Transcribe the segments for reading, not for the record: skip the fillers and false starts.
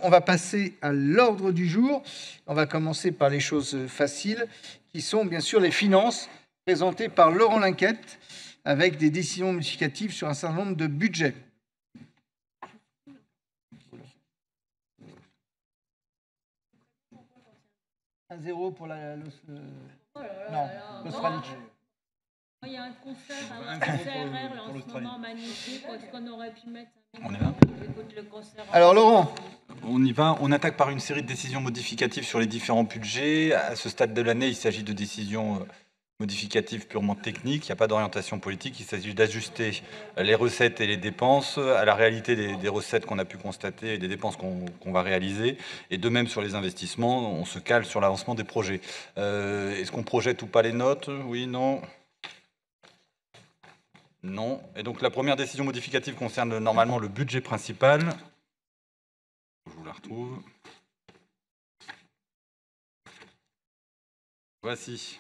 on va passer à l'ordre du jour. On va commencer par les choses faciles, qui sont bien sûr les finances, présentées par Laurent Linquette, avec des décisions modificatives sur un certain nombre de budgets. Un 0 pour l'Australie. Il y a un concert à CRR là, en ce moment magnifique. Est-ce qu'on aurait pu mettre On y va. le concert? Alors Laurent, on y va. On attaque par une série de décisions modificatives sur les différents budgets. À ce stade de l'année, il s'agit de décisions modificatives purement techniques. Il n'y a pas d'orientation politique. Il s'agit d'ajuster les recettes et les dépenses à la réalité des recettes qu'on a pu constater et des dépenses qu'on va réaliser. Et de même sur les investissements, on se cale sur l'avancement des projets. Est-ce qu'on projette ou pas les notes? Oui, non. Non. Et donc la première décision modificative concerne normalement le budget principal. Je vous la retrouve. Voici.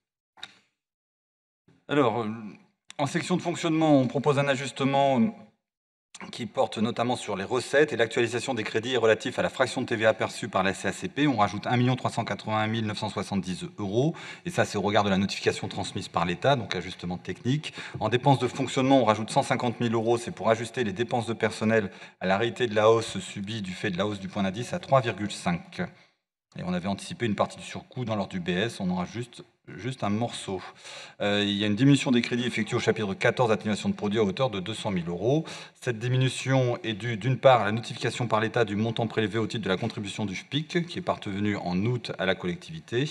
Alors, en section de fonctionnement, on propose un ajustement qui porte notamment sur les recettes et l'actualisation des crédits relatifs à la fraction de TVA perçue par la CACP. On rajoute 1 381 970 €. Et ça, c'est au regard de la notification transmise par l'État, donc ajustement technique. En dépenses de fonctionnement, on rajoute 150 000 €. C'est pour ajuster les dépenses de personnel à la réalité de la hausse subie du fait de la hausse du point d'indice à 3,5. Et on avait anticipé une partie du surcoût dans l'ordre du BS. On en rajoute juste un morceau. Il y a une diminution des crédits effectués au chapitre 14, atténuation de produits, à hauteur de 200 000 €. Cette diminution est due d'une part à la notification par l'État du montant prélevé au titre de la contribution du FPIC, qui est parvenue en août à la collectivité,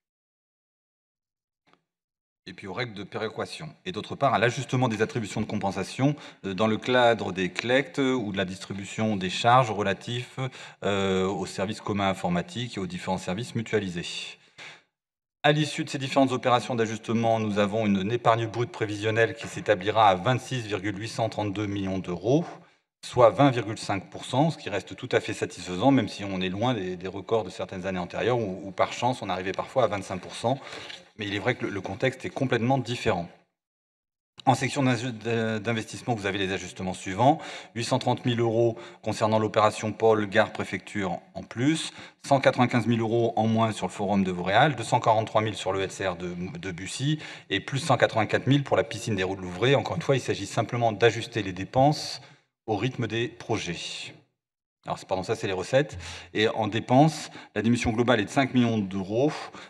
et puis aux règles de péréquation, et d'autre part à l'ajustement des attributions de compensation dans le cadre des CLECT ou de la distribution des charges relatifs aux services communs informatiques et aux différents services mutualisés. À l'issue de ces différentes opérations d'ajustement, nous avons une épargne brute prévisionnelle qui s'établira à 26,832 millions €, soit 20,5%, ce qui reste tout à fait satisfaisant, même si on est loin des records de certaines années antérieures, où par chance, on arrivait parfois à 25%. Mais il est vrai que le contexte est complètement différent. En section d'investissement, vous avez les ajustements suivants. 830 000 € concernant l'opération Pôle Gare Préfecture en plus, 195 000 € en moins sur le Forum de Vauréal, 243 000 sur le LCR de Bussy et plus 184 000 pour la piscine des Roues de Louvray. Encore une fois, il s'agit simplement d'ajuster les dépenses au rythme des projets. Alors, pardon, ça, c'est les recettes. Et en dépenses, la diminution globale est de 5 millions d'euros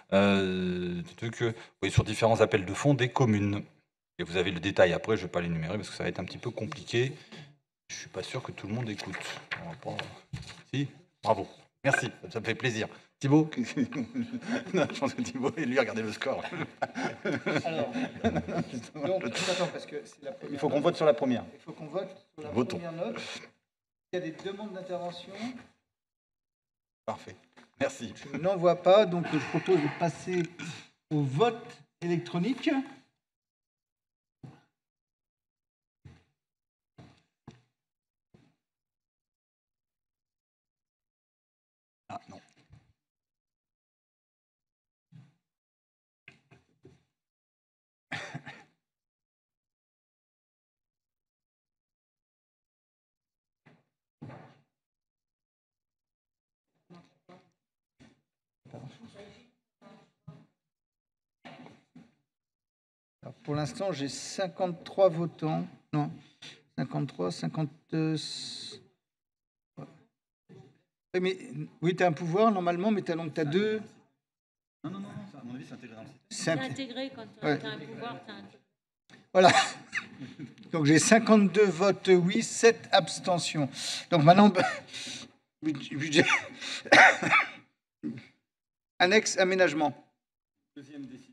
sur différents appels de fonds des communes. Et vous avez le détail après, je ne vais pas l'énumérer parce que ça va être un petit peu compliqué. Je ne suis pas sûr que tout le monde écoute. Si, bravo. Merci, ça me fait plaisir. Thibaut non, je pense que Thibaut, lui, regardez le score. alors, donc, attends, parce que c'est la première. Il faut qu'on vote sur la première. Il faut qu'on vote sur la première note. Il y a des demandes d'intervention. Parfait, merci. Je n'en vois pas, donc je propose de passer au vote électronique. Ah non. Alors, pour l'instant, j'ai 53 votants. Non, 53, 50... Oui, tu as un pouvoir normalement, mais tu as deux... Non, à mon avis, c'est intégré dans le système. C'est intégré quand tu as un pouvoir. Voilà. Donc j'ai 52 votes oui, 7 abstentions. Donc maintenant, budget annexe aménagement. Deuxième décision.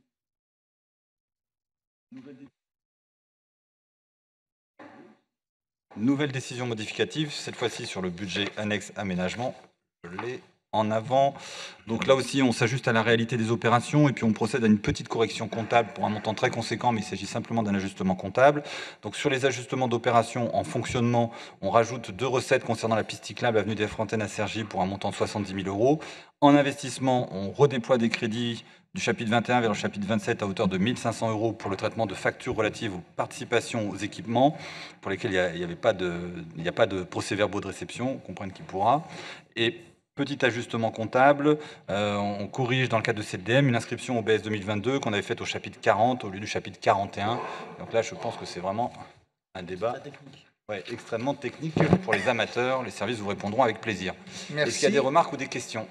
Nouvelle décision modificative, cette fois-ci sur le budget annexe aménagement. Je l'ai en avant. Donc là aussi, on s'ajuste à la réalité des opérations et puis on procède à une petite correction comptable pour un montant très conséquent, mais il s'agit simplement d'un ajustement comptable. Donc sur les ajustements d'opérations en fonctionnement, on rajoute 2 recettes concernant la piste cyclable avenue des Fontaines à Cergy pour un montant de 70 000 €. En investissement, on redéploie des crédits du chapitre 21 vers le chapitre 27 à hauteur de 1 500 € pour le traitement de factures relatives aux participations aux équipements, pour lesquels il n'y a pas de procès-verbaux de réception, on comprenne qui pourra. Et petit ajustement comptable, on corrige dans le cadre de CDM une inscription au BS 2022 qu'on avait faite au chapitre 40 au lieu du chapitre 41. Donc là, je pense que c'est vraiment un débat extrêmement technique pour les amateurs. Les services vous répondront avec plaisir. Merci. Est-ce qu'il y a des remarques ou des questions?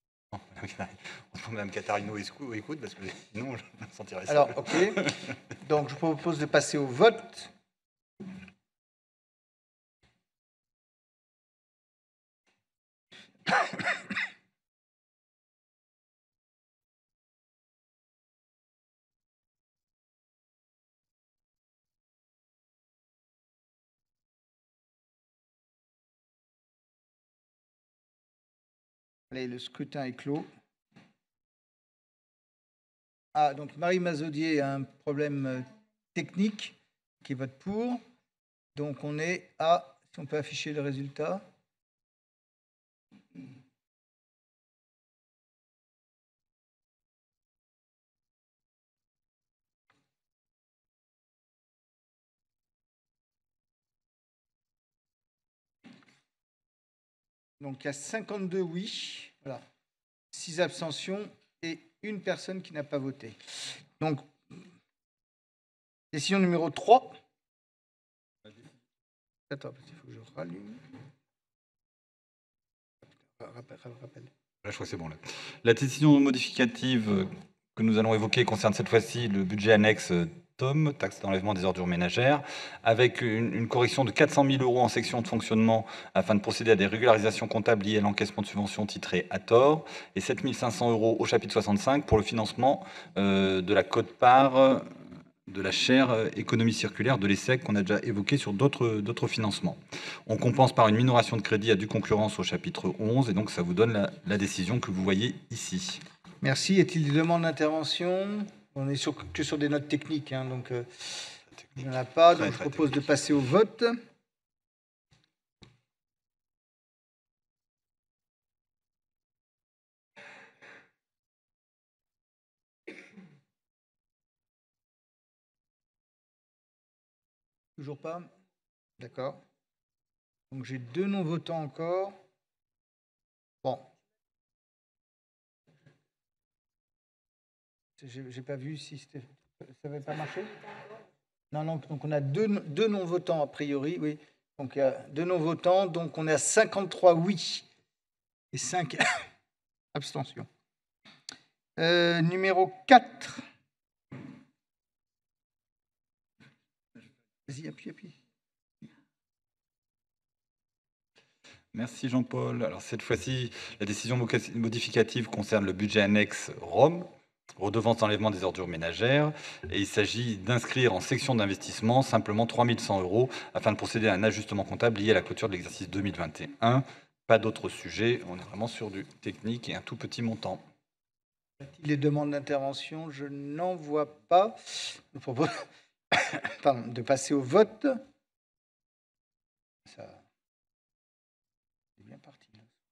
Mme Catarino écoute, parce que sinon, je me sentirais seul. Alors, OK. Donc, je propose de passer au vote. Allez, le scrutin est clos. Ah, donc Marie Mazaudier a un problème technique qui vote pour. Donc on est à, si on peut afficher le résultat. Donc il y a 52 oui, voilà, 6 abstentions et une personne qui n'a pas voté. Donc, décision numéro 3. Attends, il faut que je rallume. Rappel. Là, je crois que c'est bon. Là. La décision modificative que nous allons évoquer concerne cette fois-ci le budget annexe TOM, taxe d'enlèvement des ordures ménagères, avec une correction de 400 000 € en section de fonctionnement afin de procéder à des régularisations comptables liées à l'encaissement de subventions titrées à tort, et 7 500 € au chapitre 65 pour le financement de la quote-part de la chaire économie circulaire de l'ESSEC qu'on a déjà évoqué sur d'autres financements. On compense par une minoration de crédit à due concurrence au chapitre 11, et donc ça vous donne la décision que vous voyez ici. Merci. Est-il des demandes d'intervention? On est que sur des notes techniques, hein, donc il n'y en a pas. Donc je propose de passer au vote. Toujours pas? D'accord. Donc j'ai 2 non-votants encore. Bon. J'ai pas vu si ça n'avait pas marché. Non, donc on a deux non-votants a priori, oui. Donc il y a 2 non-votants, donc on est à 53 oui et 5 abstentions. Numéro 4. Vas-y, appuie. Merci Jean-Paul. Alors cette fois-ci, la décision modificative concerne le budget annexe ROM, redevance d'enlèvement des ordures ménagères, et il s'agit d'inscrire en section d'investissement simplement 3 100 € afin de procéder à un ajustement comptable lié à la clôture de l'exercice 2021. Pas d'autres sujets, on est vraiment sur du technique et un tout petit montant. Les demandes d'intervention, je n'en vois pas. Je propose de passer au vote. Ça... C'est bien parti.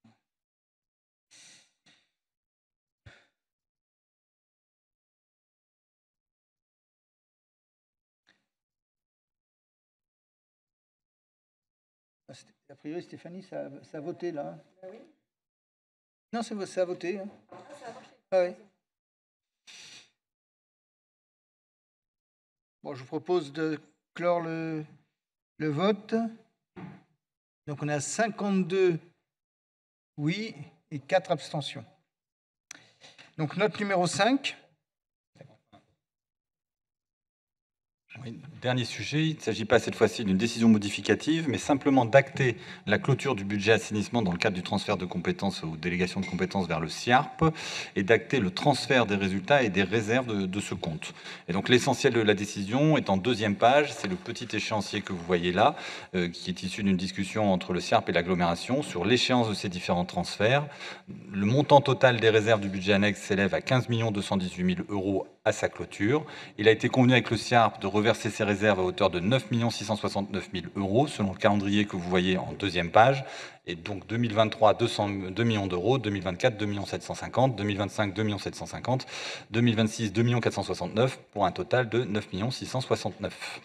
A priori, Stéphanie, ça a voté là. Ah oui. Non, ça a voté. Hein. Ah, ça a marché. Ah oui. Bon, je vous propose de clore le vote. Donc, on est à 52 oui et 4 abstentions. Donc, note numéro 5. Oui, dernier sujet, il ne s'agit pas cette fois-ci d'une décision modificative, mais simplement d'acter la clôture du budget assainissement dans le cadre du transfert de compétences ou délégation de compétences vers le SIARP et d'acter le transfert des résultats et des réserves de ce compte. Et donc l'essentiel de la décision est en deuxième page, c'est le petit échéancier que vous voyez là, qui est issu d'une discussion entre le SIARP et l'agglomération sur l'échéance de ces différents transferts. Le montant total des réserves du budget annexe s'élève à 15 218 000 € à sa clôture. Il a été convenu avec le SIARP de reverser ses réserves à hauteur de 9 669 000 € selon le calendrier que vous voyez en deuxième page. Et donc 2023, 2 millions d'euros, 2024, 2 750 000, 2025, 2 750 000, 2026, 2 469 000 pour un total de 9 669 000.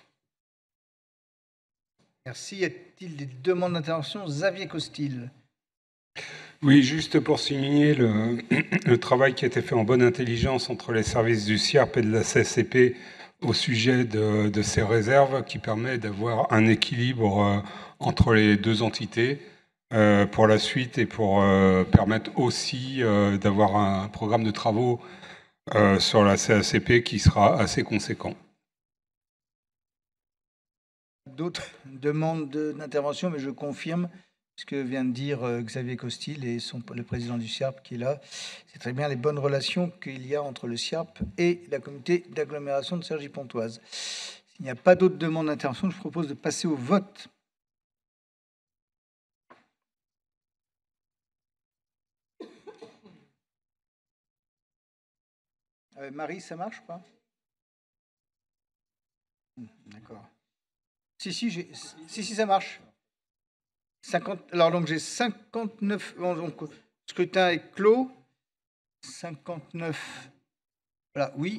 Merci. Y a-t-il des demandes d'intervention? Xavier Costil. Oui, juste pour souligner le travail qui a été fait en bonne intelligence entre les services du SIARP et de la CSCP au sujet de ces réserves, qui permet d'avoir un équilibre entre les deux entités pour la suite et pour permettre aussi d'avoir un programme de travaux sur la CSCP qui sera assez conséquent. D'autres demandes d'intervention, mais je confirme ce que vient de dire Xavier Costil et le président du SIARP qui est là. C'est très bien les bonnes relations qu'il y a entre le SIARP et la communauté d'agglomération de Cergy-Pontoise. S'il n'y a pas d'autres demandes d'intervention, je propose de passer au vote. Marie, ça marche ou pas? D'accord. Si, ça marche. 50, alors donc j'ai 59, donc scrutin est clos. 59, voilà, oui.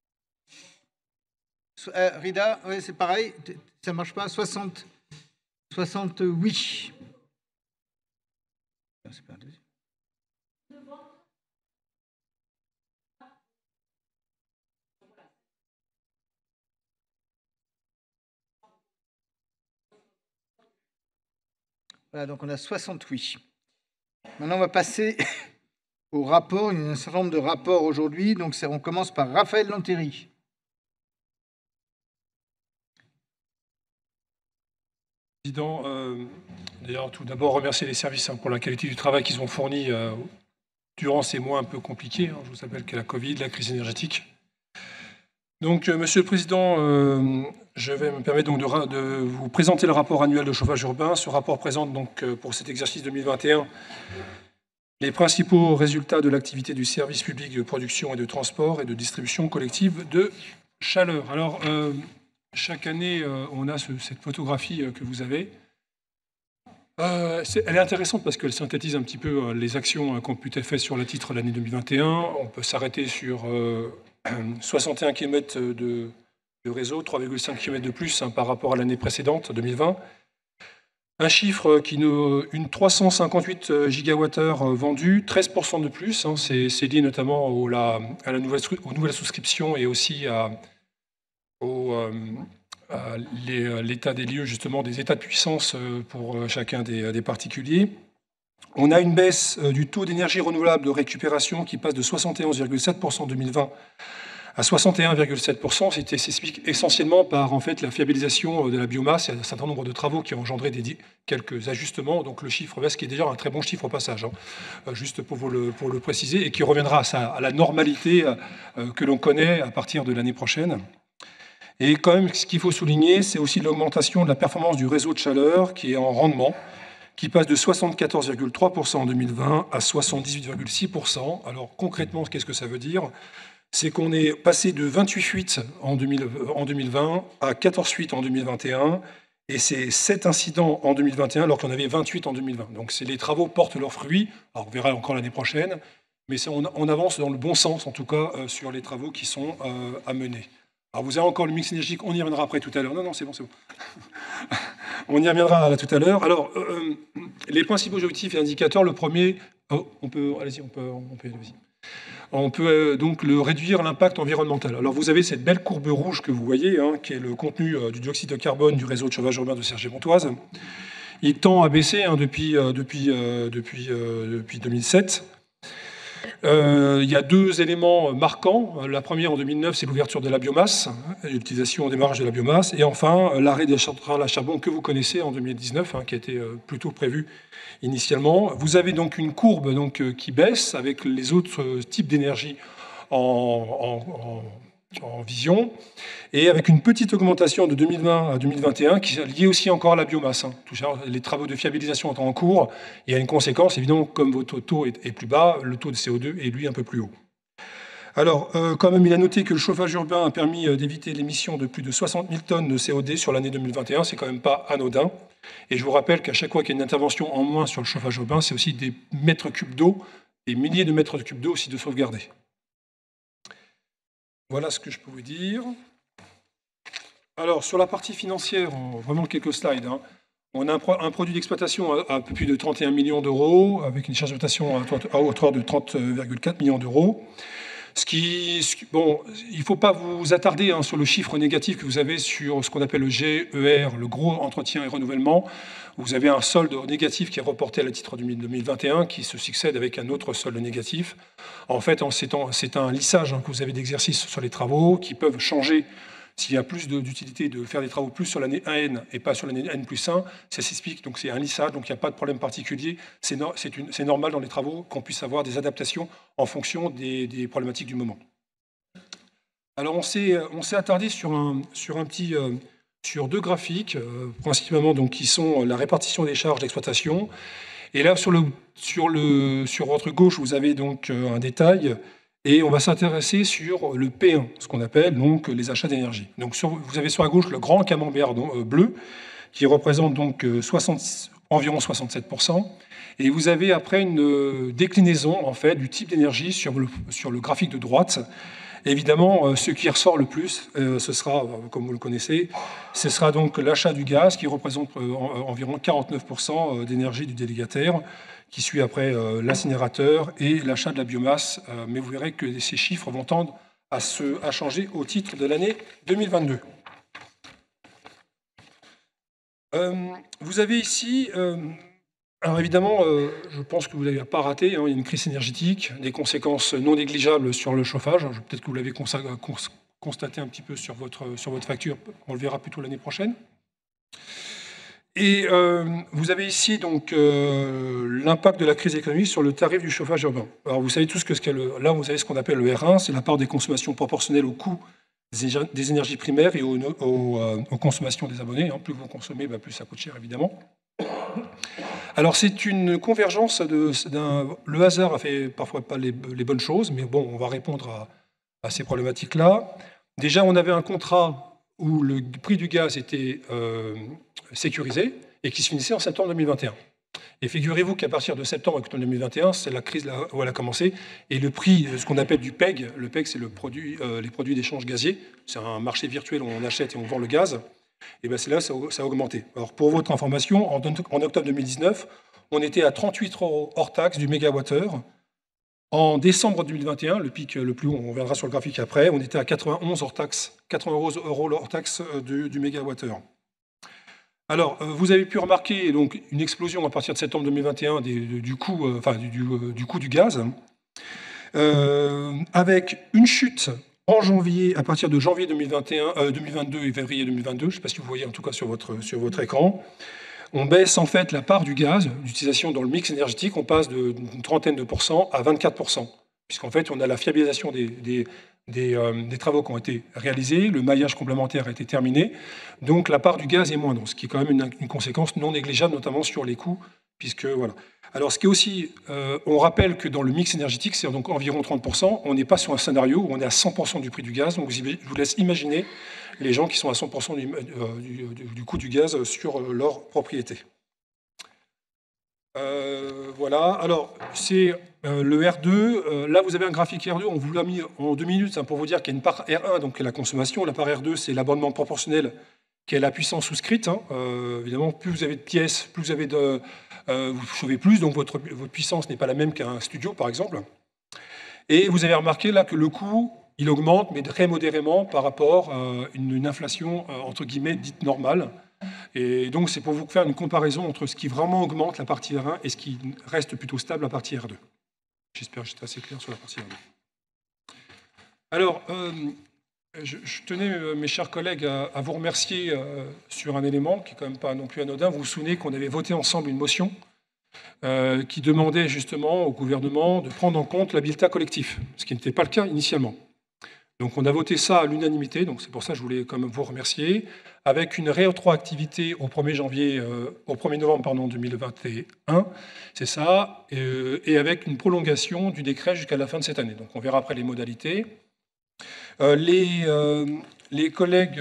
Rida, oui, c'est pareil, ça marche pas. 60 oui. C'est pas un deuxième. Voilà, donc on a 60 oui. Maintenant, on va passer au rapport. Il y a un certain nombre de rapports aujourd'hui. Donc, on commence par Raphaël Lanthéry. Président, d'ailleurs, tout d'abord, remercier les services pour la qualité du travail qu'ils ont fourni durant ces mois un peu compliqués. Je vous rappelle que la Covid, la crise énergétique. Donc, Monsieur le Président, je vais me permettre donc de vous présenter le rapport annuel de chauffage urbain. Ce rapport présente donc pour cet exercice 2021 les principaux résultats de l'activité du service public de production et de transport et de distribution collective de chaleur. Alors, chaque année, on a cette photographie que vous avez. Elle est intéressante parce qu'elle synthétise un petit peu les actions qui ont pu être faites sur le titre de l'année 2021. On peut s'arrêter sur 61 km de réseau, 3,5 km de plus par rapport à l'année précédente, 2020. Un chiffre une 358 gigawattheures vendus, 13% de plus. C'est lié notamment aux nouvelles souscriptions et aussi à l'état des lieux, justement, des états de puissance pour chacun des particuliers. On a une baisse du taux d'énergie renouvelable de récupération qui passe de 71,7% en 2020 à 61,7%. C'était s'explique essentiellement par en fait, la fiabilisation de la biomasse. Il y a un certain nombre de travaux qui ont engendré quelques ajustements. Donc le chiffre baisse, qui est déjà un très bon chiffre au passage, juste pour le préciser, et qui reviendra à la normalité que l'on connaît à partir de l'année prochaine. Et quand même, ce qu'il faut souligner, c'est aussi l'augmentation de la performance du réseau de chaleur qui est en rendement, qui passe de 74,3% en 2020 à 78,6%. Alors concrètement, qu'est-ce que ça veut dire? C'est qu'on est passé de 28 fuites en 2020 à 14 fuites en 2021, et c'est 7 incidents en 2021 alors qu'on avait 28 en 2020. Donc les travaux portent leurs fruits. Alors on verra encore l'année prochaine, mais on avance dans le bon sens, en tout cas, sur les travaux qui sont à mener. Alors vous avez encore le mix énergique, on y reviendra après tout à l'heure. Non, c'est bon. On y reviendra tout à l'heure. Alors, les principaux objectifs et indicateurs, le premier, on peut donc réduire l'impact environnemental. Alors vous avez cette belle courbe rouge que vous voyez, qui est le contenu du dioxyde de carbone du réseau de chauffage urbain de Cergy-Pontoise. Il tend à baisser depuis 2007. Il y a deux éléments marquants. La première, en 2009, c'est l'ouverture de la biomasse, l'utilisation au démarrage de la biomasse. Et enfin, l'arrêt des centrales à charbon que vous connaissez en 2019, qui a été plutôt prévu initialement. Vous avez donc une courbe qui baisse avec les autres types d'énergie en vision, et avec une petite augmentation de 2020 à 2021 qui est liée aussi encore à la biomasse. Les travaux de fiabilisation sont en cours. Il y a une conséquence, évidemment, comme votre taux est plus bas, le taux de CO2 est lui un peu plus haut. Alors, quand même, il a noté que le chauffage urbain a permis d'éviter l'émission de plus de 60 000 tonnes de CO2 sur l'année 2021. C'est quand même pas anodin. Et je vous rappelle qu'à chaque fois qu'il y a une intervention en moins sur le chauffage urbain, c'est aussi des mètres cubes d'eau, des milliers de mètres cubes d'eau aussi de sauvegarder. Voilà ce que je peux vous dire. Alors, sur la partie financière, vraiment quelques slides. On a un produit d'exploitation à un peu plus de 31 millions d'euros, avec une charge d'exploitation à hauteur de 30,4 millions d'euros. Bon, il ne faut pas vous attarder sur le chiffre négatif que vous avez sur ce qu'on appelle le GER, le gros entretien et renouvellement. Vous avez un solde négatif qui est reporté à la titre 2021, qui se succède avec un autre solde négatif. En fait, c'est un lissage que vous avez d'exercices sur les travaux qui peuvent changer. S'il y a plus d'utilité de faire des travaux plus sur l'année 1N et pas sur l'année N+1, ça s'explique. Donc c'est un lissage, donc il n'y a pas de problème particulier. C'est normal dans les travaux qu'on puisse avoir des adaptations en fonction des problématiques du moment. Alors on s'est attardé sur deux graphiques, principalement qui sont la répartition des charges d'exploitation. Et là, sur votre gauche, vous avez donc un détail. Et on va s'intéresser sur le P1, ce qu'on appelle donc les achats d'énergie. Donc vous avez sur la gauche le grand camembert bleu, qui représente donc environ 67%. Et vous avez après une déclinaison en fait du type d'énergie sur le graphique de droite. Évidemment, ce qui ressort le plus, ce sera, comme vous le connaissez, ce sera donc l'achat du gaz, qui représente environ 49% d'énergie du délégataire, qui suit après l'incinérateur et l'achat de la biomasse. Mais vous verrez que ces chiffres vont tendre à changer au titre de l'année 2022. Vous avez ici, alors évidemment, je pense que vous n'avez pas raté, il y a une crise énergétique, des conséquences non négligeables sur le chauffage. Peut-être que vous l'avez constaté un petit peu sur votre facture, on le verra plutôt l'année prochaine. Et vous avez ici donc l'impact de la crise économique sur le tarif du chauffage urbain. Alors vous savez tous là vous savez ce qu'on appelle le R1, c'est la part des consommations proportionnelles au coût des énergies primaires et aux consommations des abonnés. Plus vous consommez, plus ça coûte cher évidemment. Alors c'est une convergence le hasard a fait parfois pas les bonnes choses, mais bon, on va répondre à ces problématiques-là. Déjà, on avait un contrat où le prix du gaz était sécurisé et qui se finissait en septembre 2021. Et figurez-vous qu'à partir de septembre 2021, c'est la crise là où elle a commencé, et le prix, ce qu'on appelle du PEG, le PEG c'est les produits d'échange gazier, c'est un marché virtuel où on achète et on vend le gaz, et bien c'est là ça a augmenté. Alors pour votre information, en octobre 2019, on était à 38 € hors taxe du mégawattheure. En décembre 2021, le pic le plus haut, on verra sur le graphique après, on était à 91 hors taxe, 80 € hors taxe du mégawattheure. Alors, vous avez pu remarquer donc, une explosion à partir de septembre 2021 du coût du gaz, avec une chute en janvier, à partir de janvier 2022 et février 2022, je ne sais pas si vous voyez en tout cas sur votre écran. On baisse en fait la part du gaz d'utilisation dans le mix énergétique, on passe d'une trentaine de pourcents à 24%, puisqu'en fait on a la fiabilisation des travaux qui ont été réalisés, le maillage complémentaire a été terminé, donc la part du gaz est moindre, ce qui est quand même une conséquence non négligeable, notamment sur les coûts, puisque voilà. Alors ce qui est aussi, on rappelle que dans le mix énergétique, c'est donc environ 30%, on n'est pas sur un scénario où on est à 100% du prix du gaz, donc je vous laisse imaginer les gens qui sont à 100% du coût du gaz sur leur propriété. Voilà, alors c'est le R2, là vous avez un graphique R2, on vous l'a mis en 2 minutes pour vous dire qu'il y a une part R1, donc la consommation, la part R2 c'est l'abonnement proportionnel qui est la puissance souscrite, évidemment plus vous avez de pièces, plus vous avez vous chauffez plus, donc votre puissance n'est pas la même qu'un studio par exemple, et vous avez remarqué là que le coût il augmente, mais très modérément par rapport à une inflation entre guillemets dite normale. Et donc, c'est pour vous faire une comparaison entre ce qui vraiment augmente la partie R1 et ce qui reste plutôt stable la partie R2. J'espère que j'étais assez clair sur la partie 1. Alors, je tenais, mes chers collègues, à vous remercier sur un élément qui n'est quand même pas non plus anodin. Vous vous souvenez qu'on avait voté ensemble une motion qui demandait justement au gouvernement de prendre en compte l'habitat collectif, ce qui n'était pas le cas initialement. Donc on a voté ça à l'unanimité, donc c'est pour ça que je voulais quand même vous remercier, avec une rétroactivité au 1er novembre 2021, c'est ça, et avec une prolongation du décret jusqu'à la fin de cette année. Donc on verra après les modalités. Les collègues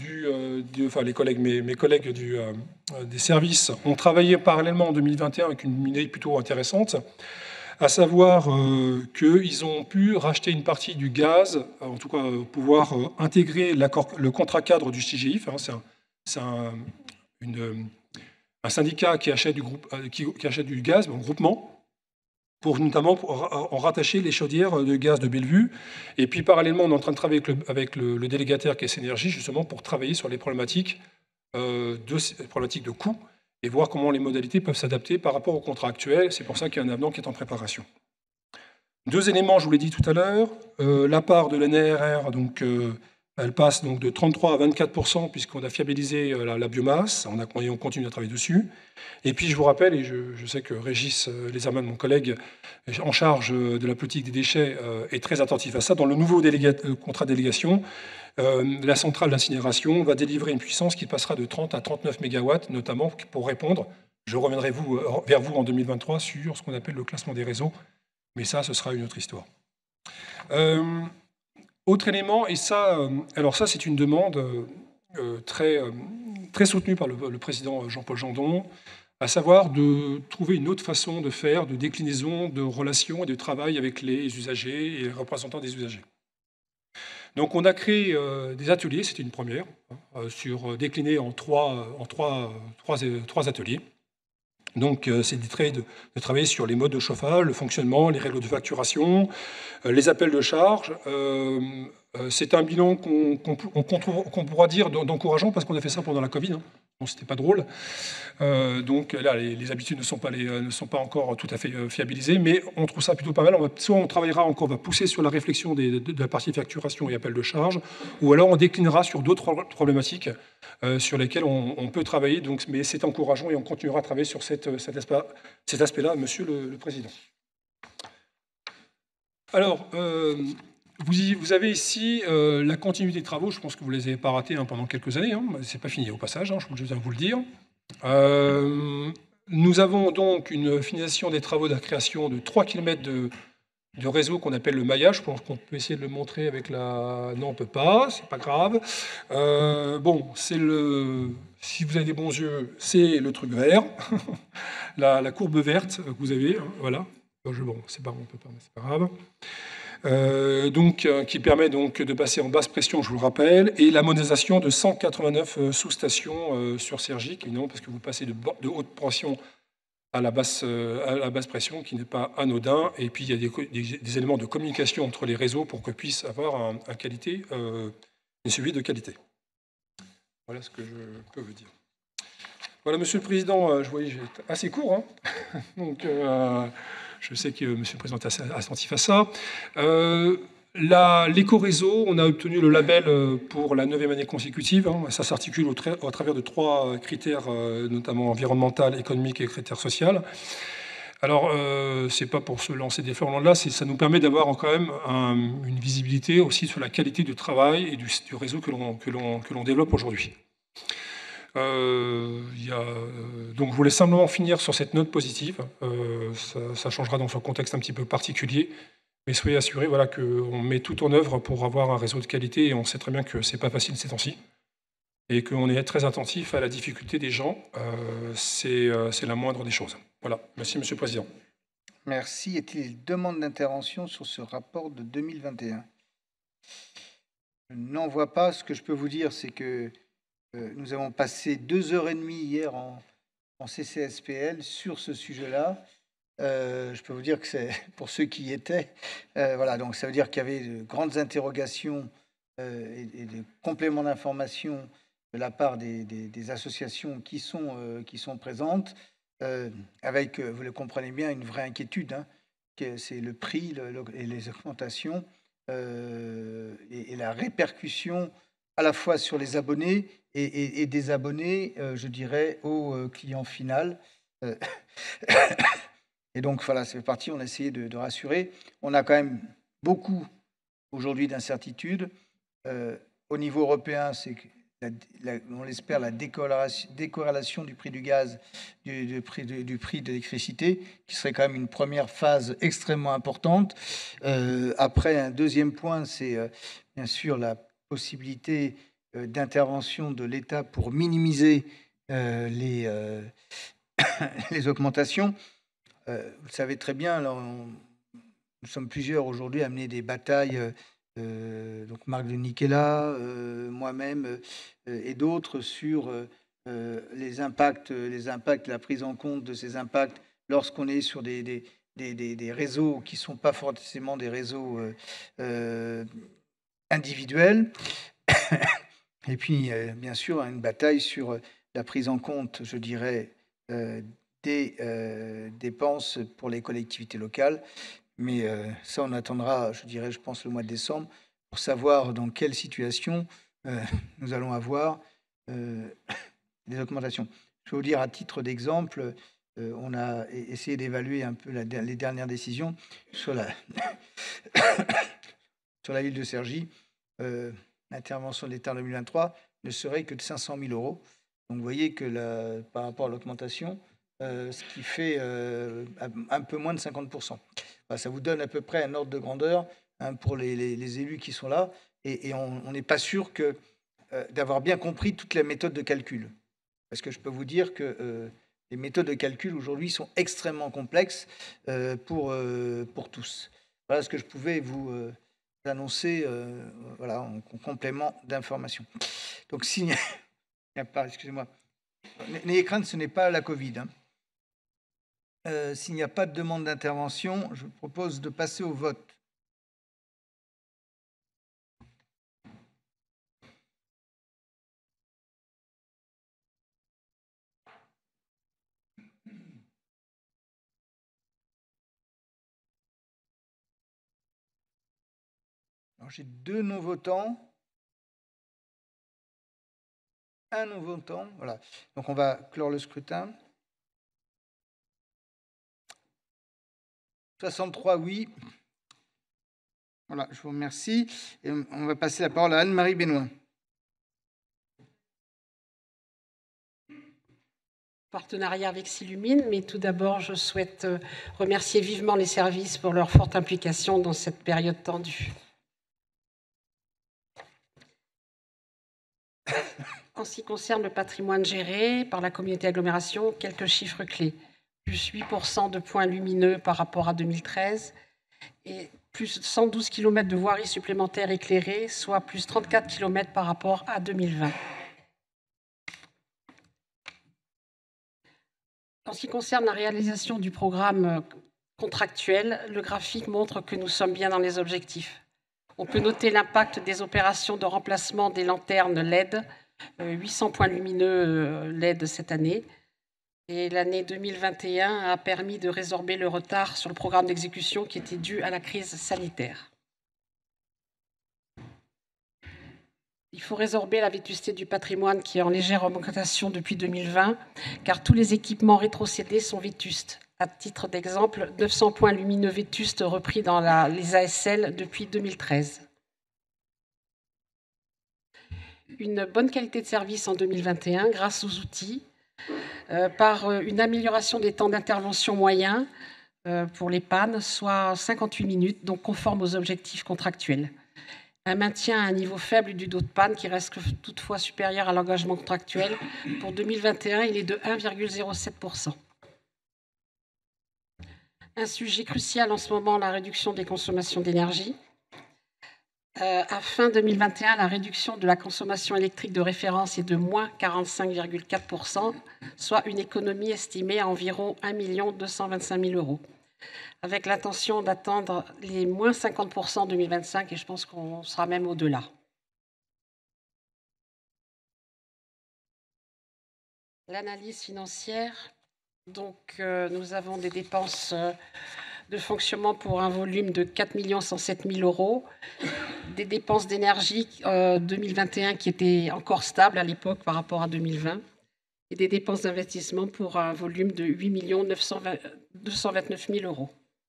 mes collègues des services ont travaillé parallèlement en 2021 avec une idée plutôt intéressante, à savoir qu'ils ont pu racheter une partie du gaz, en tout cas pouvoir intégrer le contrat cadre du CGIF. C'est un syndicat qui achète du gaz en groupement, pour notamment en rattacher les chaudières de gaz de Bellevue. Et puis parallèlement, on est en train de travailler avec le délégataire Caisse Énergie, justement pour travailler sur les problématiques de coûts et voir comment les modalités peuvent s'adapter par rapport au contrat actuel. C'est pour ça qu'il y a un avenant qui est en préparation. 2 éléments, je vous l'ai dit tout à l'heure. La part de l'ANRR, donc, elle passe donc de 33 à 24%, puisqu'on a fiabilisé la biomasse, et on continue à travailler dessus. Et puis je vous rappelle, et je sais que Régis Lézerman, mon collègue en charge de la politique des déchets, est très attentif à ça. Dans le nouveau contrat de délégation, la centrale d'incinération va délivrer une puissance qui passera de 30 à 39 MW, notamment pour répondre. Je reviendrai vers vous en 2023 sur ce qu'on appelle le classement des réseaux, mais ça, ce sera une autre histoire. Autre élément, et ça, alors ça, c'est une demande très soutenue par le président Jean-Paul Gendon, à savoir de trouver une autre façon de faire, de déclinaison, de relations et de travail avec les usagers et les représentants des usagers. Donc on a créé des ateliers, c'était une première, déclinés en trois ateliers. Donc c'est de travailler sur les modes de chauffage, le fonctionnement, les règles de facturation, les appels de charge. C'est un bilan qu'on pourra dire d'encourageant, parce qu'on a fait ça pendant la Covid. Bon, c'était pas drôle. Donc là, les habitudes ne sont pas encore tout à fait fiabilisées, mais on trouve ça plutôt pas mal. Soit on travaillera encore, on va pousser sur la réflexion de la partie facturation et appel de charge, ou alors on déclinera sur d'autres problématiques sur lesquelles on peut travailler. Donc, mais c'est encourageant et on continuera à travailler sur cet aspect-là, Monsieur le Président. Alors, vous avez ici la continuité des travaux. Je pense que vous ne les avez pas ratés pendant quelques années. Ce n'est pas fini au passage, je viens de vous le dire. Nous avons donc une finalisation des travaux de la création de 3 km de réseau qu'on appelle le maillage. Je pense qu'on peut essayer de le montrer avec la... Non, on ne peut pas, c'est pas grave. Bon, c'est si vous avez des bons yeux, c'est le truc vert, la courbe verte que vous avez, voilà. Bon, c'est pas, on peut pas, mais c'est pas grave. Qui permet donc de passer en basse pression, je vous le rappelle, et la modernisation de 189 sous-stations sur Cergy, évidemment, parce que vous passez de haute pression à la basse pression, qui n'est pas anodin. Et puis, il y a des éléments de communication entre les réseaux pour qu'on puisse avoir une suivi de qualité. Voilà ce que je peux vous dire. Voilà, Monsieur le Président, je voyais, j'ai été assez court. Donc, je sais que Monsieur le Président est assez attentif à ça. L'éco-réseau, on a obtenu le label pour la 9e année consécutive. Ça s'articule au travers de 3 critères, notamment environnemental, économique et critères social. Alors, c'est pas pour se lancer des fleurs loin de là, ça nous permet d'avoir quand même une visibilité aussi sur la qualité du travail et du réseau que l'on développe aujourd'hui. Donc je voulais simplement finir sur cette note positive. Ça changera dans son contexte un petit peu particulier, mais soyez assurés qu'on met tout en œuvre pour avoir un réseau de qualité, et on sait très bien que c'est pas facile ces temps-ci, et qu'on est très attentif à la difficulté des gens. C'est la moindre des choses. Voilà, merci Monsieur le Président. Merci. Est-il demande d'intervention sur ce rapport de 2021? Je n'en vois pas. Ce que je peux vous dire, c'est que nous avons passé 2h30 hier en CCSPL sur ce sujet-là. Je peux vous dire que c'est pour ceux qui y étaient. Voilà, donc ça veut dire qu'il y avait de grandes interrogations et des compléments d'information de la part des associations qui sont présentes, avec, vous le comprenez bien, une vraie inquiétude c'est le prix et les augmentations et la répercussion à la fois sur les abonnés et des abonnés, je dirais, au client final. Et donc, voilà, c'est parti, on a essayé de rassurer. On a quand même beaucoup, aujourd'hui, d'incertitudes. Au niveau européen, c'est on l'espère, la décorrélation du prix du gaz, du prix de l'électricité, qui serait quand même une première phase extrêmement importante. Après, un deuxième point, c'est bien sûr la possibilité d'intervention de l'État pour minimiser les augmentations. Vous le savez très bien, alors, nous sommes plusieurs aujourd'hui à mener des batailles, donc Marc de Nicolas, moi-même et d'autres sur les impacts, la prise en compte de ces impacts lorsqu'on est sur des réseaux qui ne sont pas forcément des réseaux individuels. Et puis, bien sûr, une bataille sur la prise en compte, je dirais, des dépenses pour les collectivités locales. Mais ça, on attendra, je dirais, je pense, le mois de décembre, pour savoir dans quelle situation nous allons avoir des augmentations. Je vais vous dire, à titre d'exemple, on a essayé d'évaluer un peu les dernières décisions sur la, sur la ville de Cergy. L'intervention de l'État en 2023 ne serait que de 500 000 €. Donc, vous voyez que par rapport à l'augmentation, ce qui fait un peu moins de 50%. Enfin, ça vous donne à peu près un ordre de grandeur pour les élus qui sont là. Et on n'est pas sûr d'avoir bien compris toute la méthode de calcul. Parce que je peux vous dire que les méthodes de calcul aujourd'hui sont extrêmement complexes pour tous. Voilà ce que je pouvais vous annoncer voilà, en complément d'information. Donc, s'il n'y a pas, excusez-moi, n'ayez crainte, ce n'est pas la Covid. S'il n'y a pas de demande d'intervention, je vous propose de passer au vote. J'ai 2 non-votants. Un non-votant. Voilà. Donc, on va clore le scrutin. 63 oui. Voilà, je vous remercie. Et on va passer la parole à Anne-Marie Benoît. Partenariat avec Silumine, mais tout d'abord, je souhaite remercier vivement les services pour leur forte implication dans cette période tendue. En ce qui concerne le patrimoine géré par la communauté agglomération, quelques chiffres clés. Plus 8% de points lumineux par rapport à 2013 et plus 112 km de voiries supplémentaires éclairées, soit plus 34 km par rapport à 2020. En ce qui concerne la réalisation du programme contractuel, le graphique montre que nous sommes bien dans les objectifs. On peut noter l'impact des opérations de remplacement des lanternes LED, 800 points lumineux LED cette année. Et l'année 2021 a permis de résorber le retard sur le programme d'exécution qui était dû à la crise sanitaire. Il faut résorber la vétusté du patrimoine qui est en légère augmentation depuis 2020, car tous les équipements rétrocédés sont vétustes. À titre d'exemple, 900 points lumineux vétustes repris dans les ASL depuis 2013. Une bonne qualité de service en 2021 grâce aux outils, par une amélioration des temps d'intervention moyens pour les pannes, soit 58 minutes, donc conforme aux objectifs contractuels. Un maintien à un niveau faible du taux de panne qui reste toutefois supérieur à l'engagement contractuel. Pour 2021, il est de 1,07%. Un sujet crucial en ce moment, la réduction des consommations d'énergie. À fin 2021, la réduction de la consommation électrique de référence est de moins 45,4%, soit une économie estimée à environ 1 225 000 €. Avec l'intention d'atteindre les moins 50% en 2025, et je pense qu'on sera même au-delà. L'analyse financière, donc nous avons des dépenses de fonctionnement pour un volume de 4 107 000 euros, des dépenses d'énergie 2021 qui étaient encore stables à l'époque par rapport à 2020, et des dépenses d'investissement pour un volume de 8 229 000 euros.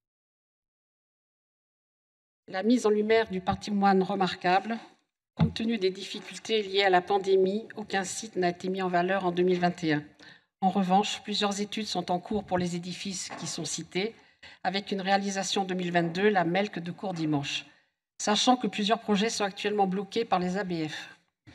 La mise en lumière du patrimoine remarquable. Compte tenu des difficultés liées à la pandémie, aucun site n'a été mis en valeur en 2021. En revanche, plusieurs études sont en cours pour les édifices qui sont cités, avec une réalisation en 2022, la Melk de Courdimanche, sachant que plusieurs projets sont actuellement bloqués par les ABF.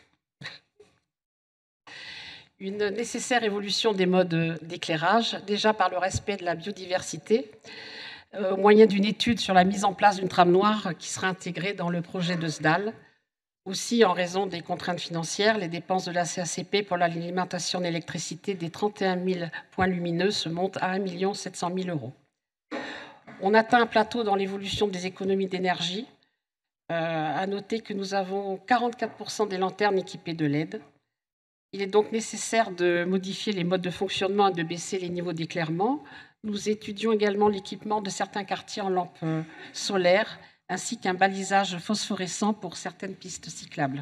Une nécessaire évolution des modes d'éclairage, déjà par le respect de la biodiversité, au moyen d'une étude sur la mise en place d'une trame noire qui sera intégrée dans le projet de SDAL. Aussi, en raison des contraintes financières, les dépenses de la CACP pour l'alimentation d'électricité des 31 000 points lumineux se montent à 1 700 000 euros. On atteint un plateau dans l'évolution des économies d'énergie. À noter que nous avons 44% des lanternes équipées de LED. Il est donc nécessaire de modifier les modes de fonctionnement et de baisser les niveaux d'éclairement. Nous étudions également l'équipement de certains quartiers en lampes solaires, ainsi qu'un balisage phosphorescent pour certaines pistes cyclables.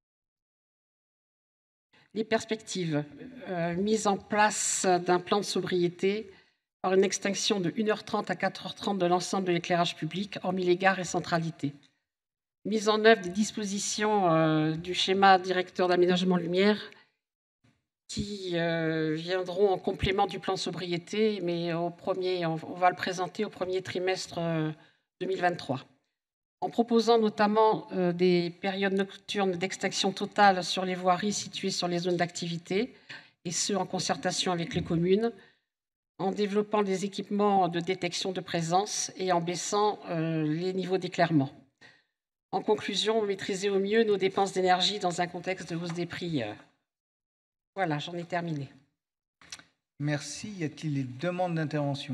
Les perspectives. Mise en place d'un plan de sobriété par une extinction de 1h30 à 4h30 de l'ensemble de l'éclairage public, hormis les gares et centralités. Mise en œuvre des dispositions du schéma directeur d'aménagement lumière qui viendront en complément du plan de sobriété, mais on va le présenter au premier trimestre 2023. En proposant notamment des périodes nocturnes d'extinction totale sur les voiries situées sur les zones d'activité, et ce, en concertation avec les communes, en développant des équipements de détection de présence et en baissant les niveaux d'éclairement. En conclusion, maîtriser au mieux nos dépenses d'énergie dans un contexte de hausse des prix. Voilà, j'en ai terminé. Merci. Y a-t-il des demandes d'intervention?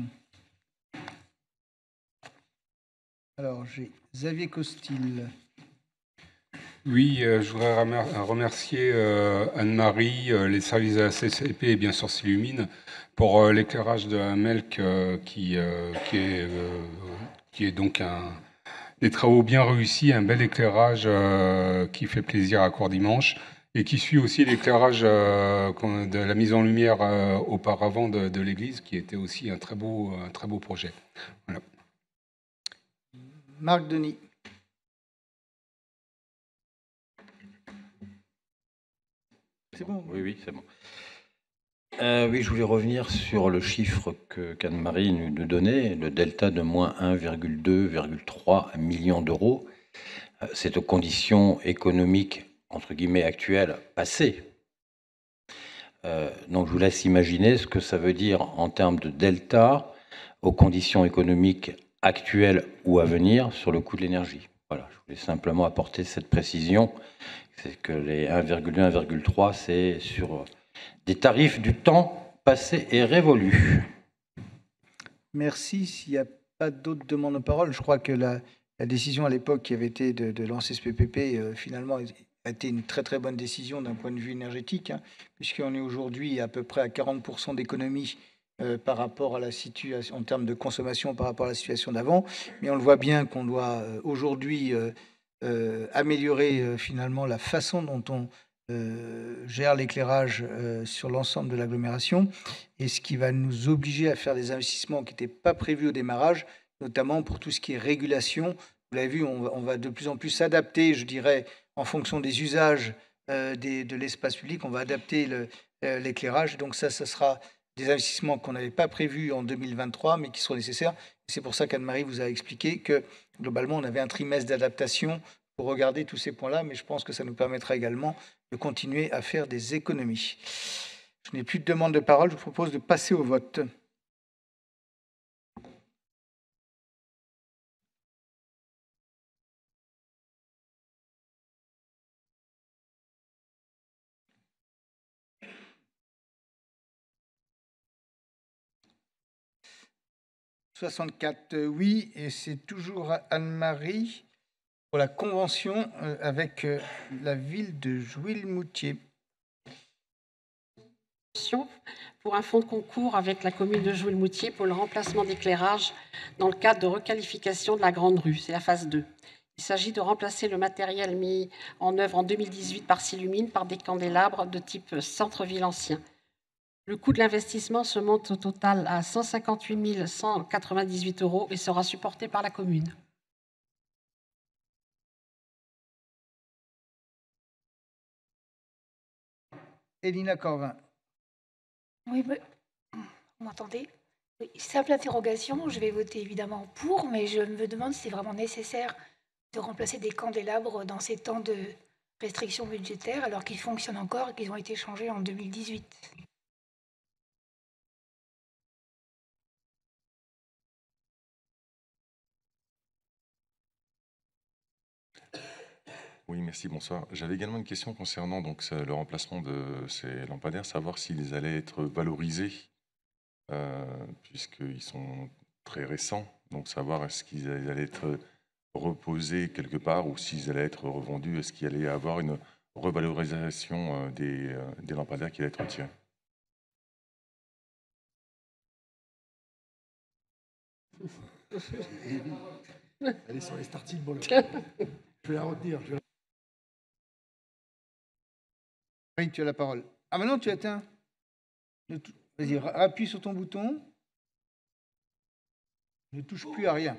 Alors, j'ai Xavier Costil. Oui, je voudrais remercier Anne-Marie, les services de la CCP et bien sûr Silumine pour l'éclairage de la Melk qui est donc des travaux bien réussis, un bel éclairage qui fait plaisir à Courdimanche et qui suit aussi l'éclairage de la mise en lumière auparavant de l'église, qui était aussi un très beau projet. Voilà. Marc Denis. C'est bon? Oui, c'est bon. Oui, je voulais revenir sur le chiffre qu'Anne-Marie nous donnait, le delta de moins 1,2,3 million d'euros. C'est aux conditions économiques, entre guillemets, actuelles, passées. Donc, je vous laisse imaginer ce que ça veut dire en termes de delta aux conditions économiques actuelles ou à venir sur le coût de l'énergie. Voilà, je voulais simplement apporter cette précision. C'est que les 1,1, 1,3, c'est sur des tarifs du temps passé et révolu. Merci. S'il n'y a pas d'autres demandes de parole, je crois que la décision à l'époque qui avait été de lancer ce PPP, finalement, a été une très très bonne décision d'un point de vue énergétique, puisqu'on est aujourd'hui à peu près à 40% d'économie par rapport à la situation, en termes de consommation par rapport à la situation d'avant. Mais on le voit bien qu'on doit aujourd'hui améliorer finalement la façon dont on gère l'éclairage sur l'ensemble de l'agglomération, et ce qui va nous obliger à faire des investissements qui n'étaient pas prévus au démarrage, notamment pour tout ce qui est régulation. Vous l'avez vu, on va de plus en plus s'adapter, je dirais, en fonction des usages de l'espace public. On va adapter l'éclairage. Donc ça sera des investissements qu'on n'avait pas prévus en 2023, mais qui seront nécessaires. C'est pour ça qu'Anne-Marie vous a expliqué que, globalement, on avait un trimestre d'adaptation pour regarder tous ces points-là, mais je pense que ça nous permettra également de continuer à faire des économies. Je n'ai plus de demande de parole, je vous propose de passer au vote. « 64 oui », et c'est toujours Anne-Marie pour la convention avec la ville de Jouy-le-Moutier. pour un fonds de concours avec la commune de Jouy-le-Moutier pour le remplacement d'éclairage dans le cadre de requalification de la Grande Rue. C'est la phase 2. Il s'agit de remplacer le matériel mis en œuvre en 2018 par Silumine par des candélabres de type centre-ville ancien. Le coût de l'investissement se monte au total à 158 198 € et sera supporté par la commune. Elina Corvin. Oui, vous m'entendez? Oui, simple interrogation, je vais voter évidemment pour, mais je me demande si c'est vraiment nécessaire de remplacer des candélabres dans ces temps de restrictions budgétaires alors qu'ils fonctionnent encore et qu'ils ont été changés en 2018. Oui, merci, bonsoir. J'avais également une question concernant donc, le remplacement de ces lampadaires, savoir s'ils allaient être valorisés, puisqu'ils sont très récents. Donc savoir est-ce qu'ils allaient être reposés quelque part ou s'ils allaient être revendus, est-ce qu'il allait y avoir une revalorisation des lampadaires qui allaient être retirés. Elle est sur les starting balls. Je vais la retenir. Oui, tu as la parole. Ah, maintenant, tu atteins. Vas-y, appuie sur ton bouton. Ne touche plus à rien.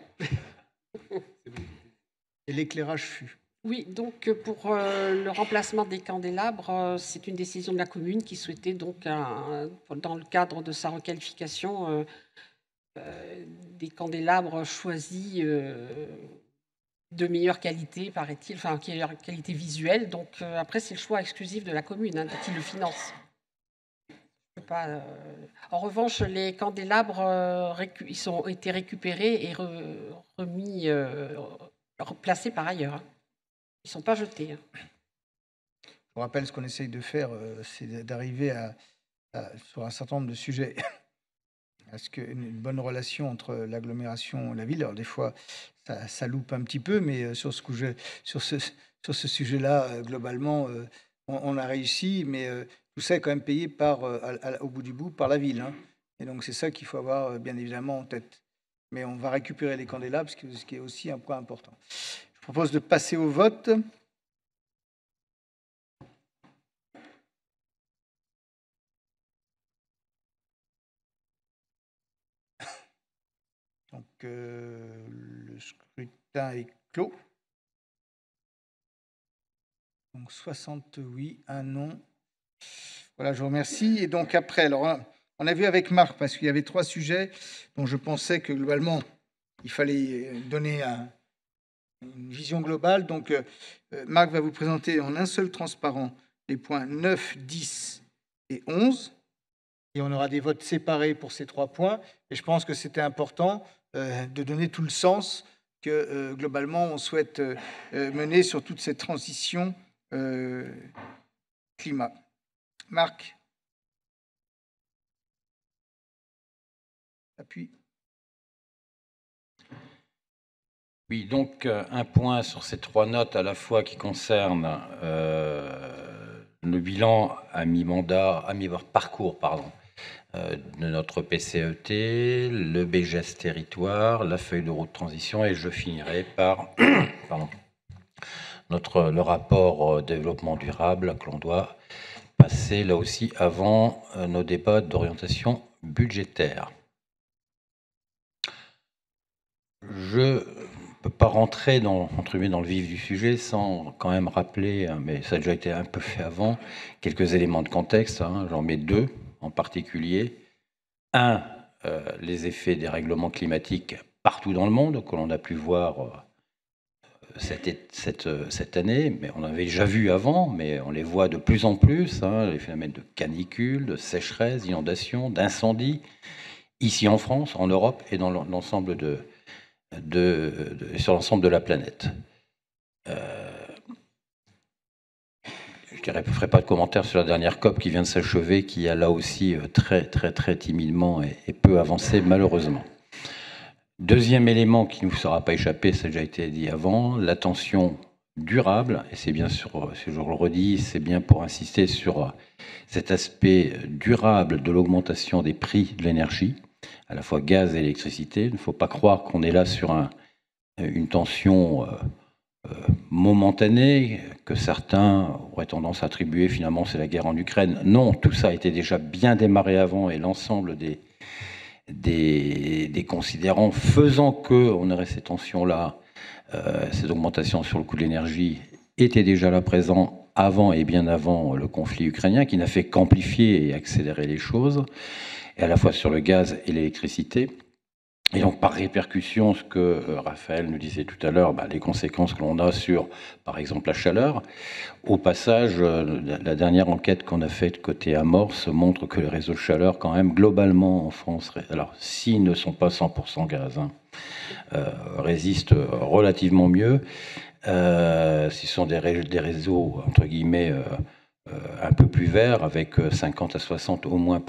Et l'éclairage fut. Oui, donc pour le remplacement des candélabres, c'est une décision de la commune qui souhaitait, donc, dans le cadre de sa requalification, des candélabres choisis de meilleure qualité, paraît-il, enfin, qui est leur qualité visuelle. Donc, après, c'est le choix exclusif de la commune, qui le finance. Pas, en revanche, les candélabres, ils ont été récupérés et remis, replacés par ailleurs. Ils ne sont pas jetés. Je vous rappelle, ce qu'on essaye de faire, c'est d'arriver sur un certain nombre de sujets à ce qu'une bonne relation entre l'agglomération et la ville. Alors, des fois, ça loupe un petit peu, mais sur ce sujet-là, globalement, on a réussi, mais tout ça est quand même payé au bout du bout par la ville. Hein. Et donc, c'est ça qu'il faut avoir bien évidemment en tête. Mais on va récupérer les candélabres, ce qui est aussi un point important. Je propose de passer au vote. Donc, le scrutin est clos. Donc, 60 oui, 1 non. Voilà, je vous remercie. Et donc, après, alors, on a vu avec Marc, parce qu'il y avait 3 sujets dont je pensais que, globalement, il fallait donner une vision globale. Donc, Marc va vous présenter en un seul transparent les points 9, 10 et 11. Et on aura des votes séparés pour ces 3 points. Et je pense que c'était important de donner tout le sens que, globalement, on souhaite mener sur toute cette transition climat. Marc. Appuie. Oui, donc un point sur ces 3 notes à la fois qui concernent le bilan à mi-mandat, à mi-parcours, pardon, de notre PCET, le BGES territoire, la feuille de route transition, et je finirai par le rapport développement durable que l'on doit passer là aussi avant nos débats d'orientation budgétaire. Je ne peux pas rentrer dans le vif du sujet sans quand même rappeler, mais ça a déjà été un peu fait avant, quelques éléments de contexte. J'en mets 2 en particulier. 1, les effets des règlements climatiques partout dans le monde, que l'on a pu voir cette année, mais on avait déjà vu avant, mais on les voit de plus en plus, les phénomènes de canicule, de sécheresse, d'inondation, d'incendie, ici en France, en Europe et dans l'ensemble sur l'ensemble de la planète. Je ne ferai pas de commentaire sur la dernière COP qui vient de s'achever, qui a là aussi très timidement et peu avancé, malheureusement. Deuxième élément qui ne vous sera pas échappé, ça a déjà été dit avant, l'attention durable, et c'est bien sûr, si je le redis, c'est bien pour insister sur cet aspect durable de l'augmentation des prix de l'énergie, à la fois gaz et électricité. Il ne faut pas croire qu'on est là sur une tension momentanée, que certains auraient tendance à attribuer finalement c'est la guerre en Ukraine. Non, tout ça a été déjà bien démarré avant, et l'ensemble des considérants faisant qu'on aurait ces tensions-là, cette augmentation sur le coût de l'énergie, était déjà là présent avant et bien avant le conflit ukrainien, qui n'a fait qu'amplifier et accélérer les choses, et à la fois sur le gaz et l'électricité. Et donc, par répercussion, ce que Raphaël nous disait tout à l'heure, les conséquences que l'on a sur, par exemple, la chaleur. Au passage, la dernière enquête qu'on a faite côté Amorce montre que les réseaux de chaleur, quand même, globalement en France, alors s'ils ne sont pas 100% gaz, résistent relativement mieux. Ce sont des réseaux, entre guillemets, un peu plus verts, avec 50 à 60 au moins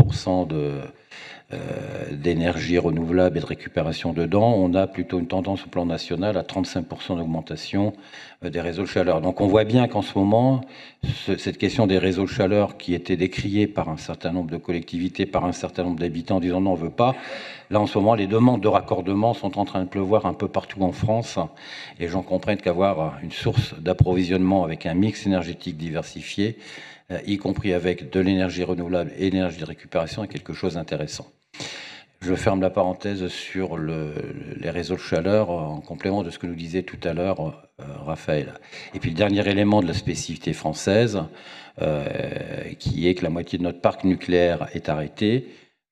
d'énergie renouvelable et de récupération dedans. On a plutôt une tendance au plan national à 35% d'augmentation des réseaux de chaleur. Donc on voit bien qu'en ce moment, cette question des réseaux de chaleur qui était décriée par un certain nombre de collectivités, par un certain nombre d'habitants en disant non, on ne veut pas, là en ce moment les demandes de raccordement sont en train de pleuvoir un peu partout en France, et j'en comprends qu'avoir une source d'approvisionnement avec un mix énergétique diversifié, y compris avec de l'énergie renouvelable et l'énergie de récupération, est quelque chose d'intéressant. Je ferme la parenthèse sur les réseaux de chaleur en complément de ce que nous disait tout à l'heure Raphaël. Et puis le dernier élément de la spécificité française, qui est que la moitié de notre parc nucléaire est arrêté.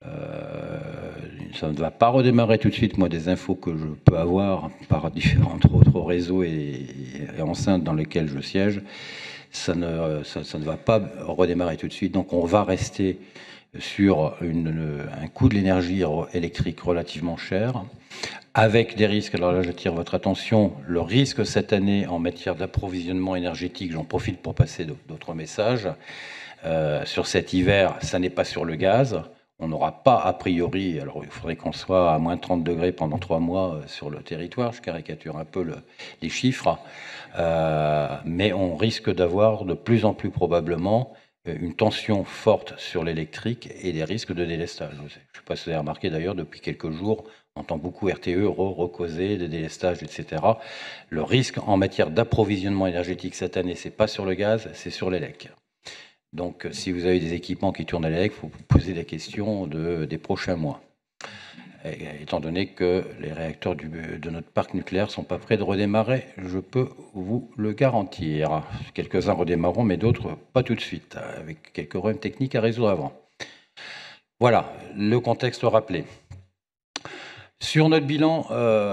Ça ne va pas redémarrer tout de suite. Moi, des infos que je peux avoir par différents autres réseaux et enceintes dans lesquels je siège, ça ne va pas redémarrer tout de suite. Donc on va rester sur un coût de l'énergie électrique relativement cher, avec des risques. Alors là, j'attire votre attention, le risque cette année en matière d'approvisionnement énergétique, j'en profite pour passer d'autres messages. Sur cet hiver, ça n'est pas sur le gaz. On n'aura pas, a priori, alors il faudrait qu'on soit à moins 30 degrés pendant 3 mois sur le territoire, je caricature un peu les chiffres, mais on risque d'avoir de plus en plus probablement une tension forte sur l'électrique et des risques de délestage. Je ne sais pas si vous avez remarqué d'ailleurs, depuis quelques jours, on entend beaucoup RTE recauser des délestages, etc. Le risque en matière d'approvisionnement énergétique cette année, c'est pas sur le gaz, c'est sur l'élec. Donc, si vous avez des équipements qui tournent à l'élec, il faut vous poser la question des prochains mois. Et, étant donné que les réacteurs de notre parc nucléaire ne sont pas prêts de redémarrer, je peux vous le garantir. Quelques-uns redémarreront, mais d'autres pas tout de suite, avec quelques problèmes techniques à résoudre avant. Voilà, le contexte rappelé. Sur notre bilan,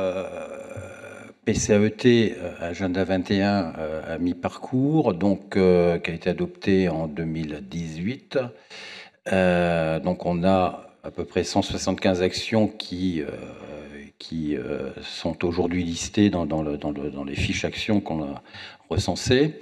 PCAET, Agenda 21 à mi-parcours, donc qui a été adopté en 2018. Donc on a à peu près 175 actions qui sont aujourd'hui listées dans les fiches actions qu'on a recensées.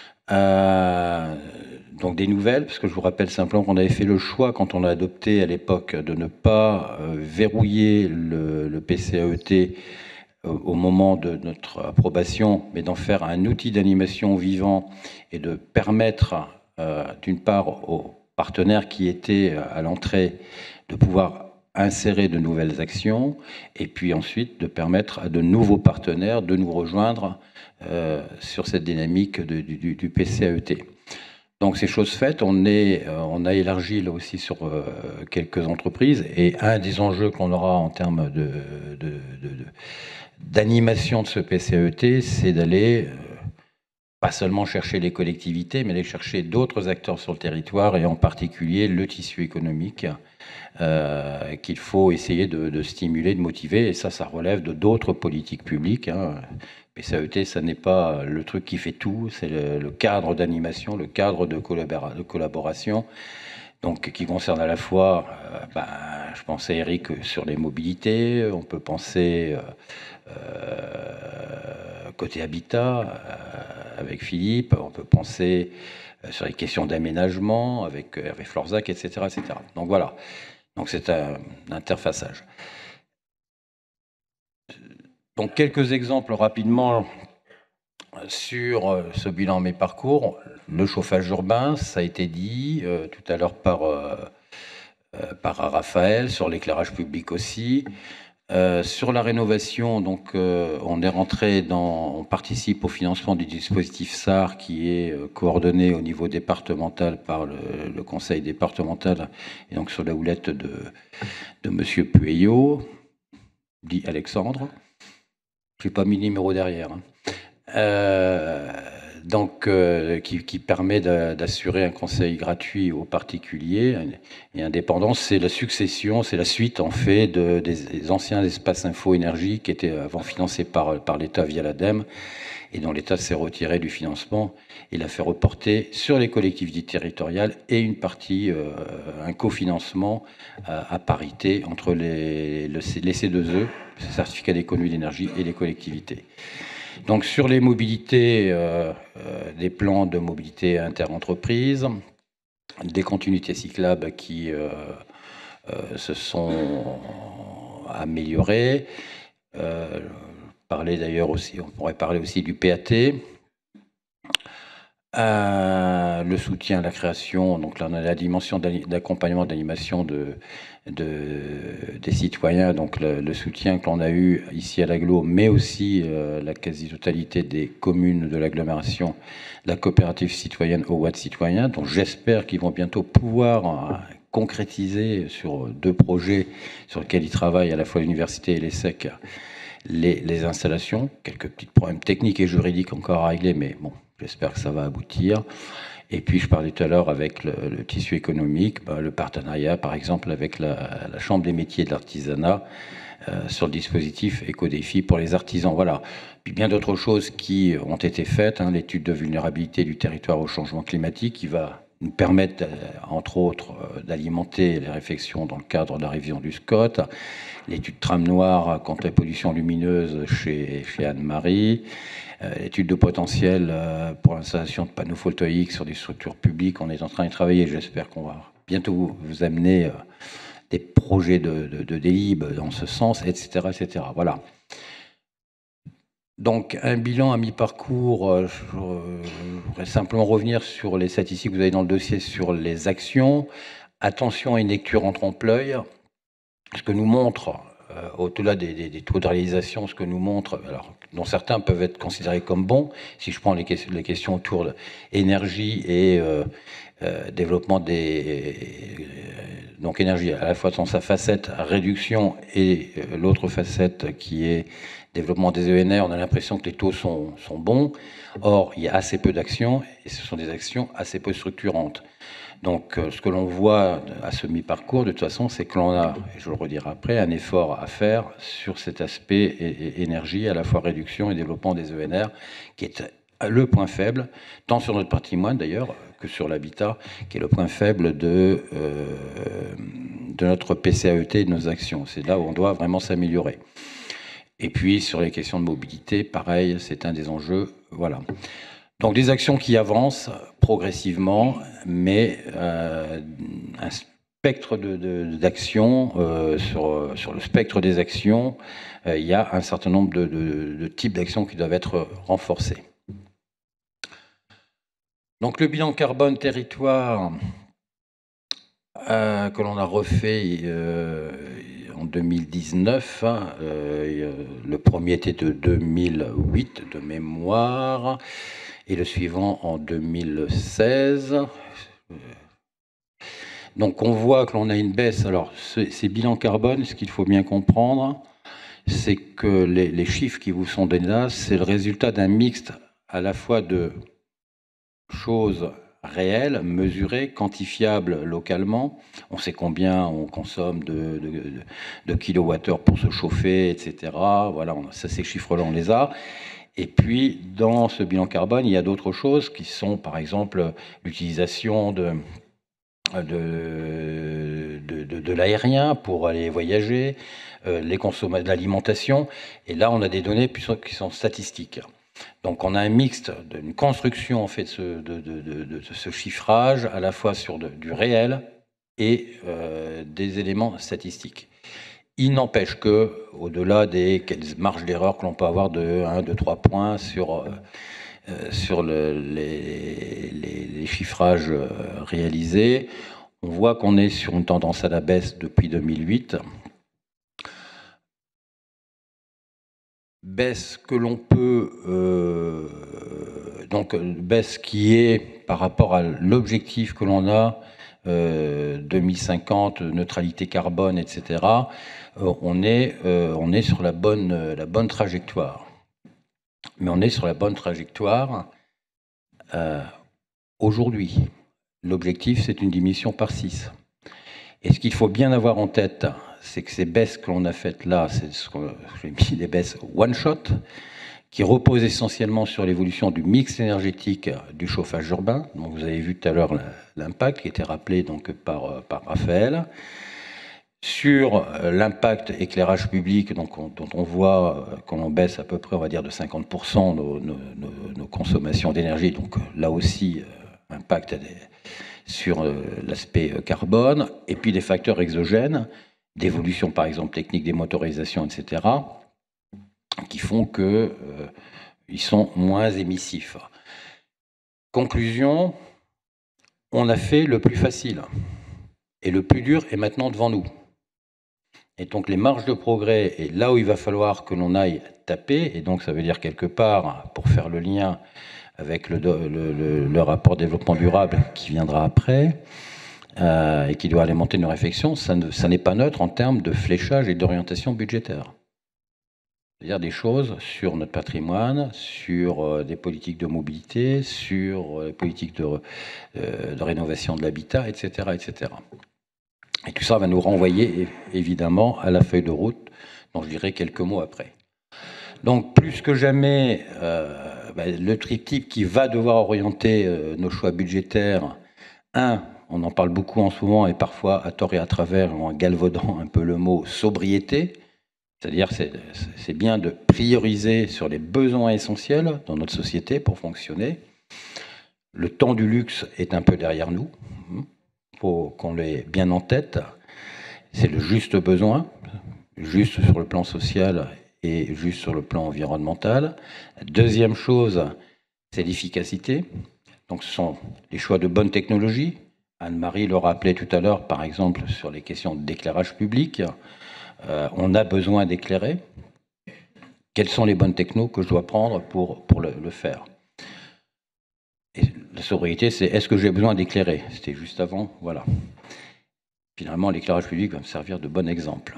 Donc des nouvelles, parce que je vous rappelle simplement qu'on avait fait le choix, quand on a adopté à l'époque, de ne pas verrouiller le PCAET au moment de notre approbation, mais d'en faire un outil d'animation vivant et de permettre, d'une part, aux partenaires qui étaient à l'entrée de pouvoir insérer de nouvelles actions, et puis ensuite de permettre à de nouveaux partenaires de nous rejoindre sur cette dynamique du PCAET. Donc c'est chose faite, on a élargi là aussi sur quelques entreprises, et un des enjeux qu'on aura en termes d'animation de ce PCAET, c'est d'aller pas seulement chercher les collectivités, mais aller chercher d'autres acteurs sur le territoire, et en particulier le tissu économique qu'il faut essayer de stimuler, de motiver, et ça relève de d'autres politiques publiques. PCAET, ça n'est pas le truc qui fait tout, c'est le cadre d'animation, le cadre de collaboration, donc qui concerne à la fois, je pensais Eric sur les mobilités, on peut penser côté habitat avec Philippe, on peut penser sur les questions d'aménagement avec Hervé Florzac, etc., etc. Donc voilà, donc c'est un interfaçage. Donc quelques exemples rapidement sur ce bilan mi-parcours, le chauffage urbain, ça a été dit tout à l'heure par Raphaël, sur l'éclairage public aussi. Sur la rénovation, donc, on participe au financement du dispositif SAR qui est coordonné au niveau départemental par le conseil départemental et donc sur la houlette de Monsieur Pueyo, dit Alexandre. Je n'ai pas mis le numéro derrière. Qui permet d'assurer un conseil gratuit aux particuliers et indépendants. C'est la succession, c'est la suite en fait des anciens espaces info énergie qui étaient avant financés par l'État via l'ADEME et dont l'État s'est retiré du financement et l'a fait reporter sur les collectivités territoriales et une partie, un cofinancement à parité entre les C2E, les certificats d'économie d'énergie, et les collectivités. Donc sur les mobilités, des plans de mobilité inter-entreprise, des continuités cyclables qui se sont améliorées. On pourrait parler aussi du PAT. Le soutien à la création, donc là on a la dimension d'accompagnement, d'animation des citoyens, donc le soutien que l'on a eu ici à l'Agglo, mais aussi la quasi-totalité des communes de l'agglomération, la coopérative citoyenne au Watt citoyen, dont j'espère qu'ils vont bientôt pouvoir concrétiser sur 2 projets sur lesquels ils travaillent, à la fois l'université et l'ESSEC, les installations. Quelques petits problèmes techniques et juridiques encore à régler, mais bon, j'espère que ça va aboutir. Et puis, je parlais tout à l'heure avec le tissu économique, le partenariat, par exemple, avec la Chambre des métiers de l'artisanat sur le dispositif Éco-défi pour les artisans. Voilà. Puis bien d'autres choses qui ont été faites. L'étude de vulnérabilité du territoire au changement climatique qui va nous permettre, entre autres, d'alimenter les réflexions dans le cadre de la révision du SCOT. L'étude Trame Noire contre la pollution lumineuse chez Anne-Marie. L'étude de potentiel pour l'installation de panneaux photovoltaïques sur des structures publiques. On est en train de travailler. J'espère qu'on va bientôt vous amener des projets de délib dans ce sens, etc., etc. Voilà. Donc, un bilan à mi-parcours, je voudrais simplement revenir sur les statistiques que vous avez dans le dossier sur les actions. Attention à une lecture en trompe-l'œil. Ce que nous montre, au-delà des taux de réalisation, ce que nous montre, alors, dont certains peuvent être considérés comme bons, si je prends les questions autour de énergie et développement donc énergie, à la fois dans sa facette réduction et l'autre facette qui est développement des ENR, on a l'impression que les taux sont bons. Or, il y a assez peu d'actions et ce sont des actions assez peu structurantes. Donc, ce que l'on voit à ce mi-parcours, de toute façon, c'est que l'on a, et je le redirai après, un effort à faire sur cet aspect énergie, à la fois réduction et développement des ENR, qui est le point faible, tant sur notre patrimoine d'ailleurs, que sur l'habitat, qui est le point faible de notre PCAET et de nos actions. C'est là où on doit vraiment s'améliorer. Et puis, sur les questions de mobilité, pareil, c'est un des enjeux. Voilà. Donc, des actions qui avancent progressivement, mais un spectre d'actions, sur le spectre des actions, il y a un certain nombre de types d'actions qui doivent être renforcés. Donc, le bilan carbone territoire que l'on a refait en 2019, le premier était de 2008 de mémoire, et le suivant en 2016. Donc on voit que l'on a une baisse. Alors ces bilans carbone, ce qu'il faut bien comprendre, c'est que les chiffres qui vous sont donnés là, c'est le résultat d'un mixte à la fois de choses réelles, mesurées, quantifiables localement. On sait combien on consomme de kilowattheures pour se chauffer, etc. Voilà, ces chiffres-là, on les a. Et puis, dans ce bilan carbone, il y a d'autres choses qui sont, par exemple, l'utilisation de l'aérien pour aller voyager, les consommations, de l'alimentation. Et là, on a des données qui sont statistiques. Donc, on a un mixte d'une construction en fait de ce chiffrage, à la fois sur du réel et des éléments statistiques. Il n'empêche que, au-delà des marges d'erreur que l'on peut avoir de 1, 2, 3 points sur sur les chiffrages réalisés, on voit qu'on est sur une tendance à la baisse depuis 2008. Baisse que l'on peut, donc baisse qui est par rapport à l'objectif que l'on a, 2050, neutralité carbone, etc. On est sur la bonne trajectoire. Mais on est sur la bonne trajectoire aujourd'hui. L'objectif, c'est une diminution par 6. Et ce qu'il faut bien avoir en tête, c'est que ces baisses que l'on a faites là, c'est ce que j'ai mis des baisses one-shot, qui reposent essentiellement sur l'évolution du mix énergétique du chauffage urbain. Donc vous avez vu tout à l'heure l'impact qui était rappelé donc par Raphaël. Sur l'impact éclairage public, donc, dont on voit qu'on baisse à peu près, on va dire, de 50% nos consommations d'énergie. Donc là aussi, impact sur l'aspect carbone. Et puis des facteurs exogènes, d'évolution par exemple technique des motorisations, etc., qui font qu'ils sont moins émissifs. Conclusion, on a fait le plus facile. Et le plus dur est maintenant devant nous. Et donc les marges de progrès, et là où il va falloir que l'on aille taper, et donc ça veut dire quelque part, pour faire le lien avec le rapport développement durable qui viendra après, et qui doit alimenter nos réflexions, ça n'est pas neutre en termes de fléchage et d'orientation budgétaire. C'est-à-dire des choses sur notre patrimoine, sur des politiques de mobilité, sur des politiques de rénovation de l'habitat, etc., etc. Et tout ça va nous renvoyer évidemment à la feuille de route, dont je dirai quelques mots après. Donc plus que jamais, le triptyque qui va devoir orienter nos choix budgétaires, on en parle beaucoup en ce moment et parfois à tort et à travers, en galvaudant un peu le mot sobriété, c'est-à-dire c'est bien de prioriser sur les besoins essentiels dans notre société pour fonctionner. Le temps du luxe est un peu derrière nous. Il faut qu'on l'ait bien en tête. C'est le juste besoin, juste sur le plan social et juste sur le plan environnemental. Deuxième chose, c'est l'efficacité. Donc ce sont les choix de bonne technologie. Anne-Marie le rappelait tout à l'heure, par exemple, sur les questions d'éclairage public. On a besoin d'éclairer. Quelles sont les bonnes technos que je dois prendre pour le faire? Et la sobriété, c'est est-ce que j'ai besoin d'éclairer? C'était juste avant, voilà. Finalement, l'éclairage public va me servir de bon exemple.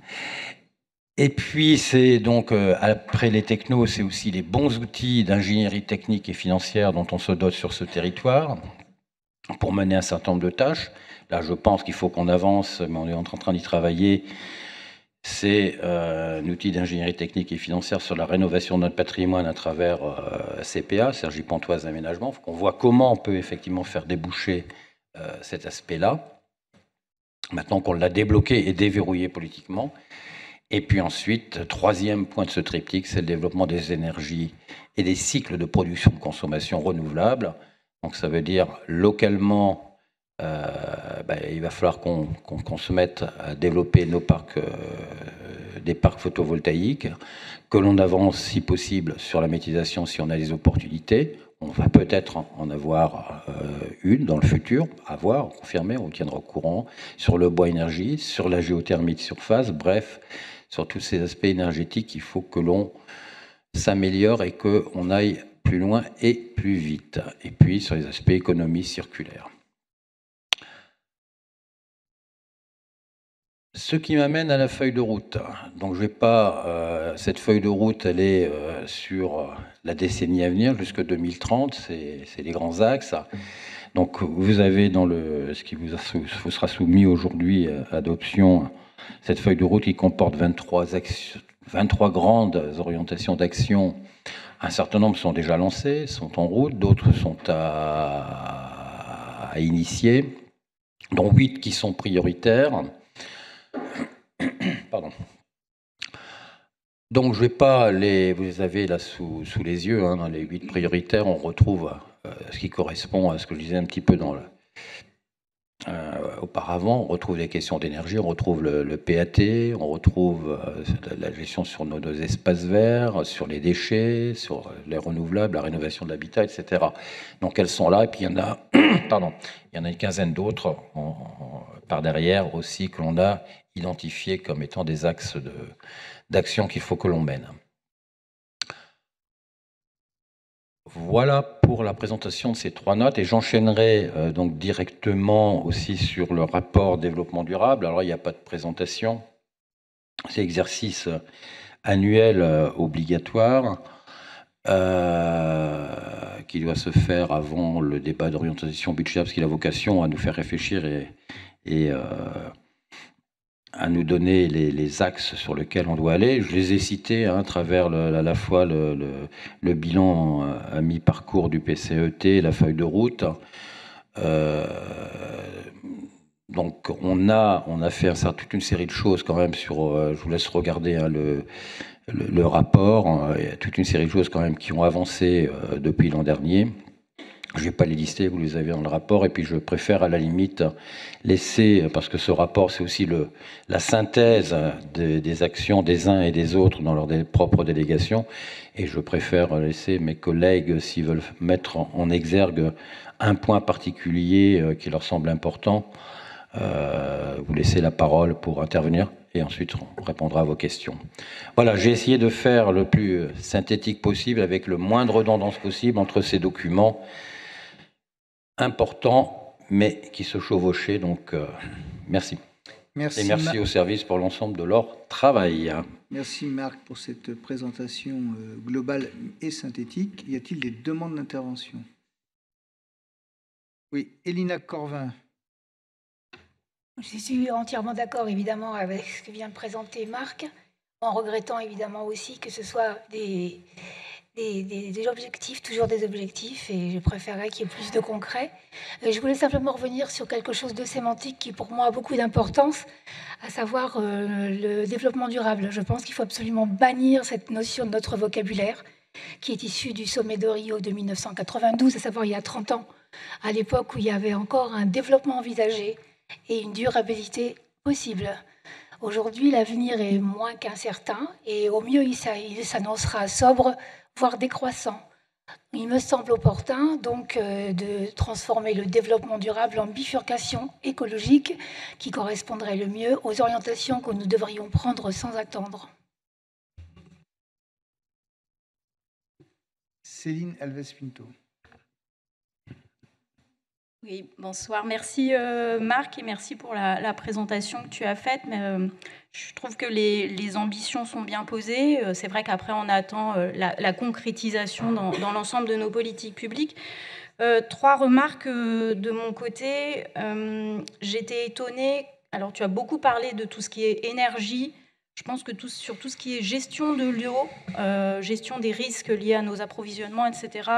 Et puis, c'est donc, après les technos, c'est aussi les bons outils d'ingénierie technique et financière dont on se dote sur ce territoire pour mener un certain nombre de tâches. Là, je pense qu'il faut qu'on avance, mais on est en train d'y travailler. C'est un outil d'ingénierie technique et financière sur la rénovation de notre patrimoine à travers CPA, Cergy Pontoise Aménagement. Il faut qu'on voit comment on peut effectivement faire déboucher cet aspect-là, maintenant qu'on l'a débloqué et déverrouillé politiquement. Et puis ensuite, troisième point de ce triptyque, c'est le développement des énergies et des cycles de production de consommation renouvelables. Donc ça veut dire localement, il va falloir qu'on se mette à développer nos parcs, des parcs photovoltaïques, que l'on avance si possible sur la méthanisation si on a des opportunités. On va peut-être en avoir une dans le futur, à voir, confirmer, on tiendra au courant, sur le bois énergie, sur la géothermie de surface, bref, sur tous ces aspects énergétiques, il faut que l'on s'améliore et qu'on aille plus loin et plus vite. Et puis sur les aspects économie circulaire. Ce qui m'amène à la feuille de route. Donc je vais pas. Cette feuille de route, elle est sur la décennie à venir, jusqu'à 2030. C'est les grands axes. Donc vous avez dans ce qui vous sera soumis aujourd'hui à adoption, cette feuille de route qui comporte 23 grandes orientations d'action. Un certain nombre sont déjà lancées, sont en route, d'autres sont à initier, dont 8 qui sont prioritaires. Pardon. Donc je vais pas vous les avez là sous les yeux, dans les 8 prioritaires, on retrouve ce qui correspond à ce que je disais un petit peu auparavant. On retrouve les questions d'énergie, on retrouve le PAT, on retrouve la gestion sur nos espaces verts, sur les déchets, sur les renouvelables, la rénovation de l'habitat, etc. Donc elles sont là, et puis il y en a, pardon, il y en a une quinzaine d'autres par derrière aussi que l'on a identifiés comme étant des axes d'action qu'il faut que l'on mène. Voilà pour la présentation de ces 3 notes, et j'enchaînerai donc directement aussi sur le rapport développement durable. Alors il n'y a pas de présentation, c'est exercice annuel obligatoire qui doit se faire avant le débat d'orientation budgétaire, parce qu'il a vocation à nous faire réfléchir et à nous donner les axes sur lesquels on doit aller. Je les ai cités à travers à la fois le bilan à mi-parcours du PCET, la feuille de route. Donc on a fait toute une série de choses quand même sur... je vous laisse regarder le rapport. Il y a toute une série de choses quand même qui ont avancé depuis l'an dernier. Je ne vais pas les lister, vous les avez dans le rapport, et puis je préfère à la limite laisser, parce que ce rapport c'est aussi la synthèse des actions des uns et des autres dans leurs propres délégations, et je préfère laisser mes collègues, s'ils veulent mettre en exergue un point particulier qui leur semble important, vous laisser la parole pour intervenir, et ensuite on répondra à vos questions. Voilà, j'ai essayé de faire le plus synthétique possible, avec le moins de redondance possible entre ces documents importants, mais qui se chevauchaient. Donc, merci. Merci. Et merci au service pour l'ensemble de leur travail. Merci Marc pour cette présentation globale et synthétique. Y a-t-il des demandes d'intervention? Oui, Elina Corvin. Je suis entièrement d'accord, évidemment, avec ce que vient de présenter Marc, en regrettant évidemment aussi que ce soit des objectifs, toujours des objectifs, et je préférerais qu'il y ait plus de concret. Je voulais simplement revenir sur quelque chose de sémantique qui, pour moi, a beaucoup d'importance, à savoir le développement durable. Je pense qu'il faut absolument bannir cette notion de notre vocabulaire, qui est issue du sommet de Rio de 1992, à savoir il y a 30 ans, à l'époque où il y avait encore un développement envisagé et une durabilité possible. Aujourd'hui, l'avenir est moins qu'incertain, et au mieux, il s'annoncera sobre, voire décroissant. Il me semble opportun donc de transformer le développement durable en bifurcation écologique qui correspondrait le mieux aux orientations que nous devrions prendre sans attendre. Céline Alves-Pinto. Oui, bonsoir. Merci Marc, et merci pour la présentation que tu as faite. Mais, je trouve que les ambitions sont bien posées. C'est vrai qu'après, on attend la concrétisation dans l'ensemble de nos politiques publiques. 3 remarques de mon côté. J'étais étonnée. Alors, tu as beaucoup parlé de tout ce qui est énergie. Je pense que sur tout ce qui est gestion de l'eau, gestion des risques liés à nos approvisionnements, etc.,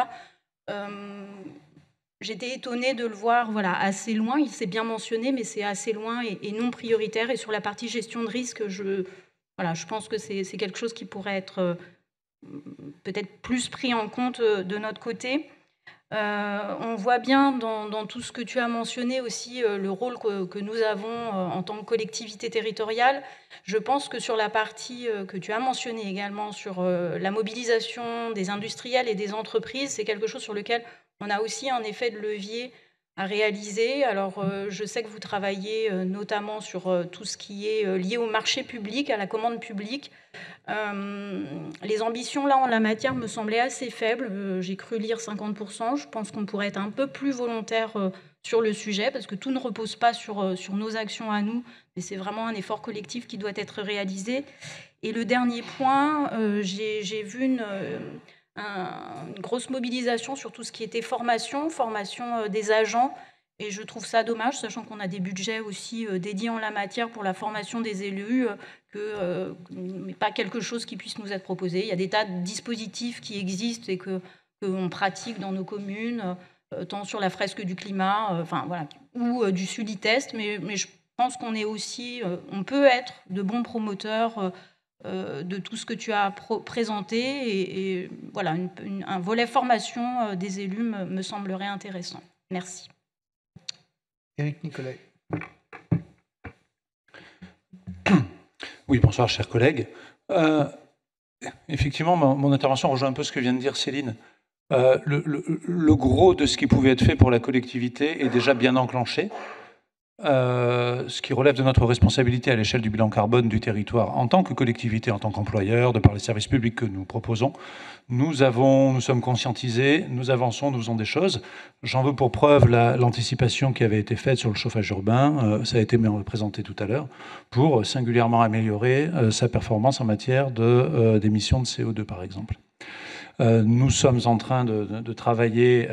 j'étais étonnée de le voir assez loin. Il s'est bien mentionné, mais c'est assez loin et non prioritaire. Et sur la partie gestion de risque, je pense que c'est quelque chose qui pourrait être peut-être plus pris en compte de notre côté. On voit bien dans tout ce que tu as mentionné aussi le rôle que nous avons en tant que collectivité territoriale. Je pense que sur la partie que tu as mentionnée également, sur la mobilisation des industriels et des entreprises, c'est quelque chose sur lequel on a aussi un effet de levier à réaliser. Alors, je sais que vous travaillez notamment sur tout ce qui est lié au marché public, à la commande publique. Les ambitions, là, en la matière, me semblaient assez faibles. J'ai cru lire 50%. Je pense qu'on pourrait être un peu plus volontaire sur le sujet, parce que tout ne repose pas sur nos actions à nous, mais c'est vraiment un effort collectif qui doit être réalisé. Et le dernier point, j'ai vu une grosse mobilisation sur tout ce qui était formation des agents, et je trouve ça dommage, sachant qu'on a des budgets aussi dédiés en la matière pour la formation des élus, que pas quelque chose qui puisse nous être proposé. Il y a des tas de dispositifs qui existent et qu'on pratique dans nos communes, tant sur la fresque du climat, ou du Sulitest, mais je pense qu'on est aussi, on peut être de bons promoteurs de tout ce que tu as présenté, et voilà, un volet formation des élus me semblerait intéressant. Merci. Éric Nicolet. Oui, bonsoir, chers collègues. Effectivement, mon intervention rejoint un peu ce que vient de dire Céline. Le gros de ce qui pouvait être fait pour la collectivité est déjà bien enclenché. Ce qui relève de notre responsabilité à l'échelle du bilan carbone du territoire en tant que collectivité, en tant qu'employeur, de par les services publics que nous proposons. Nous sommes conscientisés, nous avançons, nous faisons des choses. J'en veux pour preuve l'anticipation qui avait été faite sur le chauffage urbain, ça a été présenté tout à l'heure, pour singulièrement améliorer sa performance en matière d'émissions de CO2, par exemple. Nous sommes en train de travailler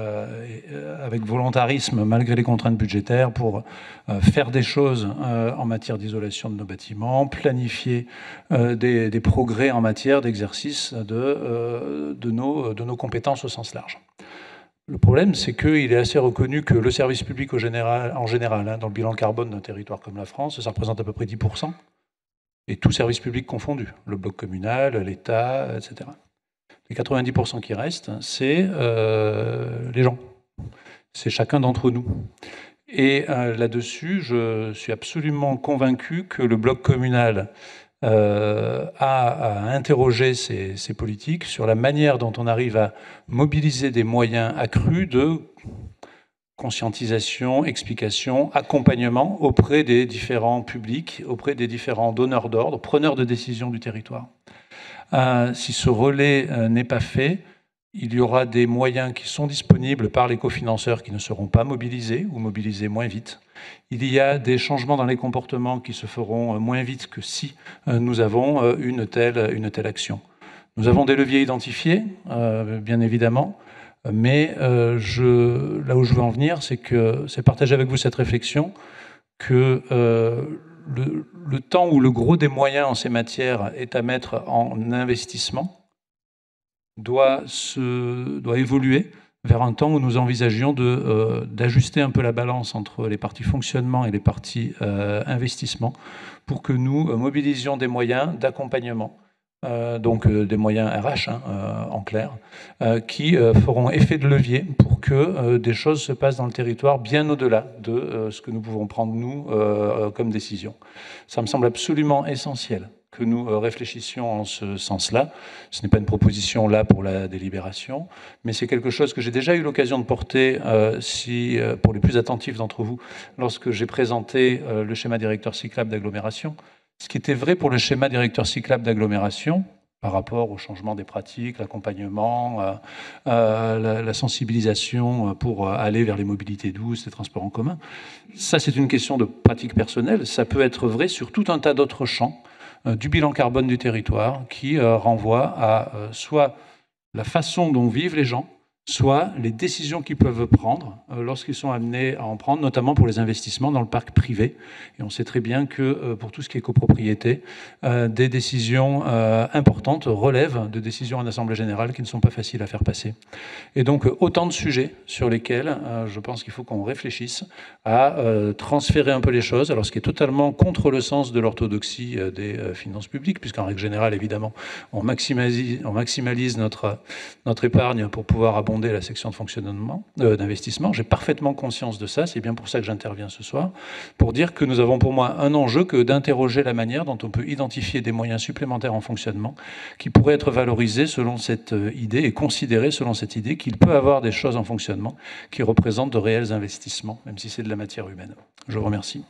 avec volontarisme, malgré les contraintes budgétaires, pour faire des choses en matière d'isolation de nos bâtiments, planifier des progrès en matière d'exercice de nos compétences au sens large. Le problème, c'est qu'il est assez reconnu que le service public en général, dans le bilan carbone d'un territoire comme la France, ça représente à peu près 10%, et tout service public confondu, le bloc communal, l'État, etc. Les 90% qui restent, c'est les gens. C'est chacun d'entre nous. Et là-dessus, je suis absolument convaincu que le bloc communal a à interroger ces politiques sur la manière dont on arrive à mobiliser des moyens accrus de conscientisation, explication, accompagnement auprès des différents publics, auprès des différents donneurs d'ordre, preneurs de décision du territoire. Si ce relais n'est pas fait, il y aura des moyens qui sont disponibles par les cofinanceurs qui ne seront pas mobilisés ou mobilisés moins vite. Il y a des changements dans les comportements qui se feront moins vite que si nous avons une telle action. Nous avons des leviers identifiés, bien évidemment, mais là où je veux en venir, c'est partager avec vous cette réflexion que le temps où le gros des moyens en ces matières est à mettre en investissement doit évoluer vers un temps où nous envisagions d'ajuster un peu la balance entre les parties fonctionnement et les parties investissement pour que nous mobilisions des moyens d'accompagnement, donc des moyens RH en clair, qui feront effet de levier pour que des choses se passent dans le territoire bien au-delà de ce que nous pouvons prendre nous comme décision. Ça me semble absolument essentiel que nous réfléchissions en ce sens-là. Ce n'est pas une proposition là pour la délibération, mais c'est quelque chose que j'ai déjà eu l'occasion de porter, pour les plus attentifs d'entre vous, lorsque j'ai présenté le schéma directeur cyclable d'agglomération. Ce qui était vrai pour le schéma directeur cyclable d'agglomération, par rapport au changement des pratiques, l'accompagnement, la sensibilisation pour aller vers les mobilités douces, les transports en commun. Ça, c'est une question de pratique personnelle. Ça peut être vrai sur tout un tas d'autres champs du bilan carbone du territoire qui renvoie à soit la façon dont vivent les gens, soit les décisions qu'ils peuvent prendre lorsqu'ils sont amenés à en prendre, notamment pour les investissements dans le parc privé. Et on sait très bien que pour tout ce qui est copropriété, des décisions importantes relèvent de décisions en Assemblée générale qui ne sont pas faciles à faire passer. Et donc autant de sujets sur lesquels je pense qu'il faut qu'on réfléchisse à transférer un peu les choses, alors ce qui est totalement contre le sens de l'orthodoxie des finances publiques, puisqu'en règle générale, évidemment, on maximalise notre épargne pour pouvoir abonder la section de fonctionnement, d'investissement. J'ai parfaitement conscience de ça, c'est bien pour ça que j'interviens ce soir, pour dire que nous avons pour moi un enjeu que d'interroger la manière dont on peut identifier des moyens supplémentaires en fonctionnement qui pourraient être valorisés selon cette idée et considérés selon cette idée qu'il peut avoir des choses en fonctionnement qui représentent de réels investissements, même si c'est de la matière humaine. Je vous remercie.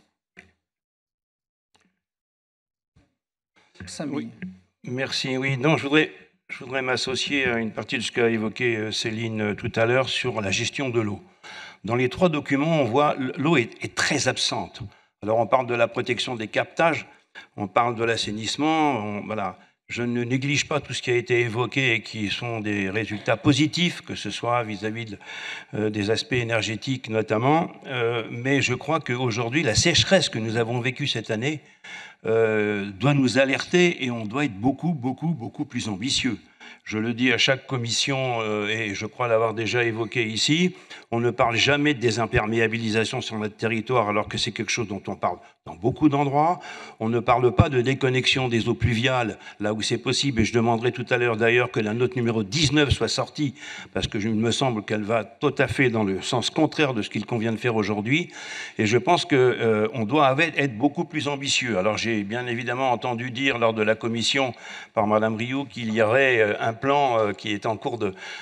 Oui. Merci. Oui, non, je voudrais m'associer à une partie de ce qu'a évoqué Céline tout à l'heure sur la gestion de l'eau. Dans les trois documents, on voit l'eau est très absente. Alors, on parle de la protection des captages, on parle de l'assainissement, voilà. Je ne néglige pas tout ce qui a été évoqué et qui sont des résultats positifs, que ce soit vis-à-vis des aspects énergétiques notamment, mais je crois qu'aujourd'hui, la sécheresse que nous avons vécue cette année doit nous alerter et on doit être beaucoup plus ambitieux. Je le dis à chaque commission, et je crois l'avoir déjà évoqué ici, on ne parle jamais de désimperméabilisation sur notre territoire, alors que c'est quelque chose dont on parle dans beaucoup d'endroits. On ne parle pas de déconnexion des eaux pluviales, là où c'est possible, et je demanderai tout à l'heure d'ailleurs que la note numéro 19 soit sortie, parce que il me semble qu'elle va tout à fait dans le sens contraire de ce qu'il convient de faire aujourd'hui, et je pense qu'on doit être beaucoup plus ambitieux. Alors j'ai bien évidemment entendu dire lors de la commission par Madame Rioux qu'il y aurait un plan qui est en cours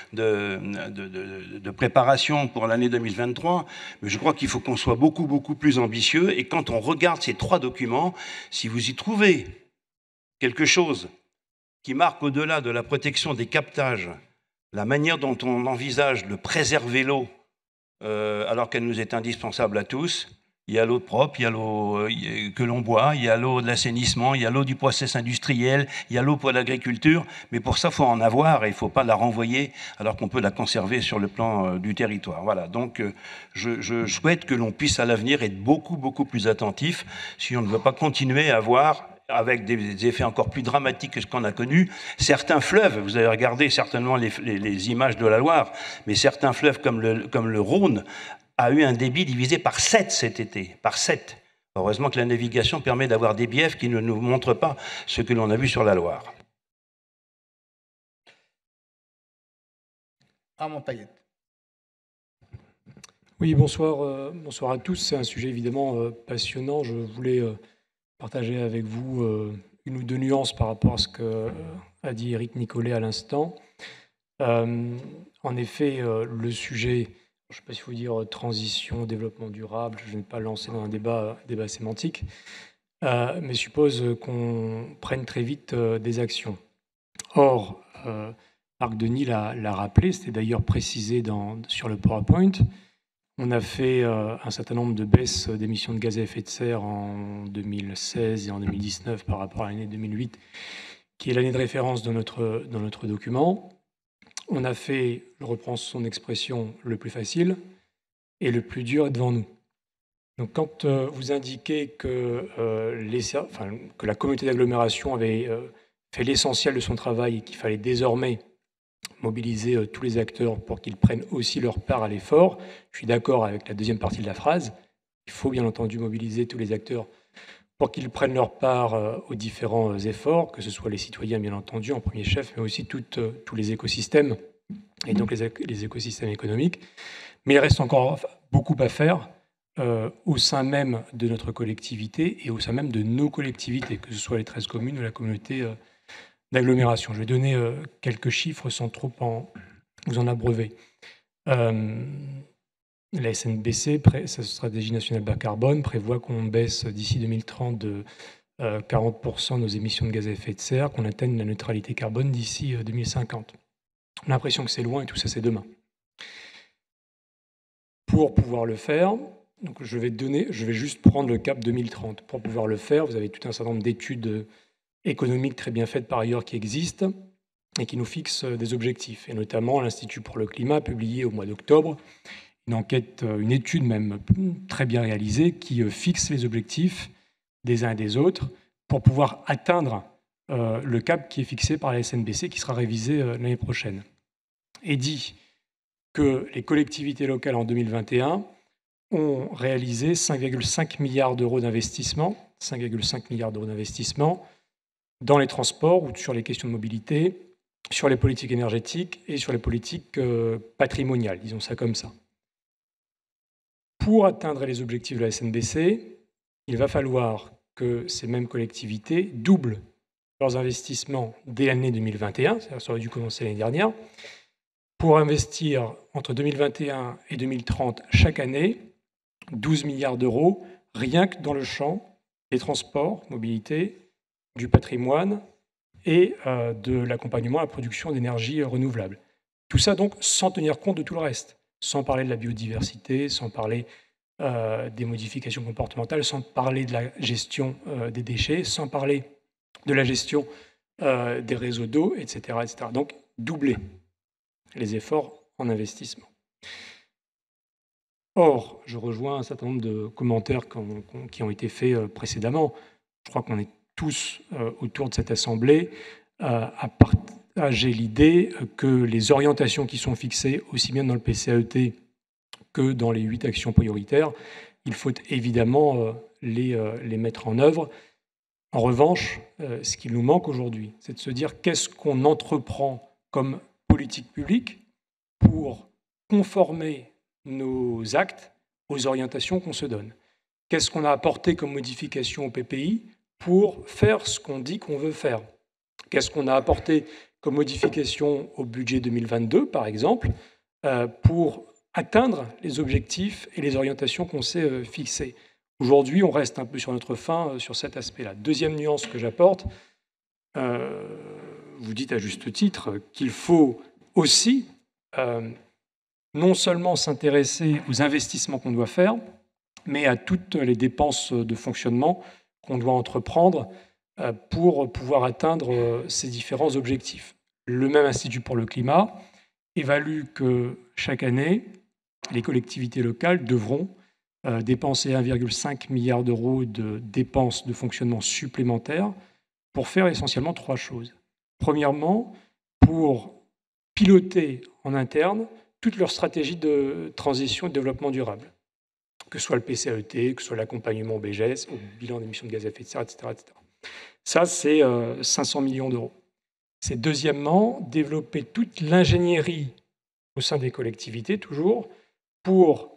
de préparation pour l'année 2023, mais je crois qu'il faut qu'on soit beaucoup plus ambitieux, et quand on regarde ces 3 documents, si vous y trouvez quelque chose qui marque au-delà de la protection des captages, la manière dont on envisage de préserver l'eau, alors qu'elle nous est indispensable à tous. Il y a l'eau propre, il y a l'eau que l'on boit, il y a l'eau de l'assainissement, il y a l'eau du process industriel, il y a l'eau pour l'agriculture, mais pour ça, il faut en avoir et il ne faut pas la renvoyer alors qu'on peut la conserver sur le plan du territoire. Voilà, donc je souhaite que l'on puisse à l'avenir être beaucoup plus attentif si on ne veut pas continuer à avoir, avec des effets encore plus dramatiques que ce qu'on a connu, certains fleuves, vous avez regardé certainement les images de la Loire, mais certains fleuves comme le Rhône a eu un débit divisé par 7 cet été, par 7. Heureusement que la navigation permet d'avoir des biefs qui ne nous montrent pas ce que l'on a vu sur la Loire. Armand Payette. Oui, bonsoir à tous. C'est un sujet évidemment passionnant. Je voulais partager avec vous une ou deux nuances par rapport à ce qu'a dit Éric Nicolet à l'instant. En effet, le sujet, je ne sais pas s'il faut dire transition, développement durable, je ne vais pas lancer dans un débat sémantique, mais suppose qu'on prenne très vite des actions. Or, Marc Denis l'a rappelé, c'était d'ailleurs précisé sur le PowerPoint, on a fait un certain nombre de baisses d'émissions de gaz à effet de serre en 2016 et en 2019 par rapport à l'année 2008, qui est l'année de référence dans notre document. On a fait, je reprends son expression, le plus facile, et le plus dur est devant nous. Donc quand vous indiquez que la communauté d'agglomération avait fait l'essentiel de son travail et qu'il fallait désormais mobiliser tous les acteurs pour qu'ils prennent aussi leur part à l'effort, je suis d'accord avec la deuxième partie de la phrase. Il faut bien entendu mobiliser tous les acteurs pour qu'ils prennent leur part aux différents efforts, que ce soit les citoyens, bien entendu, en premier chef, mais aussi tous les écosystèmes, et donc les écosystèmes économiques. Mais il reste encore beaucoup à faire au sein même de notre collectivité et au sein même de nos collectivités, que ce soit les 13 communes ou la communauté d'agglomération. Je vais donner quelques chiffres sans trop vous en abreuver. La SNBC, sa stratégie nationale bas carbone, prévoit qu'on baisse d'ici 2030 de 40% nos émissions de gaz à effet de serre, qu'on atteigne la neutralité carbone d'ici 2050. On a l'impression que c'est loin et tout ça, c'est demain. Pour pouvoir le faire, donc je vais juste prendre le cap 2030. Pour pouvoir le faire, vous avez tout un certain nombre d'études économiques très bien faites par ailleurs qui existent et qui nous fixent des objectifs. Et notamment, l'Institut pour le climat a publié au mois d'octobre une étude même très bien réalisée qui fixe les objectifs des uns et des autres pour pouvoir atteindre le cap qui est fixé par la SNBC qui sera révisé l'année prochaine. Et dit que les collectivités locales en 2021 ont réalisé 5,5 milliards d'euros d'investissement, 5,5 milliards d'euros d'investissement dans les transports ou sur les questions de mobilité, sur les politiques énergétiques et sur les politiques patrimoniales, disons ça comme ça. Pour atteindre les objectifs de la SNBC, il va falloir que ces mêmes collectivités doublent leurs investissements dès l'année 2021, c'est-à-dire ça aurait dû commencer l'année dernière, pour investir entre 2021 et 2030 chaque année 12 milliards d'euros, rien que dans le champ des transports, mobilité, du patrimoine et de l'accompagnement à la production d'énergie renouvelable. Tout ça donc sans tenir compte de tout le reste, sans parler de la biodiversité, sans parler des modifications comportementales, sans parler de la gestion des déchets, sans parler de la gestion des réseaux d'eau, etc., etc. Donc doubler les efforts en investissement. Or, je rejoins un certain nombre de commentaires qui ont été faits précédemment. Je crois qu'on est tous autour de cette assemblée à partagez l'idée que les orientations qui sont fixées, aussi bien dans le PCAET que dans les 8 actions prioritaires, il faut évidemment les mettre en œuvre. En revanche, ce qui nous manque aujourd'hui, c'est de se dire qu'est-ce qu'on entreprend comme politique publique pour conformer nos actes aux orientations qu'on se donne. Qu'est-ce qu'on a apporté comme modification au PPI pour faire ce qu'on dit qu'on veut faire? Qu'est-ce qu'on a apporté comme modification au budget 2022, par exemple, pour atteindre les objectifs et les orientations qu'on s'est fixées? Aujourd'hui, on reste un peu sur notre faim sur cet aspect-là. Deuxième nuance que j'apporte, vous dites à juste titre qu'il faut aussi non seulement s'intéresser aux investissements qu'on doit faire, mais à toutes les dépenses de fonctionnement qu'on doit entreprendre pour pouvoir atteindre ces différents objectifs. Le même Institut pour le climat évalue que chaque année, les collectivités locales devront dépenser 1,5 milliard d'euros de dépenses de fonctionnement supplémentaires pour faire essentiellement 3 choses. Premièrement, pour piloter en interne toute leur stratégie de transition et de développement durable, que ce soit le PCAET, que ce soit l'accompagnement au BGS, au bilan d'émissions de gaz à effet de serre, etc. etc. Ça, c'est 500 millions d'euros. C'est deuxièmement, développer toute l'ingénierie au sein des collectivités, toujours, pour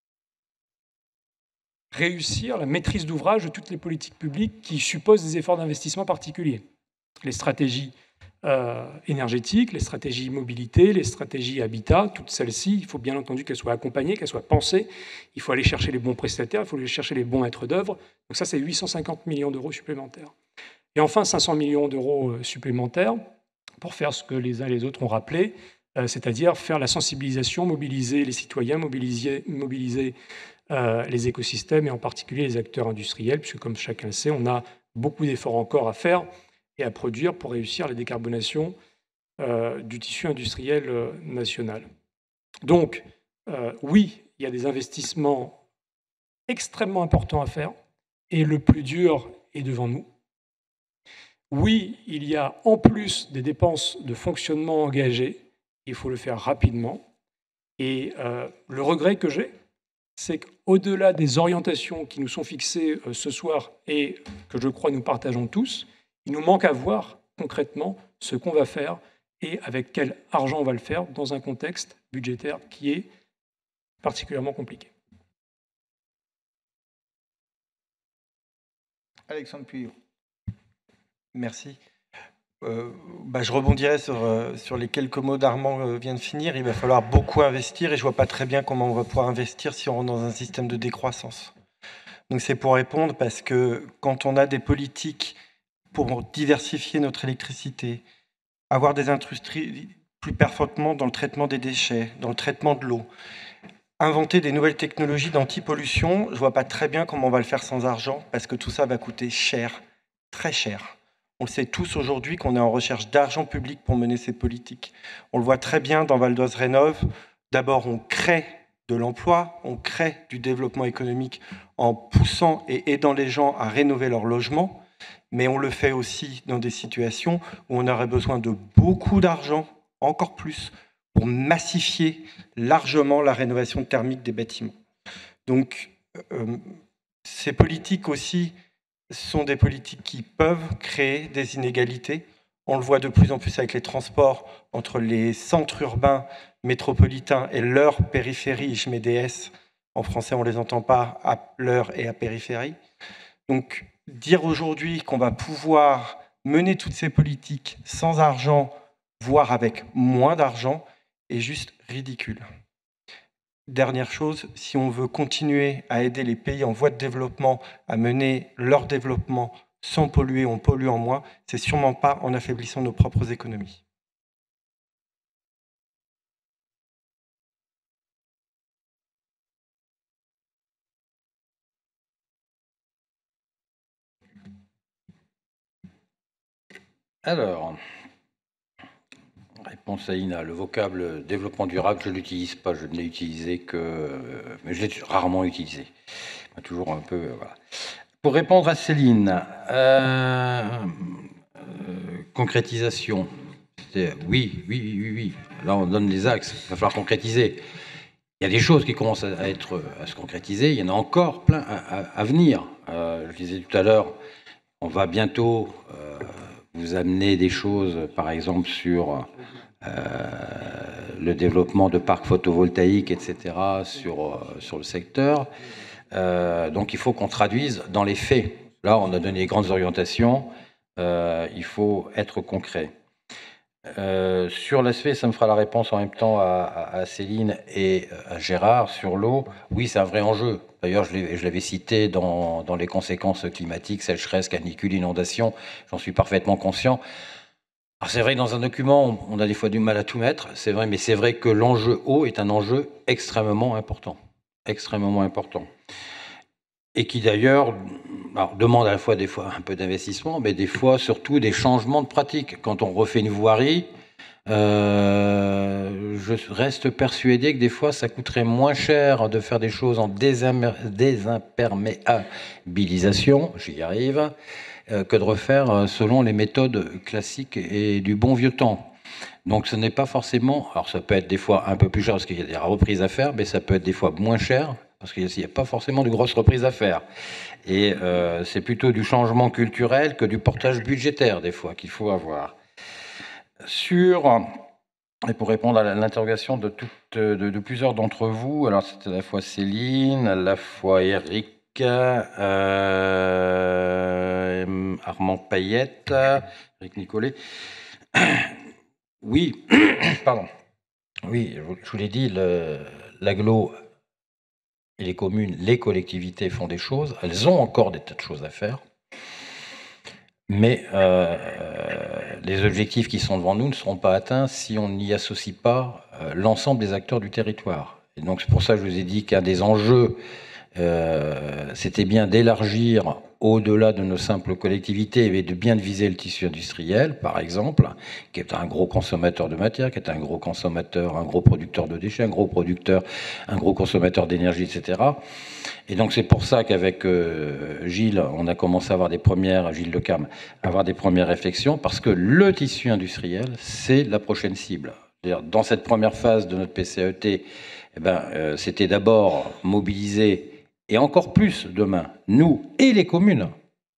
réussir la maîtrise d'ouvrage de toutes les politiques publiques qui supposent des efforts d'investissement particuliers. Les stratégies énergétiques, les stratégies mobilité, les stratégies habitat, toutes celles-ci, il faut bien entendu qu'elles soient accompagnées, qu'elles soient pensées. Il faut aller chercher les bons prestataires, il faut aller chercher les bons maîtres d'œuvre. Donc ça, c'est 850 millions d'euros supplémentaires. Et enfin, 500 millions d'euros supplémentaires pour faire ce que les uns et les autres ont rappelé, c'est-à-dire faire la sensibilisation, mobiliser les citoyens, mobiliser les écosystèmes et en particulier les acteurs industriels, puisque comme chacun le sait, on a beaucoup d'efforts encore à faire et à produire pour réussir la décarbonation du tissu industriel national. Donc, oui, il y a des investissements extrêmement importants à faire et le plus dur est devant nous. Oui, il y a en plus des dépenses de fonctionnement engagées, il faut le faire rapidement. Et le regret que j'ai, c'est qu'au-delà des orientations qui nous sont fixées ce soir et que je crois nous partageons tous, il nous manque à voir concrètement ce qu'on va faire et avec quel argent on va le faire dans un contexte budgétaire qui est particulièrement compliqué. Alexandre Puyot. Merci. Je rebondirai sur les quelques mots d'Armand vient de finir. Il va falloir beaucoup investir et je ne vois pas très bien comment on va pouvoir investir si on rentre dans un système de décroissance. Donc c'est pour répondre parce que quand on a des politiques pour diversifier notre électricité, avoir des industries plus performantes dans le traitement des déchets, dans le traitement de l'eau, inventer des nouvelles technologies d'anti-pollution, je ne vois pas très bien comment on va le faire sans argent parce que tout ça va coûter cher, très cher. On le sait tous aujourd'hui qu'on est en recherche d'argent public pour mener ces politiques. On le voit très bien dans Val d'Oise Rénov'. D'abord, on crée de l'emploi, on crée du développement économique en poussant et aidant les gens à rénover leur logement, mais on le fait aussi dans des situations où on aurait besoin de beaucoup d'argent, encore plus, pour massifier largement la rénovation thermique des bâtiments. Donc, ces politiques aussi sont des politiques qui peuvent créer des inégalités. On le voit de plus en plus avec les transports entre les centres urbains métropolitains et leur périphérie. Je mets des S, en français on ne les entend pas, à leur et à périphérie. Donc dire aujourd'hui qu'on va pouvoir mener toutes ces politiques sans argent, voire avec moins d'argent, est juste ridicule. Dernière chose, si on veut continuer à aider les pays en voie de développement à mener leur développement sans polluer, en polluant moins, c'est sûrement pas en affaiblissant nos propres économies. Alors, réponse à Ina. Le vocable développement durable, je ne l'utilise pas, je ne l'ai utilisé que... mais je l'ai rarement utilisé. Toujours un peu... voilà. Pour répondre à Céline, concrétisation. Oui. Là, on donne les axes. Il va falloir concrétiser. Il y a des choses qui commencent à se concrétiser. Il y en a encore plein à venir. Je disais tout à l'heure, on va bientôt vous amener des choses, par exemple, sur le développement de parcs photovoltaïques, etc., sur le secteur. Donc, il faut qu'on traduise dans les faits. Là, on a donné les grandes orientations. Il faut être concret. Sur l'aspect, ça me fera la réponse en même temps à Céline et à Gérard sur l'eau. Oui, c'est un vrai enjeu. D'ailleurs, je l'avais cité dans les conséquences climatiques, sécheresse, canicule, inondation. J'en suis parfaitement conscient. Alors, c'est vrai que dans un document, on a des fois du mal à tout mettre. C'est vrai, mais c'est vrai que l'enjeu eau est un enjeu extrêmement important. Extrêmement important. Et qui d'ailleurs demande à la fois des fois un peu d'investissement, mais des fois surtout des changements de pratique. Quand on refait une voirie, je reste persuadé que des fois ça coûterait moins cher de faire des choses en désimperméabilisation, j'y arrive, que de refaire selon les méthodes classiques et du bon vieux temps. Donc ce n'est pas forcément, alors ça peut être des fois un peu plus cher parce qu'il y a des reprises à faire, mais ça peut être des fois moins cher parce qu'il n'y a pas forcément de grosses reprises à faire. Et c'est plutôt du changement culturel que du portage budgétaire, des fois, qu'il faut avoir. Et pour répondre à l'interrogation de plusieurs d'entre vous, alors c'était à la fois Céline, à la fois Eric, Armand Payette, Eric Nicolet. Oui, pardon. Oui, je vous l'ai dit, l'agglo et les communes, les collectivités font des choses. Elles ont encore des tas de choses à faire. Mais les objectifs qui sont devant nous ne seront pas atteints si on n'y associe pas l'ensemble des acteurs du territoire. Et donc c'est pour ça que je vous ai dit qu'un des enjeux, c'était bien d'élargir au-delà de nos simples collectivités et de bien viser le tissu industriel, par exemple, qui est un gros consommateur de matière, qui est un gros consommateur, un gros producteur de déchets, un gros consommateur d'énergie, etc. Et donc c'est pour ça qu'avec Gilles, on a commencé à avoir Gilles Lecam, à avoir des premières réflexions, parce que le tissu industriel, c'est la prochaine cible. Dans cette première phase de notre PCAET, c'était d'abord mobiliser, et encore plus demain, nous et les communes,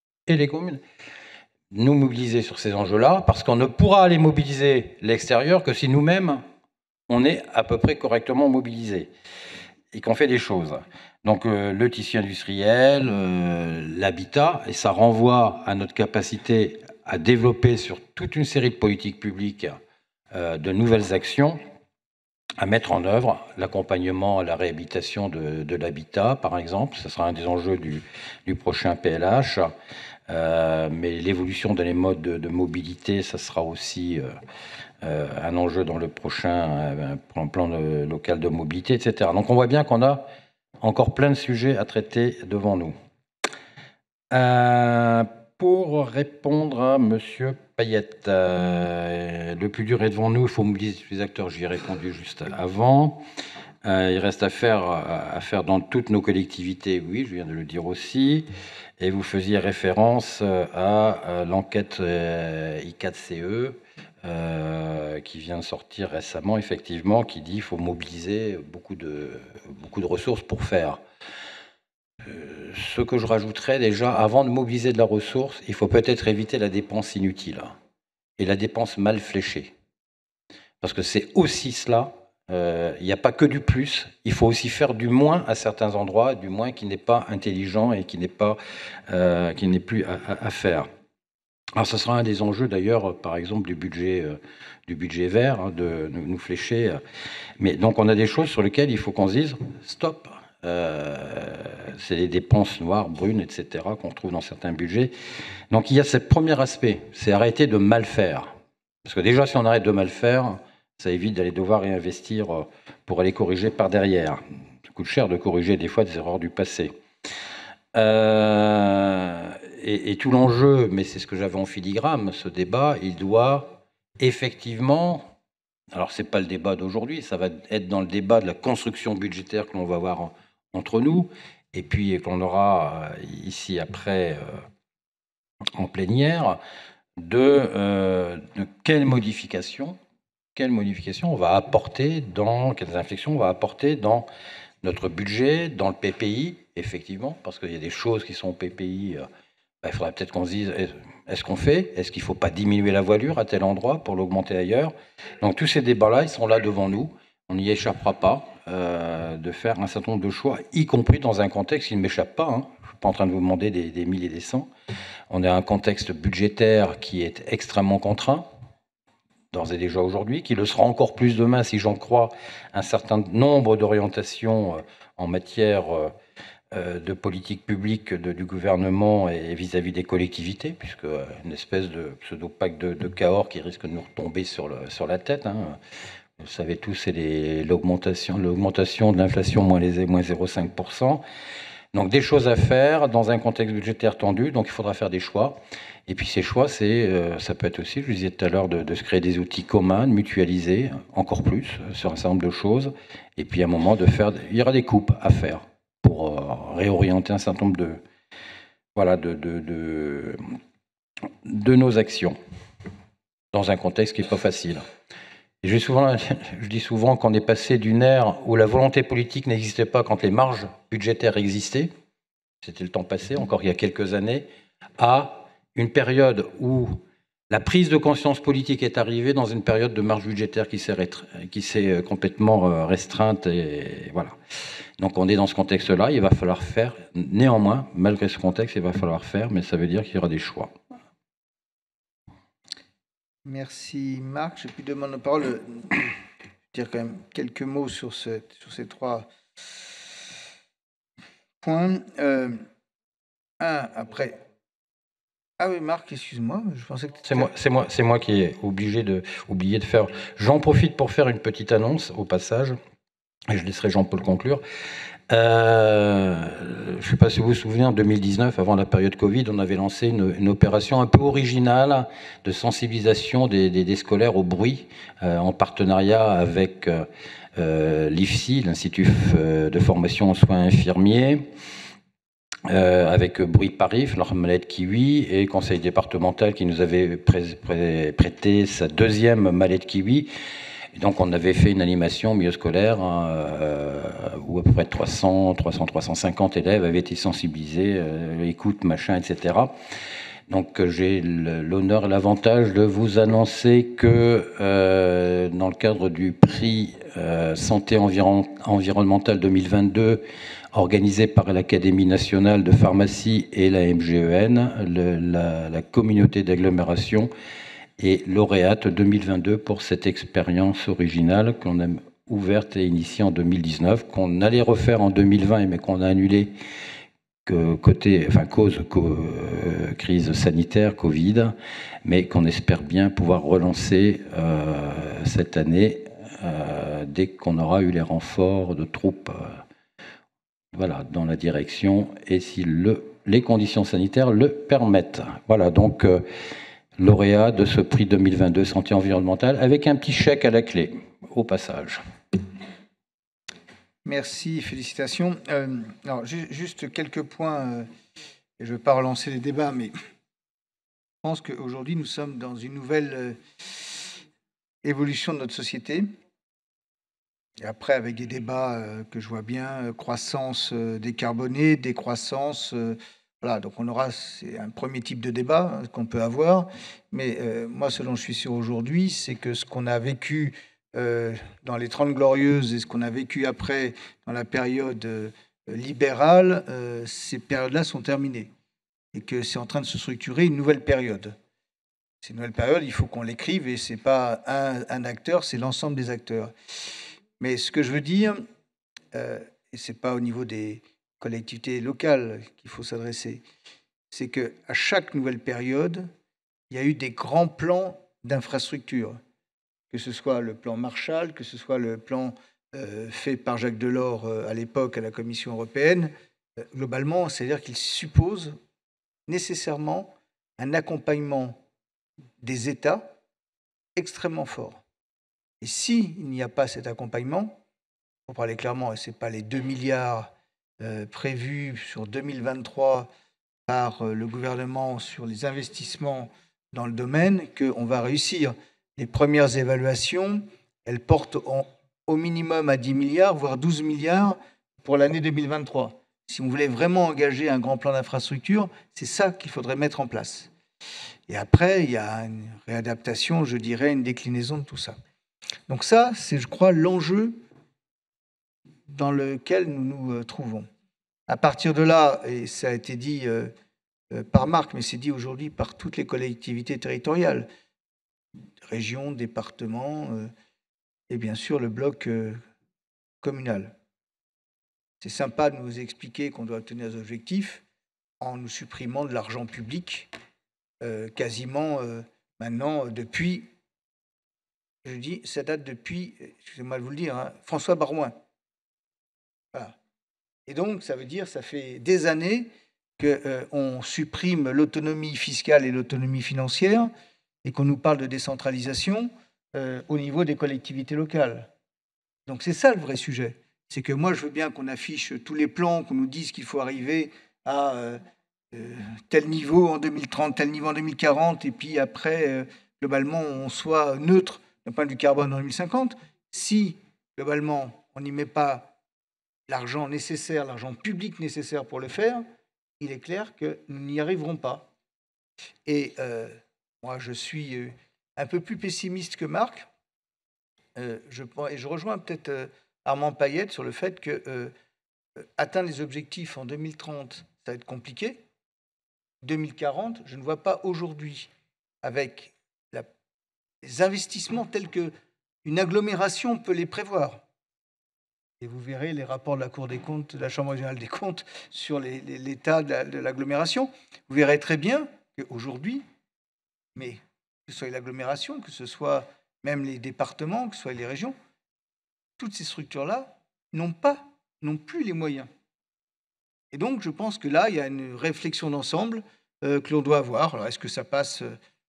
nous mobiliser sur ces enjeux-là, parce qu'on ne pourra aller mobiliser l'extérieur que si nous-mêmes, on est à peu près correctement mobilisés et qu'on fait des choses. Donc le tissu industriel, l'habitat, et ça renvoie à notre capacité à développer sur toute une série de politiques publiques de nouvelles actions, à mettre en œuvre l'accompagnement à la réhabilitation de l'habitat, par exemple. Ce sera un des enjeux du prochain PLH. Mais l'évolution dans les modes de mobilité, ça sera aussi un enjeu dans le prochain plan local de mobilité, etc. Donc on voit bien qu'on a encore plein de sujets à traiter devant nous. Pour répondre à Monsieur Payette, le plus dur est devant nous, il faut mobiliser tous les acteurs, j'y ai répondu juste avant. Il reste à faire dans toutes nos collectivités, oui, je viens de le dire aussi. Et vous faisiez référence à l'enquête I4CE qui vient de sortir récemment, effectivement, qui dit qu'il faut mobiliser beaucoup de ressources pour faire. Ce que je rajouterais déjà, avant de mobiliser de la ressource, il faut peut-être éviter la dépense inutile et la dépense mal fléchée. Parce que c'est aussi cela, il n'y a pas que du plus, il faut aussi faire du moins à certains endroits, du moins qui n'est pas intelligent et qui n'est plus à faire. Alors ce sera un des enjeux d'ailleurs, par exemple, du budget vert, hein, de nous flécher. Mais donc on a des choses sur lesquelles il faut qu'on se dise stop. C'est les dépenses noires, brunes, etc. qu'on trouve dans certains budgets. Donc il y a ce premier aspect, c'est arrêter de mal faire. Parce que déjà, si on arrête de mal faire, ça évite d'aller devoir réinvestir pour aller corriger par derrière. Ça coûte cher de corriger des fois des erreurs du passé. Et tout l'enjeu, mais c'est ce que j'avais en filigrane, ce débat, il doit effectivement... Alors, ce n'est pas le débat d'aujourd'hui, ça va être dans le débat de la construction budgétaire que l'on va avoir entre nous, et puis qu'on aura ici après en plénière. de quelles modifications on va apporter quelles inflexions on va apporter dans notre budget, dans le PPI, effectivement, parce qu'il y a des choses qui sont au PPI, il faudrait peut-être qu'on se dise, est-ce qu'on fait? Est-ce qu'il ne faut pas diminuer la voilure à tel endroit pour l'augmenter ailleurs? Donc tous ces débats-là, ils sont là devant nous. On n'y échappera pas de faire un certain nombre de choix, y compris dans un contexte qui ne m'échappe pas. Je ne suis pas en train de vous demander des 1000 et des 100. On a un contexte budgétaire qui est extrêmement contraint, d'ores et déjà aujourd'hui, qui le sera encore plus demain si j'en crois un certain nombre d'orientations en matière de politique publique du gouvernement et vis-à-vis des collectivités, puisque une espèce de pseudo-pacte de Cahors qui risque de nous retomber sur la tête. Vous le savez tous, c'est l'augmentation de l'inflation moins 0,5%. Donc des choses à faire dans un contexte budgétaire tendu, donc il faudra faire des choix. Et puis ces choix, ça peut être aussi, je vous disais tout à l'heure, de se créer des outils communs, de mutualiser encore plus sur un certain nombre de choses. Et puis à un moment, il y aura des coupes à faire pour réorienter un certain nombre de nos actions dans un contexte qui n'est pas facile. Et je dis souvent qu'on est passé d'une ère où la volonté politique n'existait pas quand les marges budgétaires existaient, c'était le temps passé, encore il y a quelques années, à une période où la prise de conscience politique est arrivée dans une période de marge budgétaire qui s'est complètement restreinte. Et voilà. Donc on est dans ce contexte-là, il va falloir faire, néanmoins, malgré ce contexte, il va falloir faire, mais ça veut dire qu'il y aura des choix. Merci Marc. Je puis demander la parole. Je vais dire quand même quelques mots sur ces 3 points. Après. Ah oui, Marc, excuse-moi. Je pensais que c'est moi qui ai oublié de faire. J'en profite pour faire une petite annonce au passage, et je laisserai Jean-Paul conclure. Je ne sais pas si vous vous souvenez, en 2019, avant la période Covid, on avait lancé une opération un peu originale de sensibilisation des scolaires au bruit, en partenariat avec l'IFSI, l'Institut de formation en soins infirmiers, avec Bruit Paris, leur mallette Kiwi, et le conseil départemental qui nous avait prêté sa 2e mallette Kiwi. Et donc on avait fait une animation milieu scolaire où à peu près 350 élèves avaient été sensibilisés, écoute, machin, etc. Donc j'ai l'honneur et l'avantage de vous annoncer que dans le cadre du prix Santé environnementale 2022, organisé par l'Académie nationale de pharmacie et la MGEN, la communauté d'agglomération est lauréate 2022 pour cette expérience originale qu'on a ouverte et initiée en 2019, qu'on allait refaire en 2020 mais qu'on a annulé cause crise sanitaire, Covid, mais qu'on espère bien pouvoir relancer cette année dès qu'on aura eu les renforts de troupes dans la direction et si les conditions sanitaires le permettent. Voilà, donc lauréat de ce prix 2022 santé environnementale avec un petit chèque à la clé, au passage. Merci, félicitations. Alors, juste quelques points, et je ne veux pas relancer les débats, mais je pense qu'aujourd'hui, nous sommes dans une nouvelle évolution de notre société. Et après, avec des débats que je vois bien, croissance décarbonée, décroissance, voilà, donc c'est un premier type de débat qu'on peut avoir. Mais moi, ce dont je suis sûr aujourd'hui, c'est que ce qu'on a vécu dans les 30 Glorieuses et ce qu'on a vécu après dans la période libérale, ces périodes-là sont terminées. Et que c'est en train de se structurer une nouvelle période. Cette nouvelle période, il faut qu'on l'écrive et ce n'est pas un acteur, c'est l'ensemble des acteurs. Mais ce que je veux dire, et ce n'est pas au niveau des collectivités locales qu'il faut s'adresser, c'est qu'à chaque nouvelle période, il y a eu des grands plans d'infrastructure, que ce soit le plan Marshall, que ce soit le plan fait par Jacques Delors à l'époque à la Commission européenne. Globalement, c'est-à-dire qu'il suppose nécessairement un accompagnement des États extrêmement fort. Et s'il n'y a pas cet accompagnement, pour parler clairement, ce n'est pas les 2 milliards prévus sur 2023 par le gouvernement sur les investissements dans le domaine qu'on va réussir. Les premières évaluations, elles portent au minimum à 10 milliards, voire 12 milliards pour l'année 2023. Si on voulait vraiment engager un grand plan d'infrastructure, c'est ça qu'il faudrait mettre en place. Et après, il y a une réadaptation, je dirais, une déclinaison de tout ça. Donc ça, c'est, je crois, l'enjeu dans lequel nous nous trouvons. À partir de là, et ça a été dit par Marc, mais c'est dit aujourd'hui par toutes les collectivités territoriales, régions, départements, et bien sûr le bloc communal. C'est sympa de nous expliquer qu'on doit obtenir des objectifs en nous supprimant de l'argent public quasiment maintenant depuis, je dis, ça date depuis, excusez-moi de vous le dire, hein, François Baroin. Voilà. Et donc, ça veut dire, ça fait des années qu'on supprime l'autonomie fiscale et l'autonomie financière et qu'on nous parle de décentralisation au niveau des collectivités locales. Donc c'est ça le vrai sujet. C'est que moi, je veux bien qu'on affiche tous les plans, qu'on nous dise qu'il faut arriver à tel niveau en 2030, tel niveau en 2040, et puis après, globalement, on soit neutre d'un point de vue carbone en 2050. Si, globalement, on n'y met pas l'argent nécessaire, l'argent public nécessaire pour le faire, il est clair que nous n'y arriverons pas. Et moi, je suis un peu plus pessimiste que Marc. Et je rejoins peut-être Armand Payette sur le fait que atteindre les objectifs en 2030, ça va être compliqué. 2040, je ne vois pas aujourd'hui, avec les investissements tels qu'une agglomération peut les prévoir. Et vous verrez les rapports de la Cour des comptes, de la Chambre régionale des comptes sur l'état de l'agglomération. Vous verrez très bien qu'aujourd'hui, mais que ce soit l'agglomération, que ce soit même les départements, que ce soit les régions, toutes ces structures-là n'ont plus les moyens. Et donc, je pense que là, il y a une réflexion d'ensemble que l'on doit avoir. Alors, est-ce que ça passe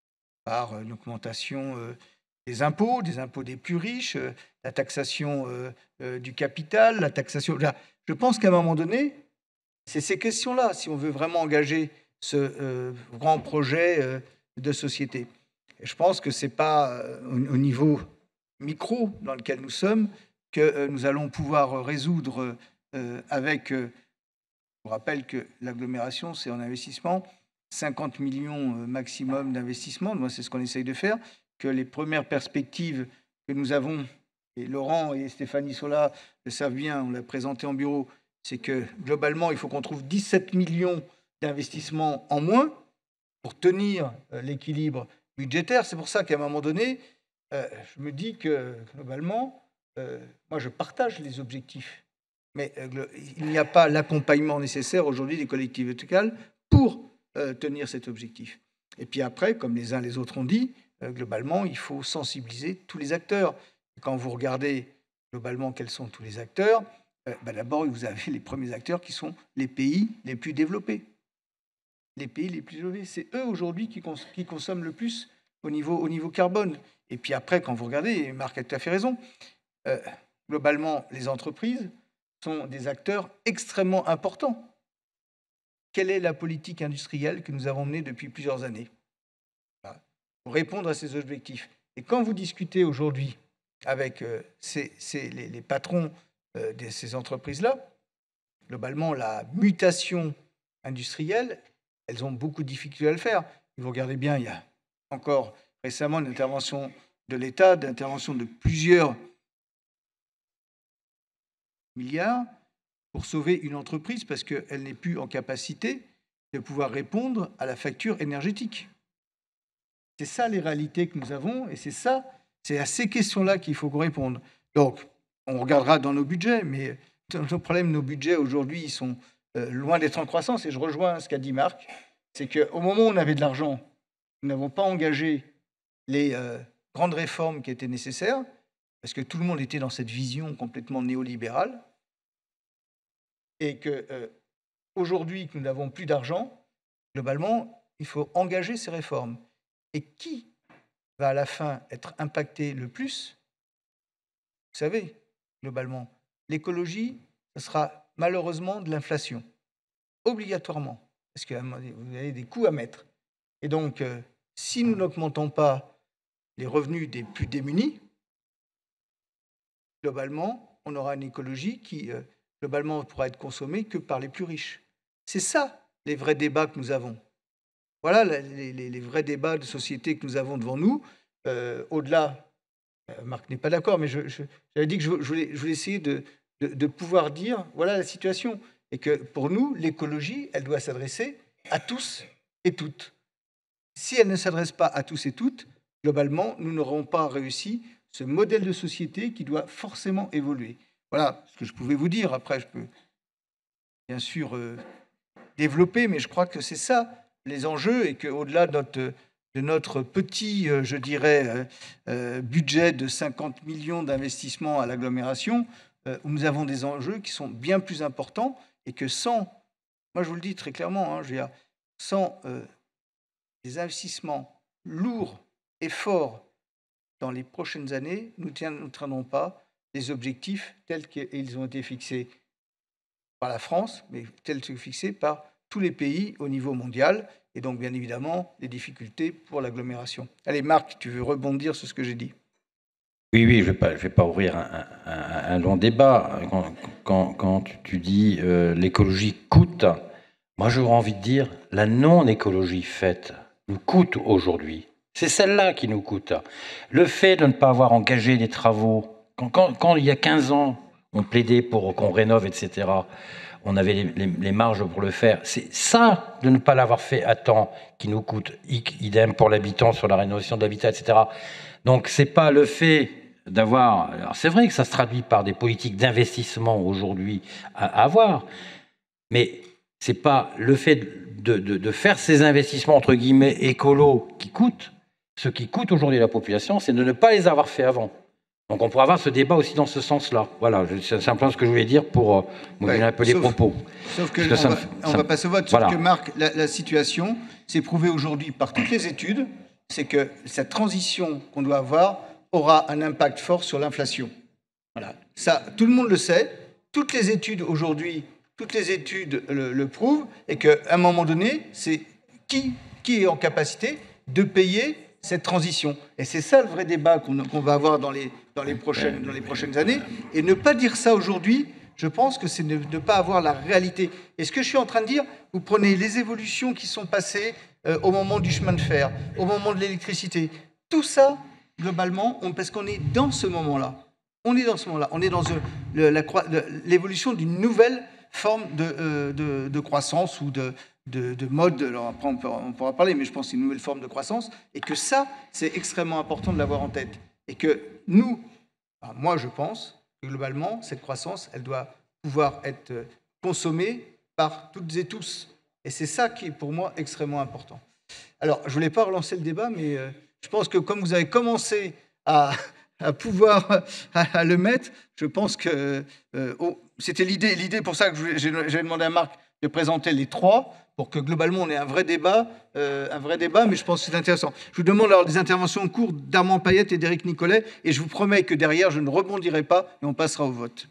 par une augmentation des impôts des plus riches, la taxation du capital, la taxation... Là, je pense qu'à un moment donné, c'est ces questions-là, si on veut vraiment engager ce grand projet de société. Et je pense que ce n'est pas au niveau micro dans lequel nous sommes que nous allons pouvoir résoudre avec... je vous rappelle que l'agglomération, c'est en investissement, 50 millions maximum d'investissement. Moi, c'est ce qu'on essaye de faire. Que les premières perspectives que nous avons, et Laurent et Stéphanie Sola le savent bien, on l'a présenté en bureau, c'est que globalement, il faut qu'on trouve 17 millions d'investissements en moins pour tenir l'équilibre budgétaire. C'est pour ça qu'à un moment donné, je me dis que globalement, moi je partage les objectifs, mais il n'y a pas l'accompagnement nécessaire aujourd'hui des collectivités locales pour tenir cet objectif. Et puis après, comme les uns les autres ont dit, globalement, il faut sensibiliser tous les acteurs. Quand vous regardez globalement quels sont tous les acteurs, d'abord, vous avez les premiers acteurs qui sont les pays les plus développés. Les pays les plus développés, c'est eux aujourd'hui qui consomment le plus au niveau carbone. Et puis après, quand vous regardez, et Marc a tout à fait raison, globalement, les entreprises sont des acteurs extrêmement importants. Quelle est la politique industrielle que nous avons menée depuis plusieurs années pour répondre à ces objectifs? Et quand vous discutez aujourd'hui avec les patrons de ces entreprises-là, globalement, la mutation industrielle, elles ont beaucoup de difficultés à le faire. Et vous regardez bien, il y a encore récemment une intervention de l'État, d'intervention de plusieurs milliards pour sauver une entreprise parce qu'elle n'est plus en capacité de pouvoir répondre à la facture énergétique. C'est ça les réalités que nous avons et c'est à ces questions-là qu'il faut qu'on réponde. Donc, on regardera dans nos budgets, mais nos problèmes, nos budgets aujourd'hui, ils sont loin d'être en croissance. Et je rejoins ce qu'a dit Marc, c'est qu'au moment où on avait de l'argent, nous n'avons pas engagé les grandes réformes qui étaient nécessaires, parce que tout le monde était dans cette vision complètement néolibérale, et qu'aujourd'hui, que nous n'avons plus d'argent, globalement, il faut engager ces réformes. Et qui va à la fin être impacté le plus? Vous savez, globalement, l'écologie, ce sera malheureusement de l'inflation, obligatoirement, parce que vous avez des coûts à mettre. Et donc, si nous n'augmentons pas les revenus des plus démunis, globalement, on aura une écologie qui, globalement, ne pourra être consommée que par les plus riches. C'est ça, les vrais débats que nous avons. Voilà les vrais débats de société que nous avons devant nous. Au-delà, Marc n'est pas d'accord, mais j'avais dit que je voulais essayer de pouvoir dire, voilà la situation. Et que pour nous, l'écologie, elle doit s'adresser à tous et toutes. Si elle ne s'adresse pas à tous et toutes, globalement, nous n'aurons pas réussi ce modèle de société qui doit forcément évoluer. Voilà ce que je pouvais vous dire. Après, je peux bien sûr développer, mais je crois que c'est ça les enjeux et qu'au-delà de notre petit, je dirais, budget de 50 millions d'investissements à l'agglomération, où nous avons des enjeux qui sont bien plus importants et que sans, moi je vous le dis très clairement, hein, je veux dire, sans des investissements lourds et forts dans les prochaines années, nous ne tiendrons pas les objectifs tels qu'ils ont été fixés par la France, mais tels qu'ils sont fixés par tous les pays au niveau mondial, et donc bien évidemment les difficultés pour l'agglomération. Allez Marc, tu veux rebondir sur ce que j'ai dit? Oui, je vais pas ouvrir un long débat. Quand tu dis l'écologie coûte, moi j'aurais envie de dire la non-écologie faite nous coûte aujourd'hui. C'est celle-là qui nous coûte. Le fait de ne pas avoir engagé des travaux, quand il y a 15 ans, on plaidait pour qu'on rénove, etc., on avait les marges pour le faire. C'est ça, de ne pas l'avoir fait à temps, qui nous coûte. Idem pour l'habitant sur la rénovation de l'habitat, etc. Donc, c'est pas le fait d'avoir... Alors, c'est vrai que ça se traduit par des politiques d'investissement aujourd'hui à avoir, mais c'est pas le fait de faire ces investissements, entre guillemets, écolos, qui coûtent. Ce qui coûte aujourd'hui à la population, c'est de ne pas les avoir fait avant. Donc on pourra avoir ce débat aussi dans ce sens-là. Voilà, c'est simplement ce que je voulais dire pour moduler un peu les propos. Sauf que on va passer au vote. Sauf que Marc, la situation, c'est prouvé aujourd'hui par toutes les études, c'est que cette transition qu'on doit avoir aura un impact fort sur l'inflation. Voilà. Ça, tout le monde le sait. Toutes les études aujourd'hui, toutes les études le prouvent, et qu'à un moment donné, c'est qui est en capacité de payer cette transition. Et c'est ça le vrai débat qu'on va avoir dans les prochaines années. Et ne pas dire ça aujourd'hui, je pense que c'est ne pas avoir la réalité. Et ce que je suis en train de dire, vous prenez les évolutions qui sont passées au moment du chemin de fer, au moment de l'électricité. Tout ça, globalement, parce qu'on est dans ce moment-là. On est dans ce moment-là. On est dans l'évolution d'une nouvelle forme de croissance ou de mode. Alors après, on pourra parler, mais je pense que c'est une nouvelle forme de croissance, et que ça, c'est extrêmement important de l'avoir en tête. Et que nous, moi je pense que globalement, cette croissance, elle doit pouvoir être consommée par toutes et tous. Et c'est ça qui est pour moi extrêmement important. Alors, je ne voulais pas relancer le débat, mais je pense que comme vous avez commencé à pouvoir à le mettre, je pense que c'était l'idée pour ça que j'ai demandé à Marc de présenter les trois, pour que globalement on ait un vrai débat, mais je pense que c'est intéressant. Je vous demande alors des interventions courtes d'Armand Payette et d'Éric Nicolet, et je vous promets que derrière je ne rebondirai pas et on passera au vote.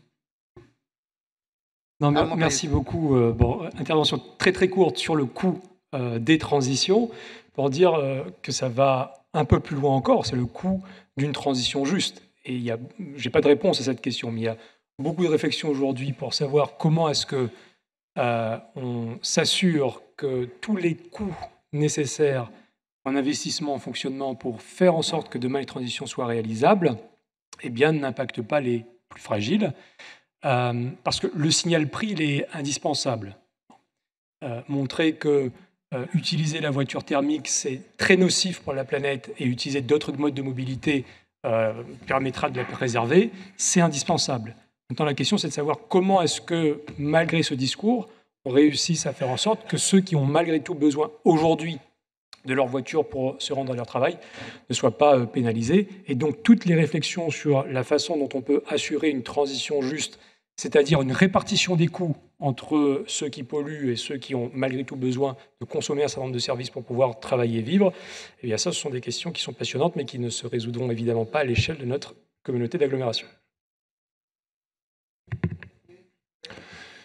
Non, merci beaucoup. Intervention très très courte sur le coût des transitions, pour dire que ça va un peu plus loin encore, c'est le coût d'une transition juste. Et je n'ai pas de réponse à cette question, mais il y a beaucoup de réflexions aujourd'hui pour savoir comment est-ce que on s'assure que tous les coûts nécessaires en investissement, en fonctionnement, pour faire en sorte que demain les transitions soient réalisables, eh bien, n'impactent pas les plus fragiles, parce que le signal prix, il est indispensable. Montrer que utiliser la voiture thermique, c'est très nocif pour la planète, et utiliser d'autres modes de mobilité permettra de la préserver, c'est indispensable. Maintenant, la question, c'est de savoir comment est-ce que, malgré ce discours, on réussisse à faire en sorte que ceux qui ont malgré tout besoin aujourd'hui de leur voiture pour se rendre à leur travail ne soient pas pénalisés. Et donc, toutes les réflexions sur la façon dont on peut assurer une transition juste, c'est-à-dire une répartition des coûts entre ceux qui polluent et ceux qui ont malgré tout besoin de consommer un certain nombre de services pour pouvoir travailler et vivre, eh bien ça, ce sont des questions qui sont passionnantes, mais qui ne se résoudront évidemment pas à l'échelle de notre communauté d'agglomération.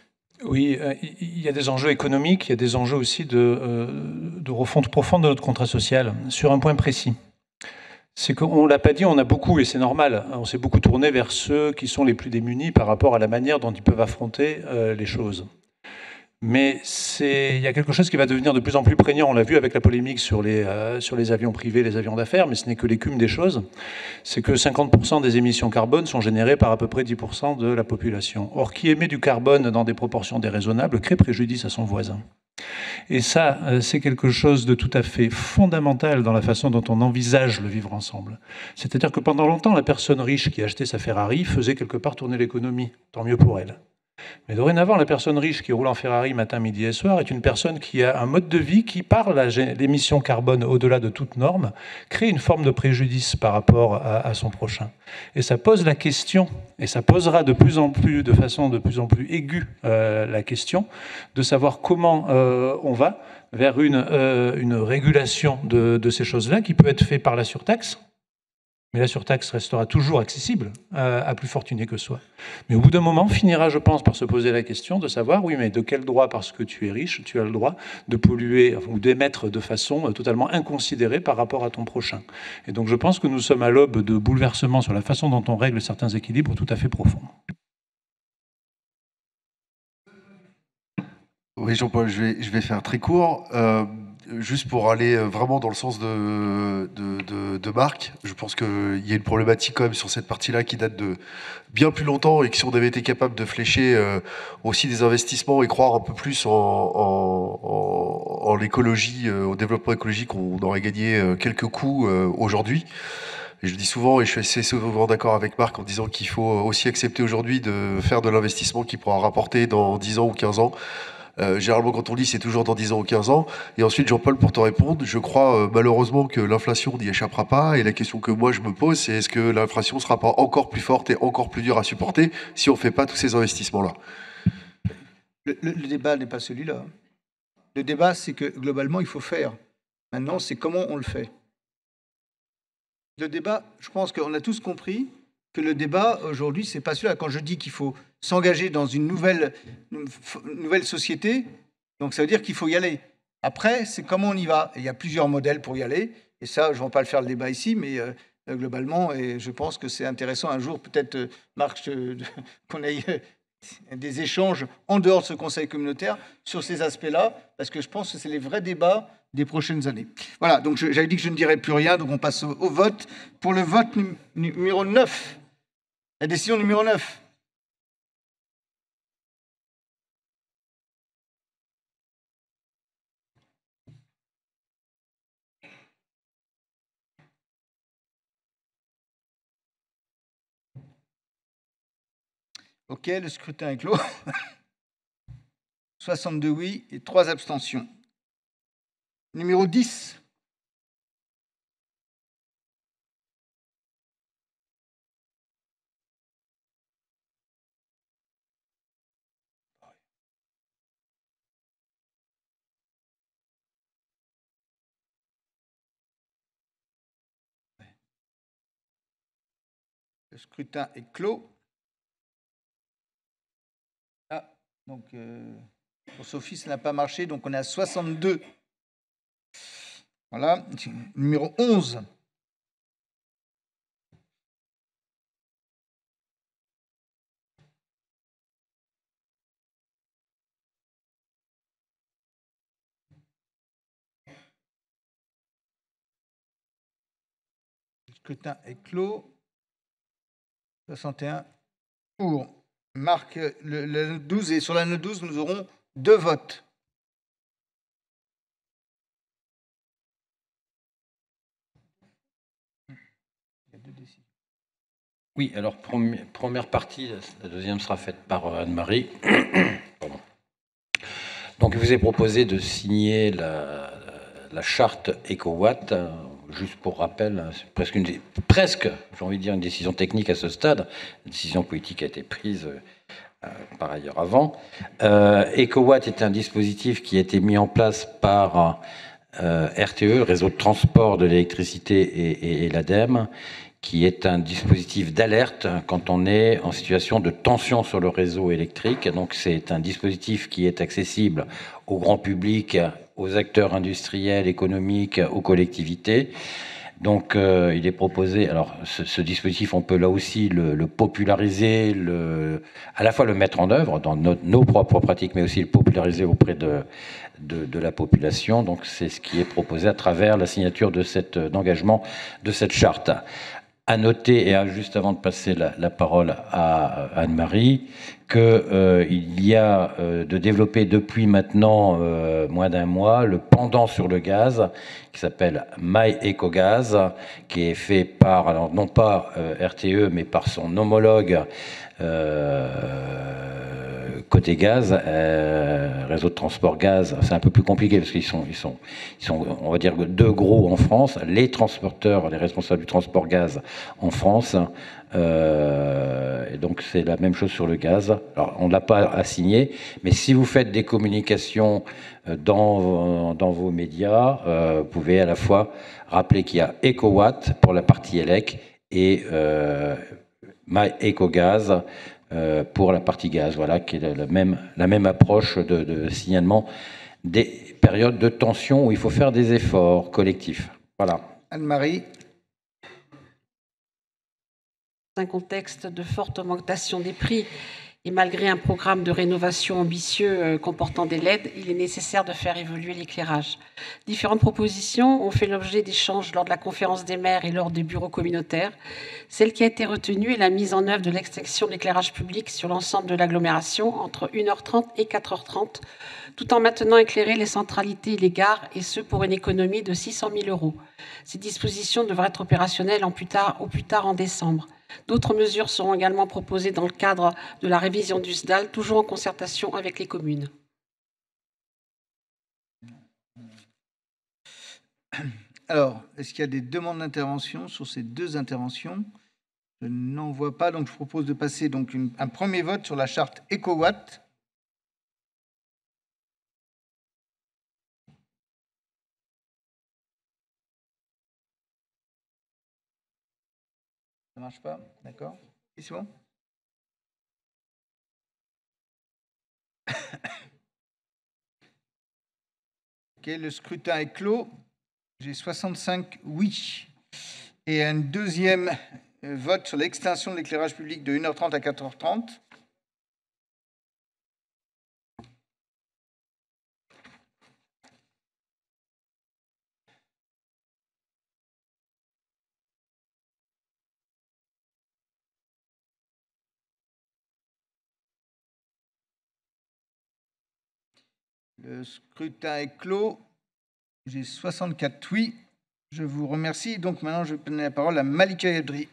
Oui, il y a des enjeux économiques, il y a des enjeux aussi de refonte profonde de notre contrat social, sur un point précis. C'est qu'on ne l'a pas dit, on a beaucoup, et c'est normal, on s'est beaucoup tourné vers ceux qui sont les plus démunis par rapport à la manière dont ils peuvent affronter les choses. Mais il y a quelque chose qui va devenir de plus en plus prégnant. On l'a vu avec la polémique sur les avions privés, les avions d'affaires, mais ce n'est que l'écume des choses. C'est que 50% des émissions carbone sont générées par à peu près 10% de la population. Or, qui émet du carbone dans des proportions déraisonnables crée préjudice à son voisin. Et ça, c'est quelque chose de tout à fait fondamental dans la façon dont on envisage le vivre ensemble. C'est-à-dire que pendant longtemps, la personne riche qui achetait sa Ferrari faisait quelque part tourner l'économie. Tant mieux pour elle. Mais dorénavant, la personne riche qui roule en Ferrari matin, midi et soir est une personne qui a un mode de vie qui, par l'émission carbone au-delà de toute norme, crée une forme de préjudice par rapport à son prochain. Et ça pose la question, et ça posera de façon de plus en plus aiguë la question de savoir comment on va vers une régulation de ces choses-là qui peut être faite par la surtaxe. Mais la surtaxe restera toujours accessible à plus fortuné que soi. Mais au bout d'un moment, finira, je pense, par se poser la question de savoir, oui, mais de quel droit, parce que tu es riche, tu as le droit de polluer ou d'émettre de façon totalement inconsidérée par rapport à ton prochain. Et donc je pense que nous sommes à l'aube de bouleversements sur la façon dont on règle certains équilibres tout à fait profonds. Oui, Jean-Paul, je vais faire très court. Juste pour aller vraiment dans le sens de Marc, je pense qu'il y a une problématique quand même sur cette partie-là qui date de bien plus longtemps et que si on avait été capable de flécher aussi des investissements et croire un peu plus en l'écologie, au développement écologique, on aurait gagné quelques coups aujourd'hui. Et je le dis souvent, et je suis assez souvent d'accord avec Marc en disant qu'il faut aussi accepter aujourd'hui de faire de l'investissement qui pourra rapporter dans 10 ans ou 15 ans. Généralement, quand on dit c'est toujours dans 10 ans ou 15 ans. Et ensuite, Jean-Paul, pour te répondre, je crois malheureusement que l'inflation n'y échappera pas. Et la question que moi je me pose, c'est est-ce que l'inflation ne sera pas encore plus forte et encore plus dure à supporter si on ne fait pas tous ces investissements-là? Le débat n'est pas celui-là. Le débat, c'est que globalement, il faut faire. Maintenant, c'est comment on le fait. Le débat, je pense qu'on a tous compris que le débat aujourd'hui, c'est pas celui-là. Quand je dis qu'il faut s'engager dans une nouvelle société, donc ça veut dire qu'il faut y aller. Après, c'est comment on y va. Et il y a plusieurs modèles pour y aller. Et ça, je ne vais pas le faire le débat ici, mais globalement, et je pense que c'est intéressant un jour, peut-être, Marc, qu'on ait des échanges en dehors de ce Conseil communautaire sur ces aspects-là, parce que je pense que c'est les vrais débats des prochaines années. Voilà, donc j'avais dit que je ne dirais plus rien, donc on passe au vote. Pour le vote numéro 9, la décision numéro 9. OK, le scrutin est clos. 62 oui et 3 abstentions. Numéro 10. Le scrutin est clos. Ah, donc pour Sophie, ça n'a pas marché, donc on est à 62. Voilà, numéro 11. Le scrutin est clos. 61 pour. Marc, le 12, et sur la note 12, nous aurons 2 votes. Oui, alors première partie, la deuxième sera faite par Anne-Marie. Donc, je vous ai proposé de signer la charte EcoWatt. Juste pour rappel, c'est presque, j'ai envie de dire, une décision technique à ce stade. Une décision politique a été prise par ailleurs avant. EcoWatt est un dispositif qui a été mis en place par RTE, le réseau de transport de l'électricité, et l'ADEME, qui est un dispositif d'alerte quand on est en situation de tension sur le réseau électrique. Donc c'est un dispositif qui est accessible au grand public, aux acteurs industriels, économiques, aux collectivités. Donc il est proposé, alors ce dispositif, on peut là aussi le populariser, à la fois le mettre en œuvre dans nos propres pratiques, mais aussi le populariser auprès de la population. Donc c'est ce qui est proposé à travers la signature d'engagement de cette charte. À noter, et juste avant de passer la parole à Anne-Marie, qu'il y a de développer depuis maintenant moins d'un mois le pendant sur le gaz qui s'appelle MyEcoGaz, qui est fait par, alors non pas RTE, mais par son homologue côté gaz, réseau de transport gaz. C'est un peu plus compliqué parce qu'ils sont, on va dire, deux gros en France, les transporteurs, les responsables du transport gaz en France. Et donc c'est la même chose sur le gaz. Alors on ne l'a pas assigné, mais si vous faites des communications dans vos médias, vous pouvez à la fois rappeler qu'il y a EcoWatt pour la partie élec et MyEcoGaz pour la partie gaz, voilà, qui est la même approche de signalement des périodes de tension où il faut faire des efforts collectifs. Voilà. Anne-Marie. Dans un contexte de forte augmentation des prix et malgré un programme de rénovation ambitieux comportant des LED, il est nécessaire de faire évoluer l'éclairage. Différentes propositions ont fait l'objet d'échanges lors de la conférence des maires et lors des bureaux communautaires. Celle qui a été retenue est la mise en œuvre de l'extinction de l'éclairage public sur l'ensemble de l'agglomération entre 1h30 et 4h30, tout en maintenant éclairer les centralités et les gares, et ce pour une économie de 600 000 €. Ces dispositions devraient être opérationnelles au plus tard en décembre. D'autres mesures seront également proposées dans le cadre de la révision du SDAL, toujours en concertation avec les communes. Alors, est-ce qu'il y a des demandes d'intervention sur ces deux interventions? Je n'en vois pas, donc je propose de passer donc un premier vote sur la charte EcoWatt. Ça ne marche pas? D'accord. Et c'est bon? Ok, le scrutin est clos. J'ai 65 oui. Et un deuxième vote sur l'extension de l'éclairage public de 1h30 à 4h30. Le scrutin est clos. J'ai 64 oui. Je vous remercie. Donc maintenant, je vais donner la parole à Malika Yadri.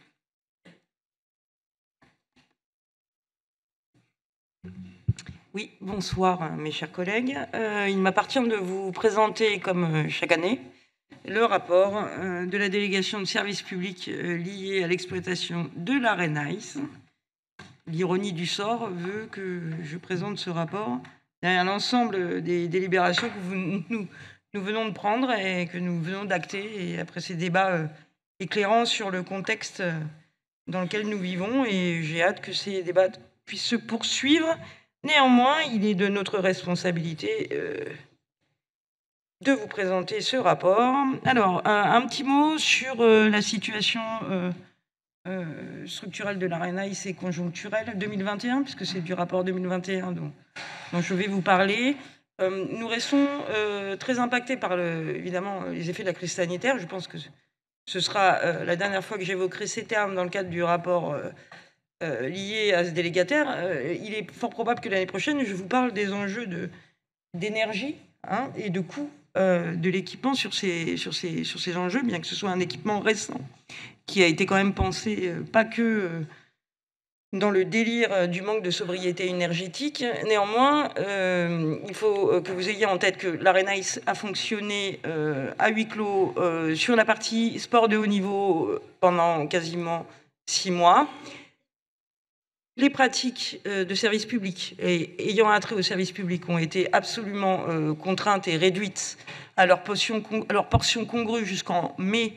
Oui, bonsoir mes chers collègues. Il m'appartient de vous présenter, comme chaque année, le rapport de la délégation de services publics liée à l'exploitation de la RENAIS. L'ironie du sort veut que je présente ce rapport derrière l'ensemble des délibérations que nous venons de prendre et que nous venons d'acter, et après ces débats éclairants sur le contexte dans lequel nous vivons, et j'ai hâte que ces débats puissent se poursuivre. Néanmoins, il est de notre responsabilité de vous présenter ce rapport. Alors, un petit mot sur la situation structurelle de la RENAIS et conjoncturelle 2021, puisque c'est du rapport 2021 dont je vais vous parler. Nous restons très impactés par, évidemment, les effets de la crise sanitaire. Je pense que ce sera la dernière fois que j'évoquerai ces termes dans le cadre du rapport lié à ce délégataire. Il est fort probable que l'année prochaine, je vous parle des enjeux d'énergie et de coûts de l'équipement sur ces enjeux, bien que ce soit un équipement récent qui a été quand même pensé pas que dans le délire du manque de sobriété énergétique. Néanmoins, il faut que vous ayez en tête que la RENAIS a fonctionné à huis clos sur la partie sport de haut niveau pendant quasiment 6 mois. Les pratiques de service public ayant attrait au service public ont été absolument contraintes et réduites à leur portion congrue jusqu'en mai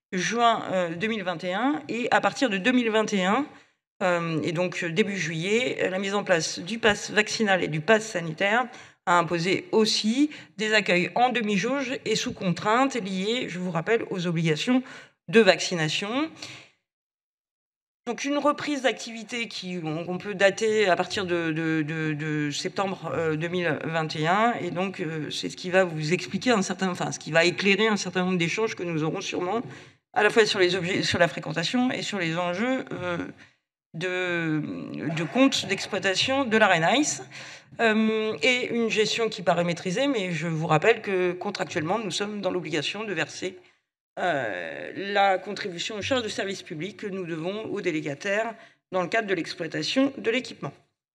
juin 2021, et à partir de 2021, et donc début juillet, la mise en place du pass vaccinal et du pass sanitaire a imposé aussi des accueils en demi-jauge et sous contrainte liés, je vous rappelle, aux obligations de vaccination. Donc une reprise d'activité qu'on peut dater à partir de septembre 2021, et donc c'est ce qui va vous expliquer ce qui va éclairer un certain nombre d'échanges que nous aurons sûrement, à la fois sur la fréquentation et sur les enjeux de compte d'exploitation de l'Arena Ice, et une gestion qui paraît maîtrisée, mais je vous rappelle que contractuellement, nous sommes dans l'obligation de verser la contribution aux charges de service public que nous devons aux délégataires dans le cadre de l'exploitation de l'équipement.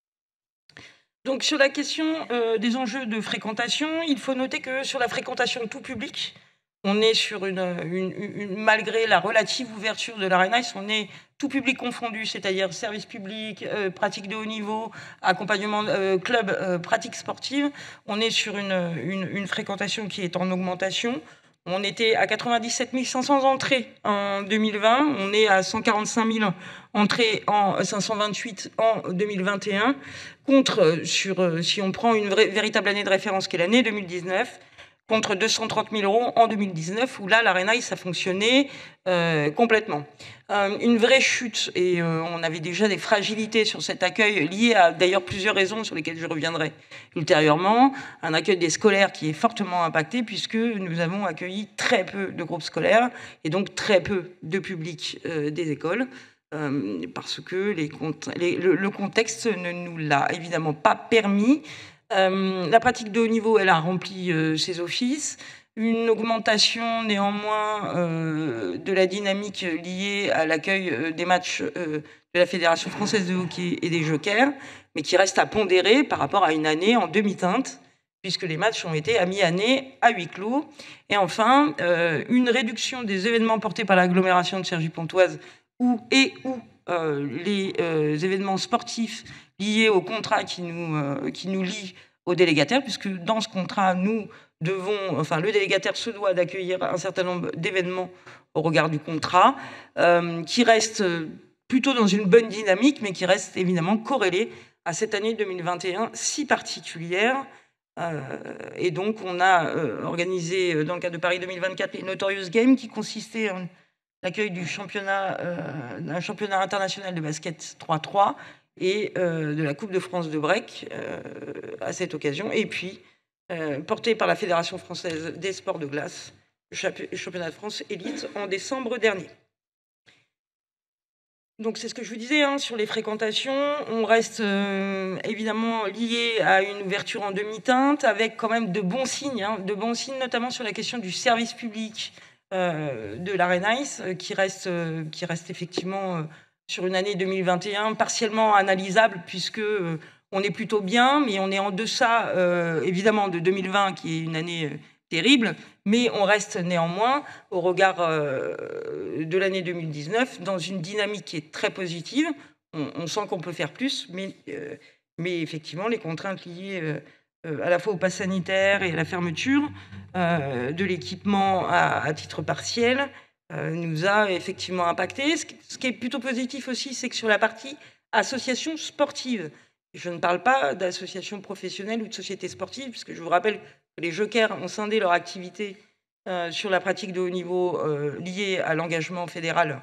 Donc sur la question des enjeux de fréquentation, il faut noter que sur la fréquentation tout public, on est sur malgré la relative ouverture de l'Arena Ice, on est tout public confondu, c'est-à-dire service public, pratique de haut niveau, accompagnement club, pratique sportive. On est sur une fréquentation qui est en augmentation. On était à 97 500 entrées en 2020, on est à 145 000 entrées, 528 en 2021, contre, si on prend une véritable année de référence qui est l'année 2019, contre 230 000 € en 2019, où là, l'Arena Ice a fonctionné complètement. Une vraie chute, et on avait déjà des fragilités sur cet accueil, liées à d'ailleurs plusieurs raisons sur lesquelles je reviendrai ultérieurement. Un accueil des scolaires qui est fortement impacté, puisque nous avons accueilli très peu de groupes scolaires, et donc très peu de public des écoles, parce que le contexte ne nous l'a évidemment pas permis. La pratique de haut niveau, elle a rempli ses offices. Une augmentation néanmoins de la dynamique liée à l'accueil des matchs de la Fédération française de hockey et des Jokers, mais qui reste à pondérer par rapport à une année en demi-teinte, puisque les matchs ont été à mi-année à huis clos. Et enfin, une réduction des événements portés par l'agglomération de Cergy-Pontoise ou les événements sportifs liés au contrat qui nous lie aux délégataires, puisque dans ce contrat, le délégataire se doit d'accueillir un certain nombre d'événements au regard du contrat, qui reste plutôt dans une bonne dynamique, mais qui reste évidemment corrélé à cette année 2021 si particulière. Et donc, on a organisé, dans le cadre de Paris 2024, les Notorious Games, qui consistaient en l'accueil d'un championnat international de basket 3-3 et de la Coupe de France de break à cette occasion. Et puis, porté par la Fédération française des sports de glace, le championnat de France élite en décembre dernier. Donc c'est ce que je vous disais, sur les fréquentations, on reste évidemment lié à une ouverture en demi-teinte, avec quand même de bons signes notamment sur la question du service public de l'Arena Ice, qui reste effectivement sur une année 2021 partiellement analysable, puisque on est plutôt bien, mais on est en deçà évidemment de 2020, qui est une année terrible, mais on reste néanmoins, au regard de l'année 2019, dans une dynamique qui est très positive. On sent qu'on peut faire plus, mais effectivement, les contraintes liées à la fois au pass sanitaire et à la fermeture de l'équipement à titre partiel nous a effectivement impacté. Ce qui est plutôt positif aussi, c'est que sur la partie association sportive, je ne parle pas d'associations professionnelles ou de sociétés sportives, puisque je vous rappelle que les Jokers ont scindé leur activité sur la pratique de haut niveau liée à l'engagement fédéral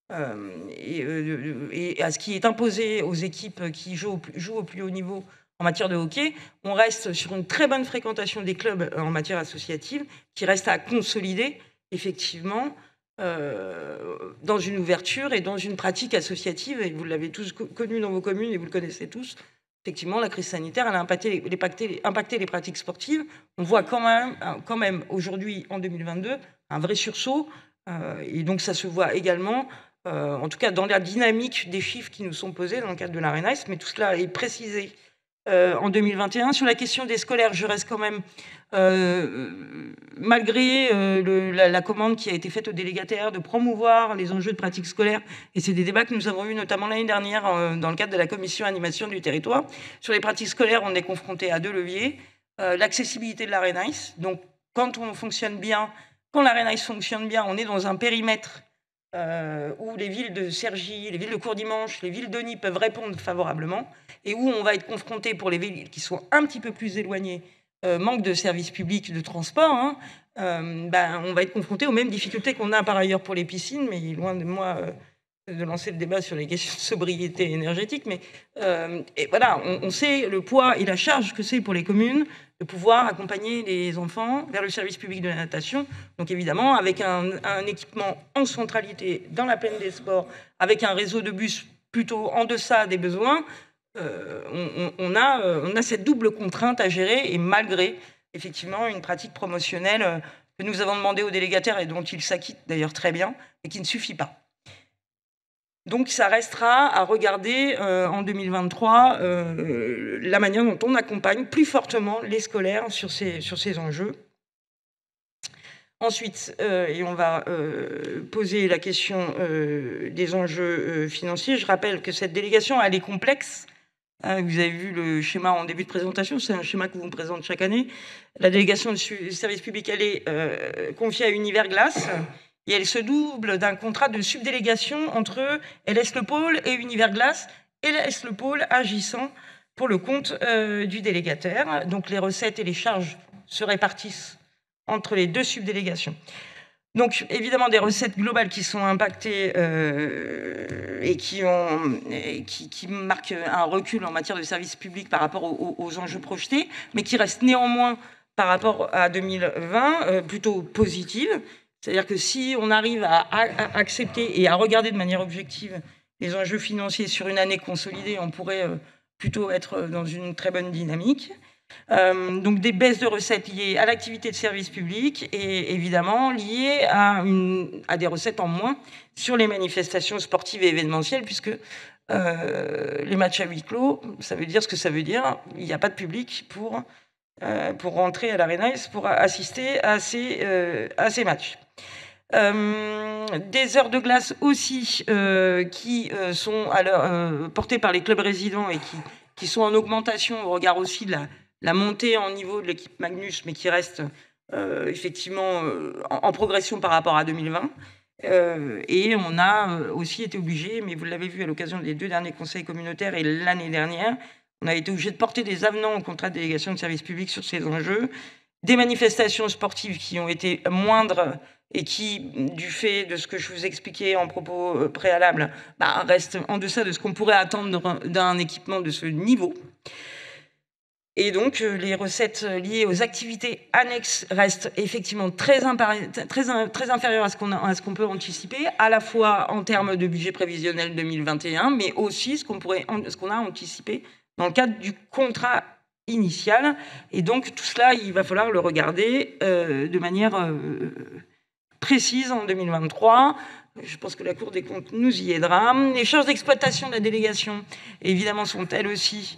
et à ce qui est imposé aux équipes qui jouent au plus haut niveau en matière de hockey. On reste sur une très bonne fréquentation des clubs en matière associative, qui reste à consolider, effectivement, dans une ouverture et dans une pratique associative. Et vous l'avez tous connu dans vos communes et vous le connaissez tous. Effectivement, la crise sanitaire, elle a impacté les pratiques sportives. On voit quand même aujourd'hui, en 2022, un vrai sursaut. Et donc, ça se voit également, en tout cas dans la dynamique des chiffres qui nous sont posés dans le cadre de l'Arena Ice. Mais tout cela est précisé en 2021. Sur la question des scolaires, je reste quand même, malgré la commande qui a été faite aux délégataires de promouvoir les enjeux de pratique scolaire, et c'est des débats que nous avons eus notamment l'année dernière dans le cadre de la commission animation du territoire. Sur les pratiques scolaires, on est confronté à deux leviers. L'accessibilité de l'Arena Ice. Donc, quand on fonctionne bien, quand l'Arenaïs fonctionne bien, on est dans un périmètre où les villes de Cergy, les villes de Courdimanche, les villes d'Osny peuvent répondre favorablement, et où on va être confronté pour les villes qui sont un petit peu plus éloignées, manque de services publics de transport, hein, on va être confronté aux mêmes difficultés qu'on a par ailleurs pour les piscines, mais loin de moi de lancer le débat sur les questions de sobriété énergétique, mais et voilà, on sait le poids et la charge que c'est pour les communes de pouvoir accompagner les enfants vers le service public de la natation. Donc évidemment, avec un équipement en centralité dans la plaine des sports, avec un réseau de bus plutôt en deçà des besoins, on a cette double contrainte à gérer, et malgré effectivement une pratique promotionnelle que nous avons demandé aux délégataires et dont ils s'acquittent d'ailleurs très bien, et qui ne suffit pas. Donc ça restera à regarder en 2023 la manière dont on accompagne plus fortement les scolaires sur ces enjeux. Ensuite, et on va poser la question des enjeux financiers, je rappelle que cette délégation, elle est complexe. Vous avez vu le schéma en début de présentation, c'est un schéma que vous me présente chaque année. La délégation de service public, elle est confiée à Univers Glace. Et elle se double d'un contrat de subdélégation entre LS Le Pôle et Univers Glace, et LS Le Pôle agissant pour le compte du délégataire. Donc les recettes et les charges se répartissent entre les deux subdélégations. Donc évidemment des recettes globales qui sont impactées et qui marquent un recul en matière de services publics par rapport aux enjeux projetés, mais qui restent néanmoins par rapport à 2020 plutôt positives. C'est-à-dire que si on arrive à accepter et à regarder de manière objective les enjeux financiers sur une année consolidée, on pourrait plutôt être dans une très bonne dynamique. Donc des baisses de recettes liées à l'activité de service public et évidemment liées à des recettes en moins sur les manifestations sportives et événementielles, puisque les matchs à huis clos, ça veut dire ce que ça veut dire. Il n'y a pas de public pour rentrer à l'Arenaïs pour assister à ces matchs. Des heures de glace aussi qui sont portées par les clubs résidents et qui sont en augmentation au regard aussi de la montée en niveau de l'équipe Magnus, mais qui reste effectivement en progression par rapport à 2020. Et on a aussi été obligé, mais vous l'avez vu à l'occasion des 2 derniers conseils communautaires et l'année dernière, on a été obligé de porter des avenants au contrat de délégation de service public sur ces enjeux. Des manifestations sportives qui ont été moindres et qui, du fait de ce que je vous expliquais en propos préalable, restent en deçà de ce qu'on pourrait attendre d'un équipement de ce niveau. Et donc, les recettes liées aux activités annexes restent effectivement très inférieures à ce qu'on peut anticiper, à la fois en termes de budget prévisionnel 2021, mais aussi ce qu'on a anticipé dans le cadre du contrat initial. Et donc, tout cela, il va falloir le regarder de manière précise en 2023. Je pense que la Cour des comptes nous y aidera. Les charges d'exploitation de la délégation, évidemment, sont elles aussi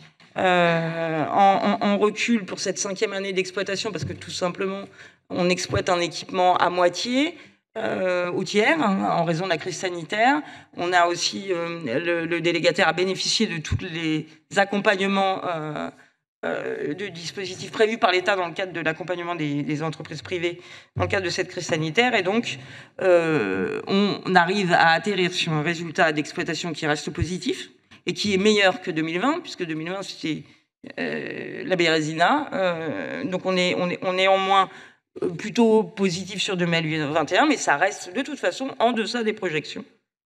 en recul pour cette 5e année d'exploitation, parce que tout simplement, on exploite un équipement à moitié, au tiers, en raison de la crise sanitaire. On a aussi, le délégataire a bénéficié de tous les accompagnements de dispositifs prévus par l'État dans le cadre de l'accompagnement des entreprises privées dans le cadre de cette crise sanitaire. Et donc, on arrive à atterrir sur un résultat d'exploitation qui reste positif et qui est meilleur que 2020, puisque 2020, c'était la Bérésina. Donc, on est néanmoins plutôt positif sur 2021, mais ça reste de toute façon en deçà des projections.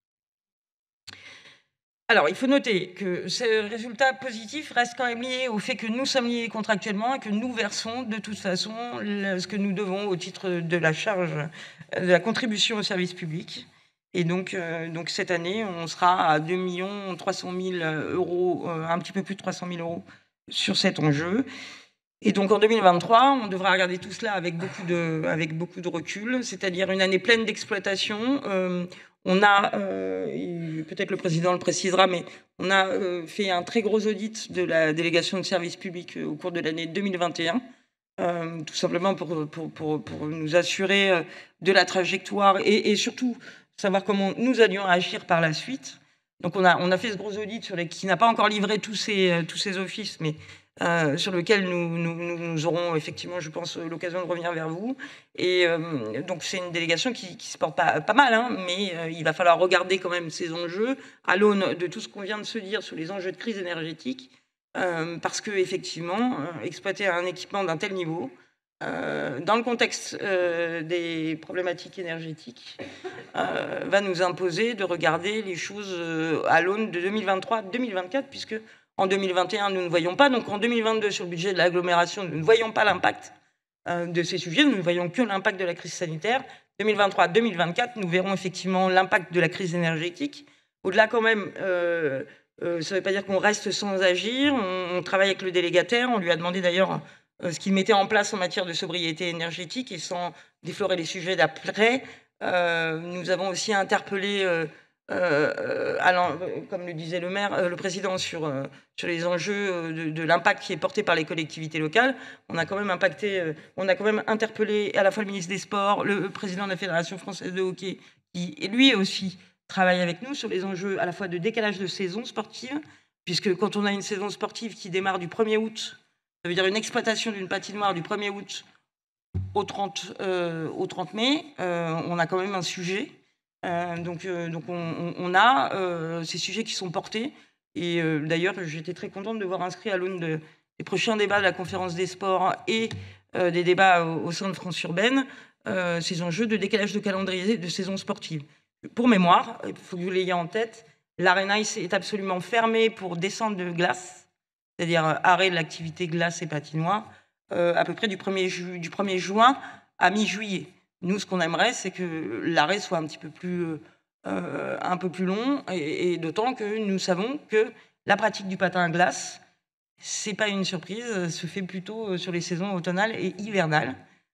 Alors, il faut noter que ce résultat positif reste quand même lié au fait que nous sommes liés contractuellement et que nous versons de toute façon ce que nous devons au titre de la charge de la contribution au service public. Et donc cette année, on sera à 2 300 000 euros, un petit peu plus de 300 000 euros sur cet enjeu. Et donc en 2023, on devra regarder tout cela avec beaucoup de recul, c'est-à-dire une année pleine d'exploitation. On a, peut-être le président le précisera, mais on a fait un très gros audit de la délégation de services publics au cours de l'année 2021, tout simplement pour nous assurer de la trajectoire et surtout savoir comment nous allions agir par la suite. Donc on a fait ce gros audit qui n'a pas encore livré tous ses offices, mais sur lequel nous aurons effectivement, je pense, l'occasion de revenir vers vous. Et donc c'est une délégation qui se porte pas mal, hein, mais il va falloir regarder quand même ces enjeux à l'aune de tout ce qu'on vient de se dire sur les enjeux de crise énergétique, parce que effectivement, exploiter un équipement d'un tel niveau, dans le contexte des problématiques énergétiques, va nous imposer de regarder les choses à l'aune de 2023-2024, puisque en 2021, nous ne voyons pas. Donc en 2022, sur le budget de l'agglomération, nous ne voyons pas l'impact de ces sujets. Nous ne voyons que l'impact de la crise sanitaire. 2023-2024, nous verrons effectivement l'impact de la crise énergétique. Au-delà, quand même, ça ne veut pas dire qu'on reste sans agir. On travaille avec le délégataire. On lui a demandé d'ailleurs ce qu'il mettait en place en matière de sobriété énergétique, et sans déflorer les sujets d'après. Nous avons aussi interpellé... comme le disait le maire, le président, sur les enjeux de l'impact qui est porté par les collectivités locales. On a quand même interpellé à la fois le ministre des Sports, le président de la Fédération française de hockey, qui lui aussi travaille avec nous sur les enjeux à la fois de décalage de saison sportive, puisque quand on a une saison sportive qui démarre du 1er août, ça veut dire une exploitation d'une patinoire du 1er août au 30 mai, on a quand même un sujet. Donc on a ces sujets qui sont portés. Et d'ailleurs, j'étais très contente de voir inscrit à l'aune des prochains débats de la conférence des sports et des débats au sein de France Urbaine ces enjeux de décalage de calendrier de saison sportive. Pour mémoire, il faut que vous l'ayez en tête, l'Arena est absolument fermée pour descente de glace, c'est-à-dire arrêt de l'activité glace et patinoire, à peu près du 1er juin à mi-juillet. Nous, ce qu'on aimerait, c'est que l'arrêt soit un peu plus long, et d'autant que nous savons que la pratique du patin à glace, c'est pas une surprise, se fait plutôt sur les saisons automnales et hivernales.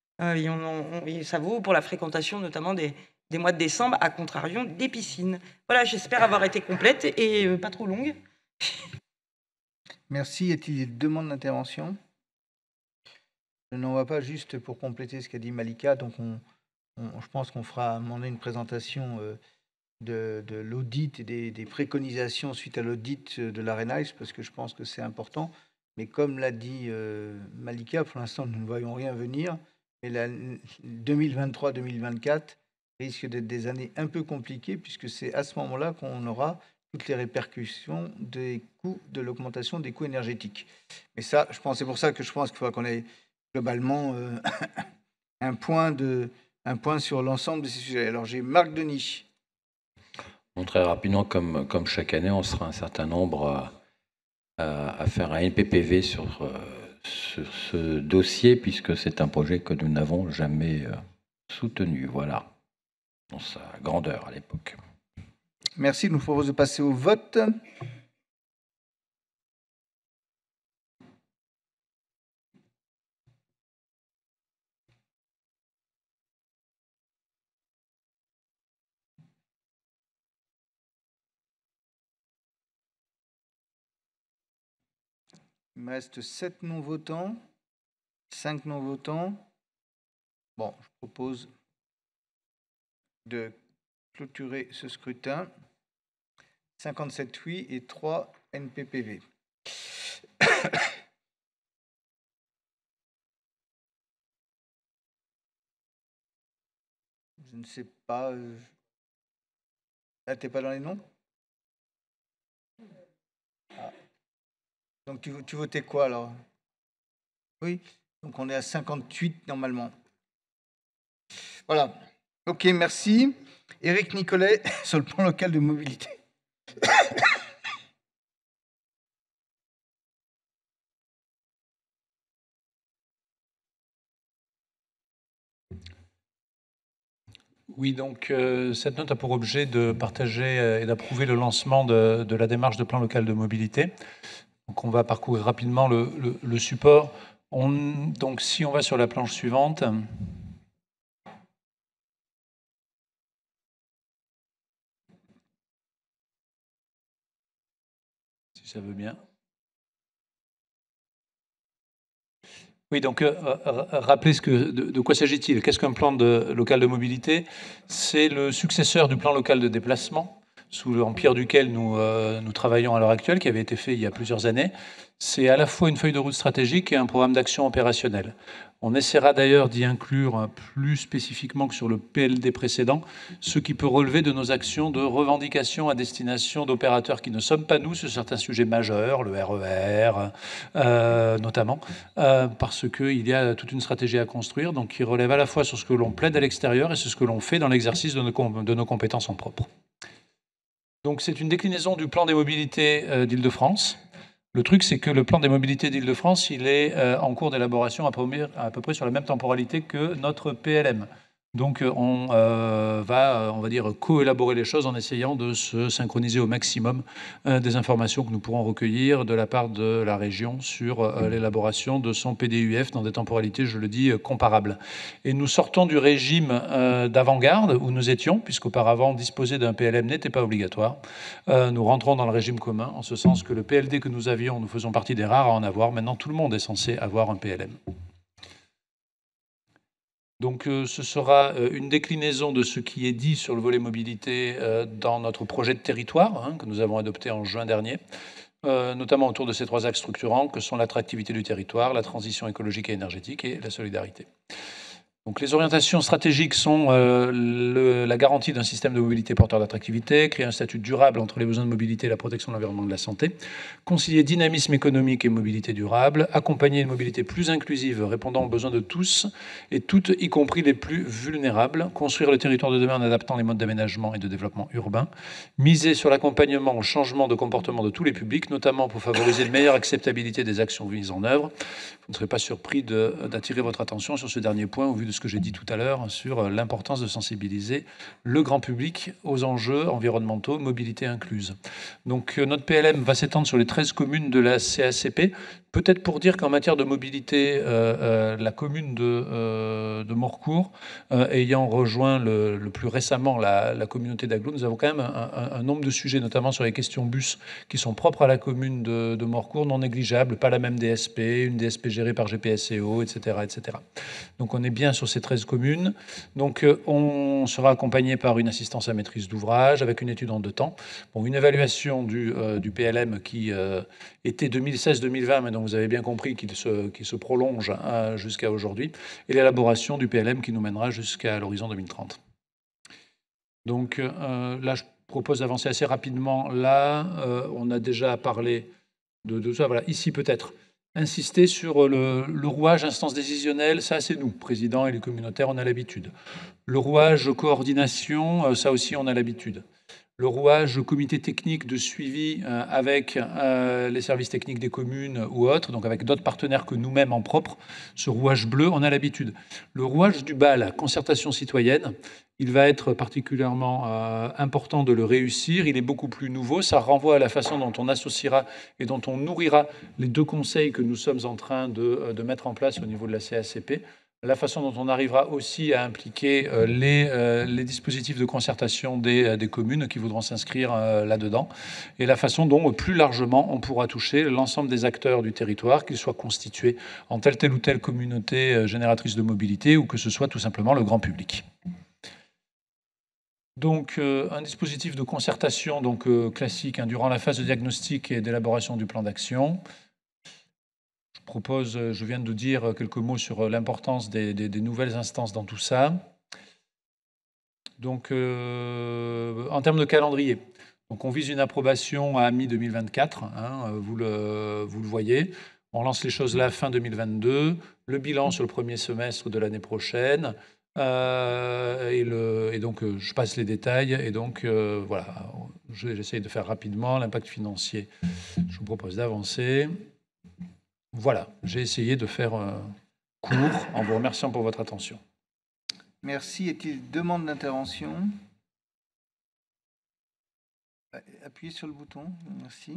Et ça vaut pour la fréquentation notamment des mois de décembre, à contrario des piscines. Voilà, j'espère avoir été complète et pas trop longue. Merci. Y a-t-il des demandes d'intervention? Je n'en vois pas, juste pour compléter ce qu'a dit Malika. Donc je pense qu'on fera demander une présentation de l'audit et des préconisations suite à l'audit de l'Arenaïs, parce que je pense que c'est important. Mais comme l'a dit Malika, pour l'instant, nous ne voyons rien venir. Et 2023-2024 risque d'être des années un peu compliquées, puisque c'est à ce moment-là qu'on aura toutes les répercussions des coûts, de l'augmentation des coûts énergétiques. Mais ça, c'est pour ça que je pense qu'il faudra qu'on ait globalement un point sur l'ensemble de ces sujets. Alors, j'ai Marc Denis. Bon, très rapidement, comme chaque année, on sera un certain nombre à faire un NPPV sur ce dossier, puisque c'est un projet que nous n'avons jamais soutenu. Voilà, dans sa grandeur à l'époque. Merci. Je vous propose de passer au vote. Il me reste 7 non-votants, 5 non-votants. Bon, je propose de clôturer ce scrutin. 57 oui et 3 NPPV. Je ne sais pas. Ah, t'es pas dans les noms? Ah. Donc tu votais quoi alors? Oui, donc on est à 58 normalement. Voilà. Ok, merci. Éric Nicolet, sur le plan local de mobilité. Oui, donc cette note a pour objet de partager et d'approuver le lancement de la démarche de plan local de mobilité. Donc on va parcourir rapidement le support. Donc si on va sur la planche suivante, si ça veut bien. Oui, donc rappelez de quoi s'agit-il? Qu'est-ce qu'un plan local de mobilité? C'est le successeur du plan local de déplacement. sous l'empire duquel nous travaillons à l'heure actuelle, qui avait été fait il y a plusieurs années. C'est à la fois une feuille de route stratégique et un programme d'action opérationnel. On essaiera d'ailleurs d'y inclure plus spécifiquement que sur le PLD précédent ce qui peut relever de nos actions de revendication à destination d'opérateurs qui ne sommes pas nous sur certains sujets majeurs, le RER notamment, parce qu'il y a toute une stratégie à construire, donc qui relève à la fois sur ce que l'on plaide à l'extérieur et sur ce que l'on fait dans l'exercice de nos compétences en propre. Donc c'est une déclinaison du plan des mobilités d'Île-de-France. Le truc, c'est que le plan des mobilités d'Île-de-France, il est en cours d'élaboration à peu près sur la même temporalité que notre PLM. Donc on va dire, co-élaborer les choses en essayant de se synchroniser au maximum des informations que nous pourrons recueillir de la part de la région sur l'élaboration de son PDUF dans des temporalités, je le dis, comparables. Et nous sortons du régime d'avant-garde où nous étions, puisqu'auparavant, disposer d'un PLM n'était pas obligatoire. Nous rentrons dans le régime commun, en ce sens que le PLD que nous avions, nous faisons partie des rares à en avoir. Maintenant, tout le monde est censé avoir un PLM. Donc ce sera une déclinaison de ce qui est dit sur le volet mobilité dans notre projet de territoire que nous avons adopté en juin dernier, notamment autour de ces 3 axes structurants que sont l'attractivité du territoire, la transition écologique et énergétique et la solidarité. Donc, les orientations stratégiques sont la garantie d'un système de mobilité porteur d'attractivité, créer un statut durable entre les besoins de mobilité et la protection de l'environnement et de la santé, concilier dynamisme économique et mobilité durable, accompagner une mobilité plus inclusive répondant aux besoins de tous et toutes, y compris les plus vulnérables, construire le territoire de demain en adaptant les modes d'aménagement et de développement urbain, miser sur l'accompagnement au changement de comportement de tous les publics, notamment pour favoriser une meilleure acceptabilité des actions mises en œuvre. Vous ne serez pas surpris d'attirer votre attention sur ce dernier point au vu de ce que j'ai dit tout à l'heure sur l'importance de sensibiliser le grand public aux enjeux environnementaux, mobilité incluse. Donc notre PLM va s'étendre sur les 13 communes de la CACP, peut-être pour dire qu'en matière de mobilité, la commune de Morcourt, ayant rejoint le plus récemment la communauté d'Aglo, nous avons quand même un nombre de sujets, notamment sur les questions bus, qui sont propres à la commune de Morcourt, non négligeables, pas la même DSP, une DSP gérée par GPSEO, etc., etc. Donc on est bien sur ces 13 communes. Donc on sera accompagné par une assistance à maîtrise d'ouvrage, avec une étude en 2 temps. Bon, une évaluation du PLM qui était 2016-2020, mais dont vous avez bien compris qu'il se prolonge jusqu'à aujourd'hui, et l'élaboration du PLM qui nous mènera jusqu'à l'horizon 2030. Donc là, je propose d'avancer assez rapidement. Là, on a déjà parlé de ça. Voilà, ici peut-être. Insister sur le rouage instance décisionnelle, ça c'est nous, président et les communautaires, on a l'habitude. Le rouage coordination, ça aussi on a l'habitude. Le rouage comité technique de suivi avec les services techniques des communes ou autres, donc avec d'autres partenaires que nous-mêmes en propre, ce rouage bleu, on a l'habitude. Le rouage du bas, la concertation citoyenne, il va être particulièrement important de le réussir. Il est beaucoup plus nouveau. Ça renvoie à la façon dont on associera et dont on nourrira les 2 conseils que nous sommes en train de mettre en place au niveau de la CACP. La façon dont on arrivera aussi à impliquer les dispositifs de concertation des communes qui voudront s'inscrire là-dedans, et la façon dont, plus largement, on pourra toucher l'ensemble des acteurs du territoire, qu'ils soient constitués en telle ou telle communauté génératrice de mobilité, ou que ce soit tout simplement le grand public. Donc, un dispositif de concertation classique durant la phase de diagnostic et d'élaboration du plan d'action. Je viens de dire quelques mots sur l'importance des nouvelles instances dans tout ça. Donc, en termes de calendrier, donc on vise une approbation à mi-2024, vous le voyez. On lance les choses là fin 2022, le bilan sur le premier semestre de l'année prochaine. Et donc, je passe les détails. Et donc, voilà, j'essaye de faire rapidement l'impact financier. Je vous propose d'avancer. Voilà, j'ai essayé de faire court en vous remerciant pour votre attention. Merci. Est-il demande d'intervention? Appuyez sur le bouton. Merci.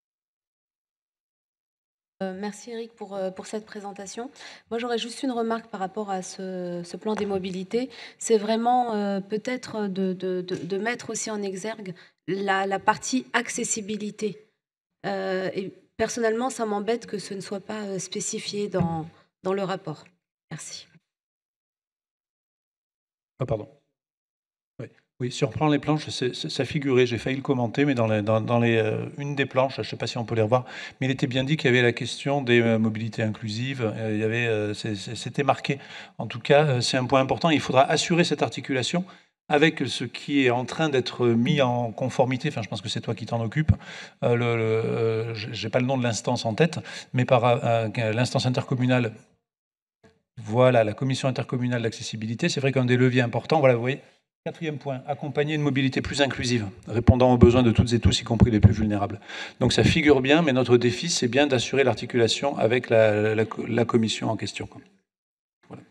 Merci Eric pour cette présentation. Moi j'aurais juste une remarque par rapport à ce plan des mobilités. C'est vraiment peut-être de mettre aussi en exergue la partie accessibilité. Et personnellement, ça m'embête que ce ne soit pas spécifié dans le rapport. Merci. Ah, pardon. Oui, si on reprend les planches, ça figurait, j'ai failli le commenter, mais une des planches, je ne sais pas si on peut les revoir, mais il était bien dit qu'il y avait la question des mobilités inclusives, c'était marqué. En tout cas, c'est un point important, il faudra assurer cette articulation avec ce qui est en train d'être mis en conformité, enfin je pense que c'est toi qui t'en occupes, je n'ai pas le nom de l'instance en tête, mais par l'instance intercommunale, voilà, la commission intercommunale d'accessibilité, c'est vrai qu'un des leviers importants, voilà, vous voyez. 4e point, accompagner une mobilité plus inclusive, répondant aux besoins de toutes et tous, y compris les plus vulnérables. Donc ça figure bien, mais notre défi, c'est bien d'assurer l'articulation avec la commission en question. Voilà.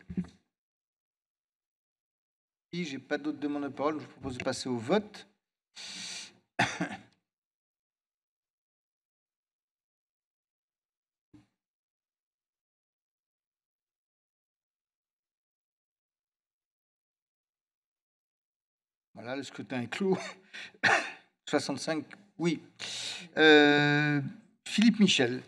Si je n'ai pas d'autres demandes de parole, je vous propose de passer au vote. Voilà, le scrutin est clos. 65, oui. Philippe Michel.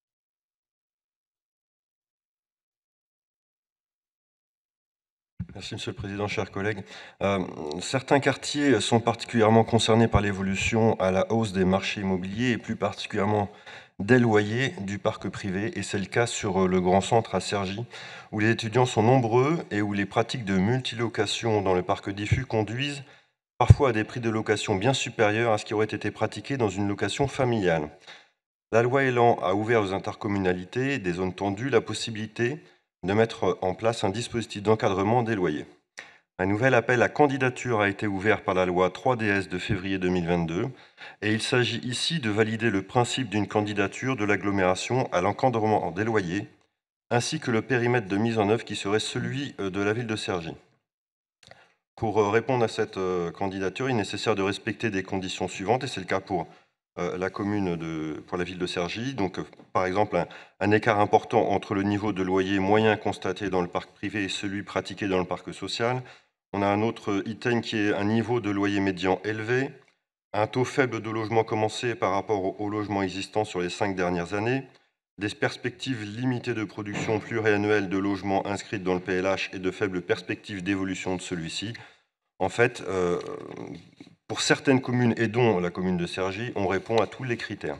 Merci Monsieur le Président, chers collègues. Certains quartiers sont particulièrement concernés par l'évolution à la hausse des marchés immobiliers et plus particulièrement des loyers du parc privé. Et c'est le cas sur le Grand Centre à Cergy, où les étudiants sont nombreux et où les pratiques de multilocation dans le parc diffus conduisent parfois à des prix de location bien supérieurs à ce qui aurait été pratiqué dans une location familiale. La loi Elan a ouvert aux intercommunalités des zones tendues la possibilité de mettre en place un dispositif d'encadrement des loyers. Un nouvel appel à candidature a été ouvert par la loi 3DS de février 2022 et il s'agit ici de valider le principe d'une candidature de l'agglomération à l'encadrement des loyers ainsi que le périmètre de mise en œuvre qui serait celui de la ville de Cergy. Pour répondre à cette candidature, il est nécessaire de respecter des conditions suivantes, et c'est le cas pour la pour la ville de Cergy. Donc, par exemple, un écart important entre le niveau de loyer moyen constaté dans le parc privé et celui pratiqué dans le parc social. On a un autre item qui est un niveau de loyer médian élevé, un taux faible de logement commencé par rapport aux logements existants sur les 5 dernières années, des perspectives limitées de production pluriannuelle de logements inscrites dans le PLH et de faibles perspectives d'évolution de celui-ci. En fait, pour certaines communes, et dont la commune de Cergy, on répond à tous les critères.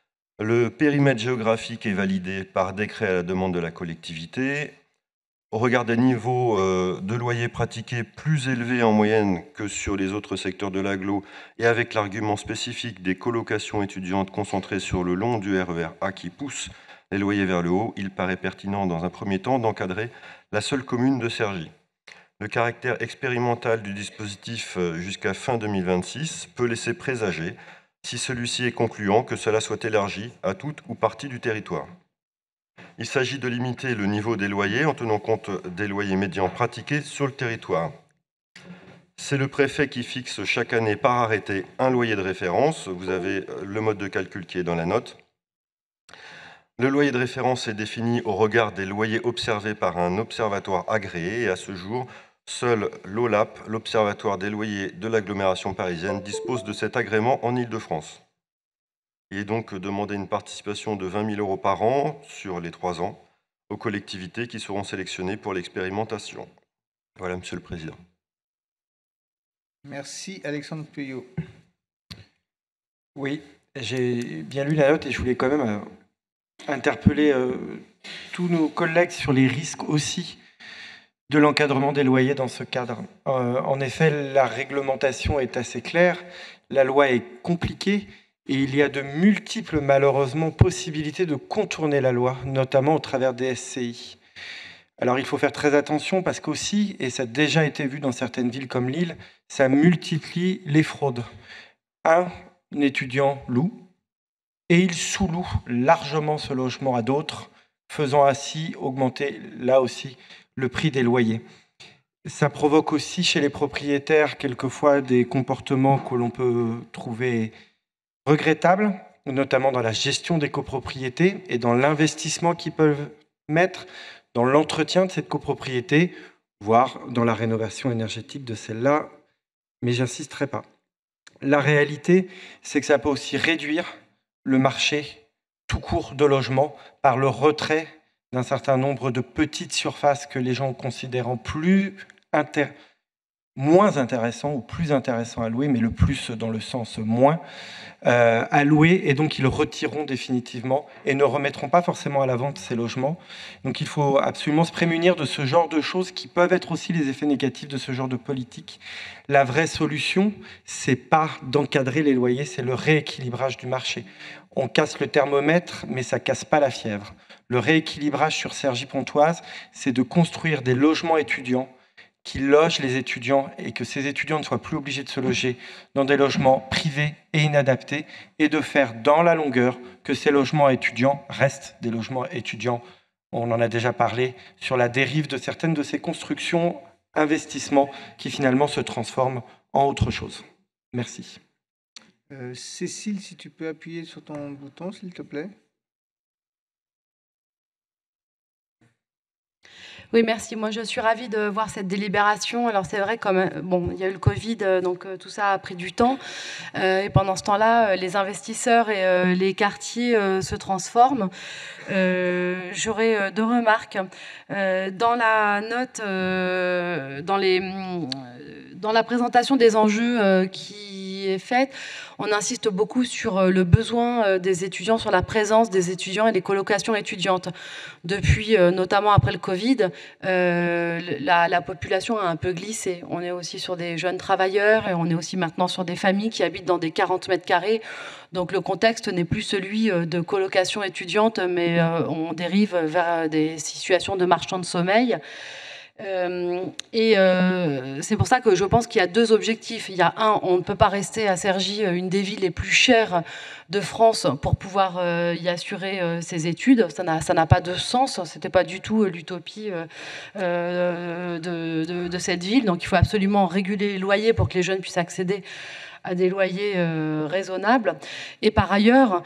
Le périmètre géographique est validé par décret à la demande de la collectivité. Au regard des niveaux de loyer pratiqués plus élevés en moyenne que sur les autres secteurs de l'agglo, et avec l'argument spécifique des colocations étudiantes concentrées sur le long du RER A qui pousse les loyers vers le haut, il paraît pertinent dans un premier temps d'encadrer la seule commune de Cergy. Le caractère expérimental du dispositif jusqu'à fin 2026 peut laisser présager, si celui-ci est concluant, que cela soit élargi à toute ou partie du territoire. Il s'agit de limiter le niveau des loyers en tenant compte des loyers médians pratiqués sur le territoire. C'est le préfet qui fixe chaque année par arrêté un loyer de référence. Vous avez le mode de calcul qui est dans la note. Le loyer de référence est défini au regard des loyers observés par un observatoire agréé et à ce jour, seul l'OLAP, l'Observatoire des loyers de l'agglomération parisienne, dispose de cet agrément en Île-de-France. Il est donc demandé une participation de 20 000 € par an sur les 3 ans aux collectivités qui seront sélectionnées pour l'expérimentation. Voilà, Monsieur le Président. Merci. Alexandre Puyot. Oui, j'ai bien lu la note et je voulais quand même interpeller tous nos collègues sur les risques aussi de l'encadrement des loyers dans ce cadre. En effet, la réglementation est assez claire, la loi est compliquée et il y a de multiples, malheureusement, possibilités de contourner la loi, notamment au travers des SCI. Alors il faut faire très attention parce qu'aussi, et ça a déjà été vu dans certaines villes comme Lille, ça multiplie les fraudes. Un étudiant loue et il sous-loue largement ce logement à d'autres, faisant ainsi augmenter, là aussi, le prix des loyers. Ça provoque aussi chez les propriétaires quelquefois des comportements que l'on peut trouver regrettables, notamment dans la gestion des copropriétés et dans l'investissement qu'ils peuvent mettre dans l'entretien de cette copropriété, voire dans la rénovation énergétique de celle-là, mais j'insisterai pas. La réalité, c'est que ça peut aussi réduire le marché tout court de logement par le retrait d'un certain nombre de petites surfaces que les gens considérant plus moins intéressants ou plus intéressants à louer, mais le plus dans le sens moins, à louer, et donc ils le retireront définitivement et ne remettront pas forcément à la vente ces logements. Donc il faut absolument se prémunir de ce genre de choses qui peuvent être aussi les effets négatifs de ce genre de politique. La vraie solution, c'est pas d'encadrer les loyers, c'est le rééquilibrage du marché. On casse le thermomètre, mais ça casse pas la fièvre. Le rééquilibrage sur Cergy-Pontoise, c'est de construire des logements étudiants qui logent les étudiants et que ces étudiants ne soient plus obligés de se loger dans des logements privés et inadaptés, et de faire dans la longueur que ces logements étudiants restent des logements étudiants. On en a déjà parlé sur la dérive de certaines de ces constructions, investissements qui finalement se transforment en autre chose. Merci. Cécile, si tu peux appuyer sur ton bouton, s'il te plaît. Oui, merci. Moi, je suis ravie de voir cette délibération. Alors, c'est vrai, comme bon, il y a eu le Covid, donc tout ça a pris du temps. Et pendant ce temps-là, les investisseurs et les quartiers se transforment. J'aurais deux remarques. Dans la note, dans la présentation des enjeux qui est faite, on insiste beaucoup sur le besoin des étudiants, sur la présence des étudiants et les colocations étudiantes. Depuis, notamment après le Covid, la population a un peu glissé. On est aussi sur des jeunes travailleurs et on est aussi maintenant sur des familles qui habitent dans des 40 mètres carrés. Donc le contexte n'est plus celui de colocation étudiante, mais on dérive vers des situations de marchands de sommeil. C'est pour ça que je pense qu'il y a deux objectifs. Il y a un, on ne peut pas rester à Cergy, une des villes les plus chères de France, pour pouvoir y assurer ses études. Ça n'a pas de sens. C'était pas du tout l'utopie de cette ville. Donc il faut absolument réguler les loyers pour que les jeunes puissent accéder à des loyers raisonnables. Et par ailleurs,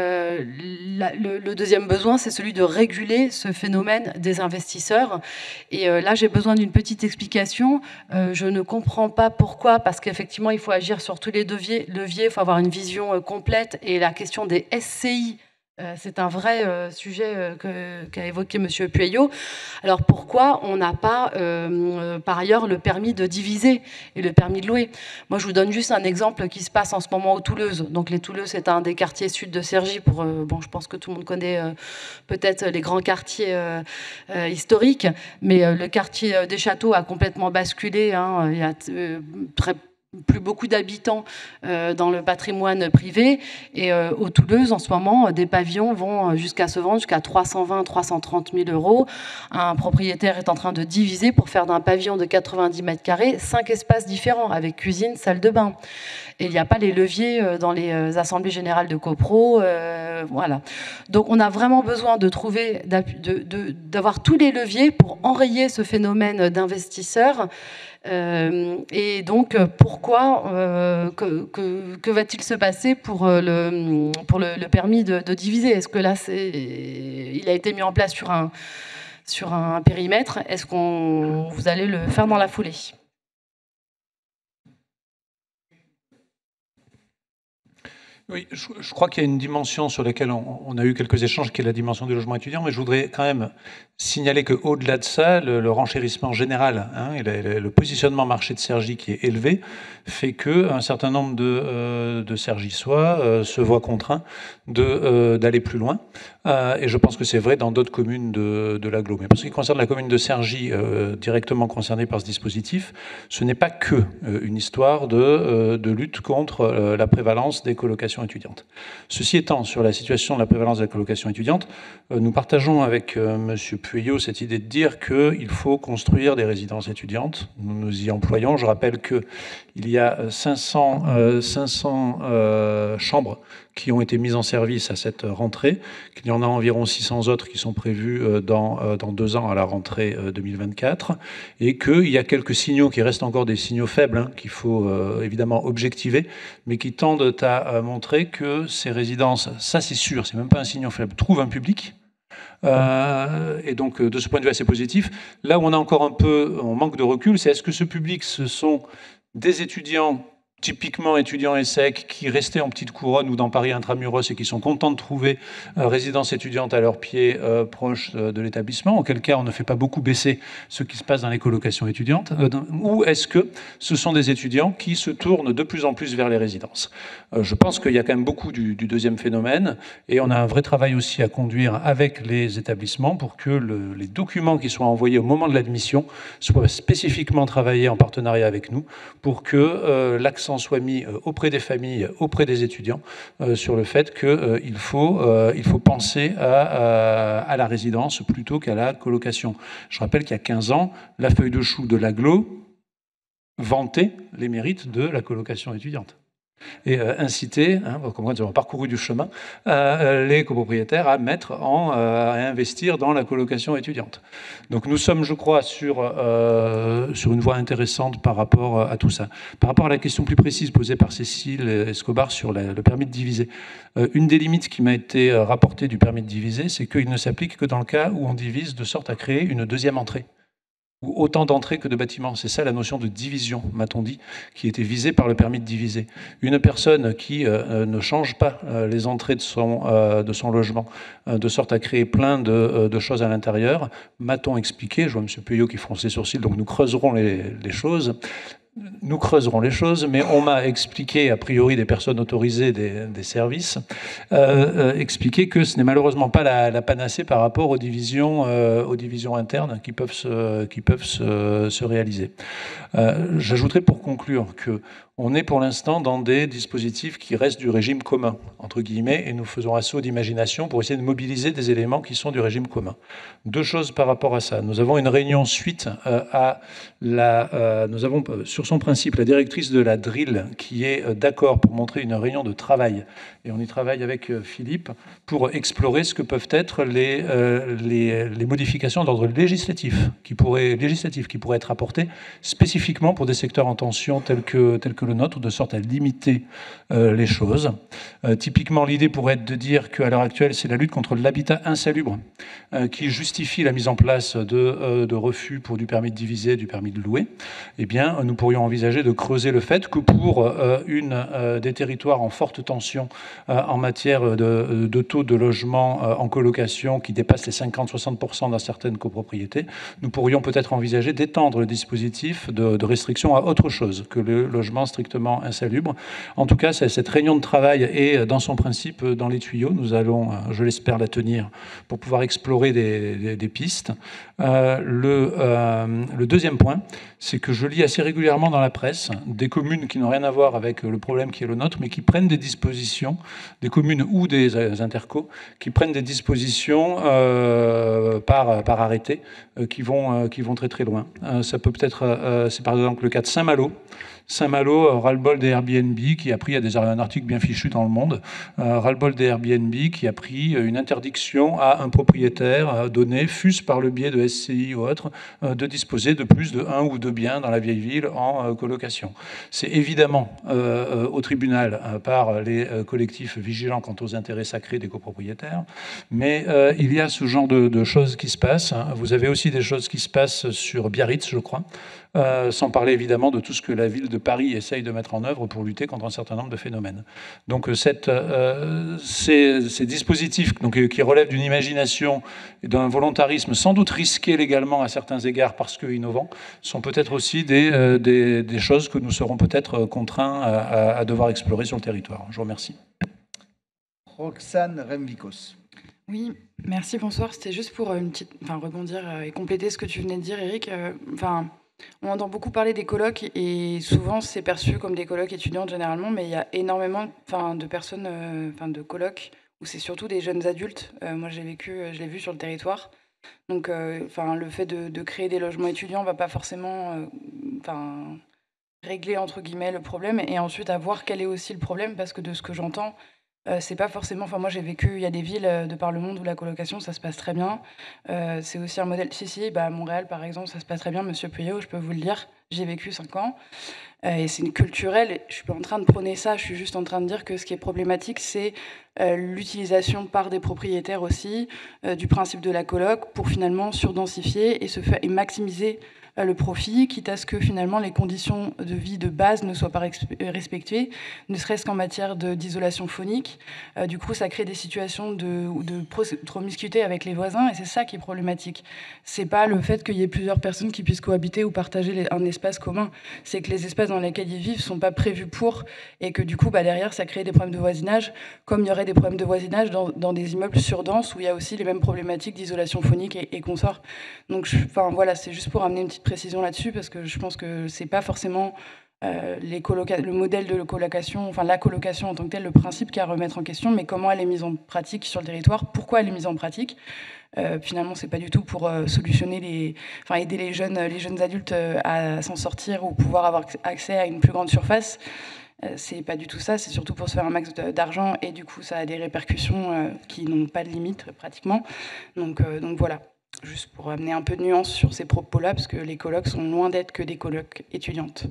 le deuxième besoin, c'est celui de réguler ce phénomène des investisseurs. Et là, j'ai besoin d'une petite explication. Je ne comprends pas pourquoi, parce qu'effectivement, il faut agir sur tous les leviers, il faut avoir une vision complète. Et la question des SCI, c'est un vrai sujet qu'a évoqué M. Pueyo. Alors pourquoi on n'a pas, par ailleurs, le permis de diviser et le permis de louer? Moi, je vous donne juste un exemple qui se passe en ce moment aux Touleuses. Donc les Touleuses, c'est un des quartiers sud de Cergy. Bon, je pense que tout le monde connaît peut-être les grands quartiers historiques, mais le quartier des Châteaux a complètement basculé. Hein. Il y a plus beaucoup d'habitants dans le patrimoine privé. Et aux Touleuses, en ce moment, des pavillons vont jusqu'à se vendre jusqu'à 320 330 000 euros. Un propriétaire est en train de diviser pour faire d'un pavillon de 90 mètres carrés 5 espaces différents, avec cuisine, salle de bain. Et il n'y a pas les leviers dans les assemblées générales de copro. Voilà. Donc on a vraiment besoin de trouver, d'avoir tous les leviers pour enrayer ce phénomène d'investisseurs. Et donc, pourquoi, que va-t-il se passer pour le permis de diviser? Est-ce que là, il a été mis en place sur un périmètre? Est-ce que vous allez le faire dans la foulée? Oui, je crois qu'il y a une dimension sur laquelle on a eu quelques échanges, qui est la dimension du logement étudiant, mais je voudrais quand même signaler qu'au-delà de ça, le renchérissement général et le positionnement marché de Cergy qui est élevé fait qu'un certain nombre de Cergysois se voient contraints d'aller plus loin. Et je pense que c'est vrai dans d'autres communes de l'agglo. Mais pour ce qui concerne la commune de Cergy, directement concernée par ce dispositif, ce n'est pas que une histoire de lutte contre la prévalence des colocations étudiantes. Ceci étant, sur la situation de la prévalence de la colocation étudiante, nous partageons avec M. Pueyo cette idée de dire qu'il faut construire des résidences étudiantes. Nous nous y employons. Je rappelle qu'il y a 500 chambres qui ont été mises en service à cette rentrée, qu'il y en a environ 600 autres qui sont prévues dans 2 ans à la rentrée 2024, et qu'il y a quelques signaux qui restent encore des signaux faibles, qu'il faut évidemment objectiver, mais qui tendent à montrer que ces résidences, ça c'est sûr, c'est même pas un signal faible, trouvent un public. Et donc de ce point de vue assez positif. Là où on a encore on manque de recul, c'est est-ce que ce public, ce sont des étudiants typiquement étudiants ESSEC qui restaient en petite couronne ou dans Paris intramuros et qui sont contents de trouver résidence étudiante à leur pied proche de l'établissement, auquel cas on ne fait pas beaucoup baisser ce qui se passe dans les colocations étudiantes, ou est-ce que ce sont des étudiants qui se tournent de plus en plus vers les résidences? Je pense qu'il y a quand même beaucoup du deuxième phénomène, et on a un vrai travail aussi à conduire avec les établissements pour que les documents qui soient envoyés au moment de l'admission soient spécifiquement travaillés en partenariat avec nous pour que l'accent soit mis auprès des familles, auprès des étudiants, sur le fait qu'il faut penser à la résidence plutôt qu'à la colocation. Je rappelle qu'il y a 15 ans, la feuille de chou de l'AGLO vantait les mérites de la colocation étudiante et inciter, comme nous avons parcouru du chemin, les copropriétaires à à investir dans la colocation étudiante. Donc nous sommes, je crois, sur une voie intéressante par rapport à tout ça. Par rapport à la question plus précise posée par Cécile Escobar sur le permis de diviser, une des limites qui m'a été rapportée du permis de diviser, c'est qu'il ne s'applique que dans le cas où on divise de sorte à créer une deuxième entrée, ou autant d'entrées que de bâtiments. C'est ça la notion de division, m'a-t-on dit, qui était visée par le permis de diviser. Une personne qui ne change pas les entrées de son logement, de sorte à créer plein de choses à l'intérieur, m'a-t-on expliqué, je vois M. Puyot qui fronce les sourcils, donc nous creuserons les choses. Nous creuserons les choses, mais on m'a expliqué, a priori des personnes autorisées des services, expliqué que ce n'est malheureusement pas la panacée par rapport aux divisions internes qui peuvent se réaliser. J'ajouterai pour conclure qu'on est pour l'instant dans des dispositifs qui restent du régime commun, entre guillemets, et nous faisons assaut d'imagination pour essayer de mobiliser des éléments qui sont du régime commun. Deux choses par rapport à ça. Nous avons une réunion suite nous avons sur son principe la directrice de la DRIL qui est d'accord pour montrer une réunion de travail, et on y travaille avec Philippe pour explorer ce que peuvent être les modifications d'ordre législatif qui pourraient être apportées spécifiquement pour des secteurs en tension tels que le nôtre, de sorte à limiter les choses. Typiquement, l'idée pourrait être de dire qu'à l'heure actuelle, c'est la lutte contre l'habitat insalubre qui justifie la mise en place de refus pour du permis de diviser, du permis de louer. Eh bien, nous pourrions envisager de creuser le fait que pour des territoires en forte tension en matière de taux de logement en colocation qui dépassent les 50-60% dans certaines copropriétés, nous pourrions peut-être envisager d'étendre le dispositif de restriction à autre chose que le logement strictement insalubre. En tout cas, cette réunion de travail est dans son principe dans les tuyaux. Nous allons, je l'espère, la tenir pour pouvoir explorer des pistes. Le deuxième point, c'est que je lis assez régulièrement dans la presse des communes qui n'ont rien à voir avec le problème qui est le nôtre, mais qui prennent des dispositions, des communes ou des intercos, qui prennent des dispositions par arrêté qui vont très très loin. Ça peut être, c'est par exemple le cas de Saint-Malo. Saint-Malo, ras-le-bol des Airbnb, qui a pris, il y a un article bien fichu dans le Monde, ras-le-bol des Airbnb, qui a pris une interdiction à un propriétaire donné, fût-ce par le biais de SCI ou autre, de disposer de plus de 1 ou 2 biens dans la vieille ville en colocation. C'est évidemment au tribunal par les collectifs vigilants quant aux intérêts sacrés des copropriétaires, mais il y a ce genre de choses qui se passent. Vous avez aussi des choses qui se passent sur Biarritz, je crois, sans parler évidemment de tout ce que la ville de Paris essaye de mettre en œuvre pour lutter contre un certain nombre de phénomènes. Donc ces dispositifs qui relèvent d'une imagination et d'un volontarisme sans doute risqué légalement à certains égards parce que innovants, sont peut-être aussi des choses que nous serons peut-être contraints à devoir explorer sur le territoire. Je vous remercie. Roxane Remvikos. Oui, merci, bonsoir. C'était juste pour rebondir et compléter ce que tu venais de dire, Eric. On entend beaucoup parler des colocs et souvent c'est perçu comme des colocs étudiantes généralement, mais il y a énormément de personnes, de colocs où c'est surtout des jeunes adultes. Moi je l'ai vu sur le territoire. Donc le fait de créer des logements étudiants va pas forcément régler entre guillemets le problème, et ensuite à voir quel est aussi le problème, parce que de ce que j'entends, c'est pas forcément. Moi, j'ai vécu. Il y a des villes de par le monde où la colocation, ça se passe très bien. C'est aussi un modèle. Montréal, par exemple, ça se passe très bien. Monsieur Puyot, je peux vous le dire. j'ai vécu 5 ans. Et c'est culturel, je suis pas en train de prôner ça, je suis juste en train de dire que ce qui est problématique, c'est l'utilisation par des propriétaires aussi du principe de la coloc pour finalement surdensifier et maximiser le profit, quitte à ce que finalement les conditions de vie de base ne soient pas respectées, ne serait-ce qu'en matière d'isolation phonique. Du coup, ça crée des situations de promiscuité avec les voisins, et c'est ça qui est problématique. C'est pas le fait qu'il y ait plusieurs personnes qui puissent cohabiter ou partager un espace commun, c'est que les espaces dans lesquels ils vivent sont pas prévus pour, et que du coup, derrière, ça crée des problèmes de voisinage, comme il y aurait des problèmes de voisinage dans des immeubles surdenses où il y a aussi les mêmes problématiques d'isolation phonique et consorts. Donc, voilà, c'est juste pour amener une petite précision là-dessus, parce que je pense que c'est pas forcément le modèle de colocation, enfin la colocation en tant que tel, le principe qu'il y a à remettre en question, mais comment elle est mise en pratique sur le territoire, pourquoi elle est mise en pratique. Finalement, c'est pas du tout pour solutionner aider les jeunes adultes à s'en sortir ou pouvoir avoir accès à une plus grande surface. C'est pas du tout ça, c'est surtout pour se faire un max d'argent, et du coup ça a des répercussions qui n'ont pas de limite pratiquement. Donc voilà, juste pour amener un peu de nuance sur ces propos-là, parce que les colocs sont loin d'être que des colocs étudiantes.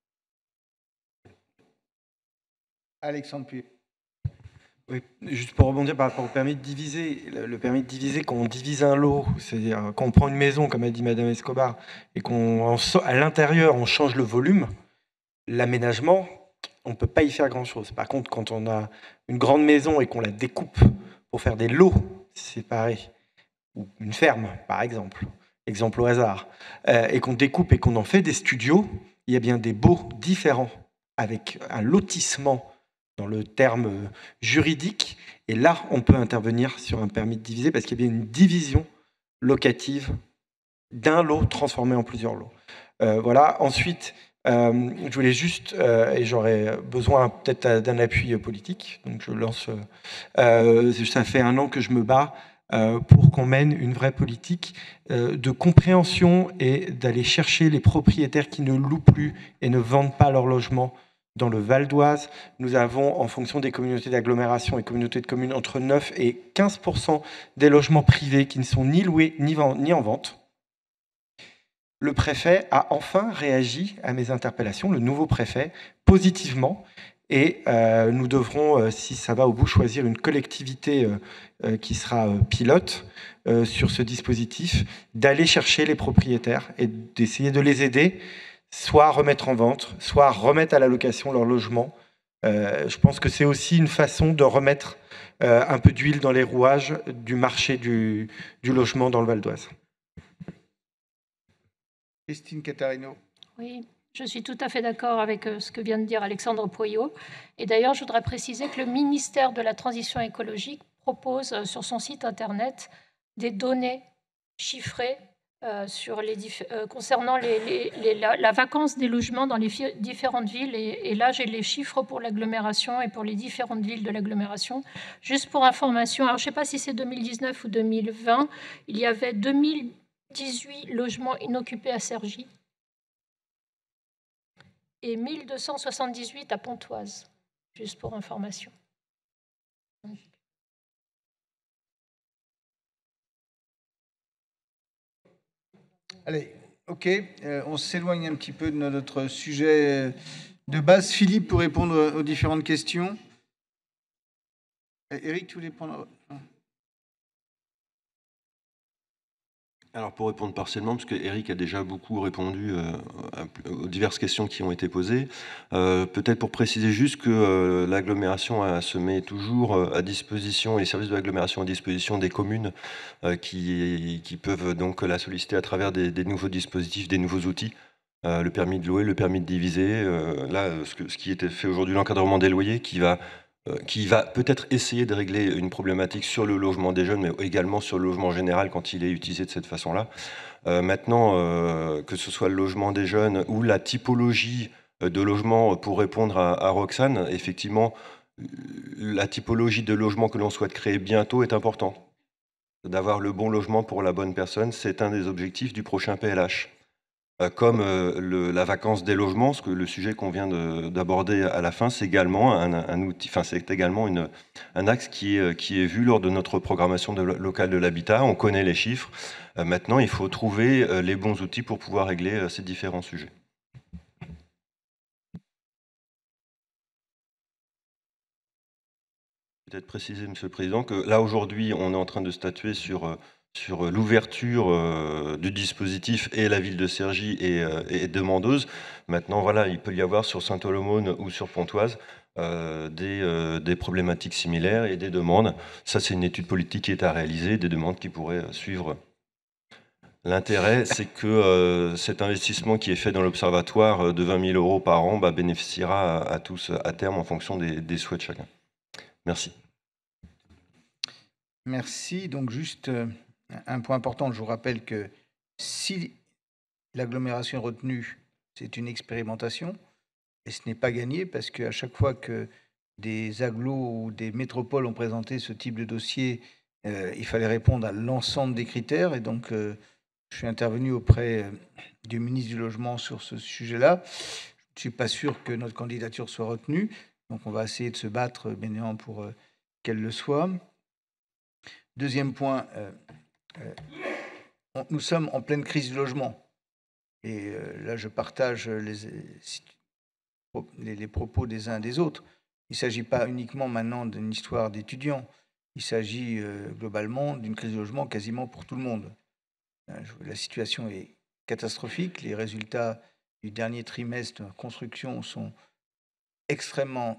Alexandre Puy. Oui, juste pour rebondir par rapport au permis de diviser, le permis de diviser, quand on divise un lot, c'est-à-dire quand on prend une maison, comme a dit Madame Escobar, et qu'à l'intérieur on change le volume, l'aménagement, on ne peut pas y faire grand-chose. Par contre, quand on a une grande maison et qu'on la découpe pour faire des lots séparés, ou une ferme, par exemple au hasard, et qu'on découpe et qu'on en fait des studios, il y a bien des baux différents, avec un lotissement dans le terme juridique, et là, on peut intervenir sur un permis de diviser, parce qu'il y a bien une division locative d'un lot transformé en plusieurs lots. Voilà. Ensuite, je voulais juste, et j'aurais besoin peut-être d'un appui politique, donc je lance, ça fait 1 an que je me bats pour qu'on mène une vraie politique de compréhension et d'aller chercher les propriétaires qui ne louent plus et ne vendent pas leur logement. Dans le Val d'Oise, nous avons, en fonction des communautés d'agglomération et communautés de communes, entre 9 et 15% des logements privés qui ne sont ni loués ni en vente. Le préfet a enfin réagi à mes interpellations, le nouveau préfet, positivement. Et nous devrons, si ça va au bout, choisir une collectivité qui sera pilote sur ce dispositif, d'aller chercher les propriétaires et d'essayer de les aider, soit à remettre en vente, soit à remettre à la location leur logement. Je pense que c'est aussi une façon de remettre un peu d'huile dans les rouages du marché du logement dans le Val d'Oise. Christine Catarino. Oui, je suis tout à fait d'accord avec ce que vient de dire Alexandre Poyot. Et d'ailleurs, je voudrais préciser que le ministère de la Transition écologique propose sur son site internet des données chiffrées concernant la vacance des logements dans les différentes villes. Et là, j'ai les chiffres pour l'agglomération et pour les différentes villes de l'agglomération. Juste pour information, alors je ne sais pas si c'est 2019 ou 2020, il y avait 2018 logements inoccupés à Cergy et 1278 à Pontoise, juste pour information. Allez, ok, on s'éloigne un petit peu de notre sujet de base. Philippe, pour répondre aux différentes questions. Éric, tu voulais prendre... Alors pour répondre partiellement, parce que Éric a déjà beaucoup répondu aux diverses questions qui ont été posées, peut-être pour préciser juste que l'agglomération se met toujours à disposition, et les services de l'agglomération à disposition des communes qui peuvent donc la solliciter à travers des nouveaux dispositifs, des nouveaux outils. Le permis de louer, le permis de diviser, là ce qui était fait aujourd'hui, l'encadrement des loyers qui va peut-être essayer de régler une problématique sur le logement des jeunes, mais également sur le logement général quand il est utilisé de cette façon-là. Maintenant, que ce soit le logement des jeunes ou la typologie de logement, pour répondre à Roxane, effectivement, la typologie de logement que l'on souhaite créer bientôt est important. D'avoir le bon logement pour la bonne personne, c'est un des objectifs du prochain PLH. Comme la vacance des logements, le sujet qu'on vient d'aborder à la fin, c'est également un outil, c'est également un axe qui est vu lors de notre programmation locale de l'habitat. On connaît les chiffres. Maintenant, il faut trouver les bons outils pour pouvoir régler ces différents sujets. peut-être préciser, Monsieur le Président, que là, aujourd'hui, on est en train de statuer sur l'ouverture du dispositif et la ville de Cergy est demandeuse. Maintenant, voilà, il peut y avoir sur Saint-Olomone ou sur Pontoise des problématiques similaires et des demandes. Ça, c'est une étude politique qui est à réaliser, des demandes qui pourraient suivre. L'intérêt, c'est que cet investissement qui est fait dans l'Observatoire de 20 000 € par an bénéficiera à tous à terme en fonction des souhaits de chacun. Merci. Merci. Donc juste un point important, je vous rappelle que si l'agglomération est retenue, c'est une expérimentation et ce n'est pas gagné parce qu'à chaque fois que des agglos ou des métropoles ont présenté ce type de dossier, il fallait répondre à l'ensemble des critères et donc je suis intervenu auprès du ministre du Logement sur ce sujet-là. Je ne suis pas sûr que notre candidature soit retenue, donc on va essayer de se battre bien évidemment pour qu'elle le soit. Deuxième point, nous sommes en pleine crise du logement. Et là, je partage les propos des uns et des autres. Il ne s'agit pas uniquement maintenant d'une histoire d'étudiants. Il s'agit globalement d'une crise du logement quasiment pour tout le monde. La situation est catastrophique. Les résultats du dernier trimestre de construction sont extrêmement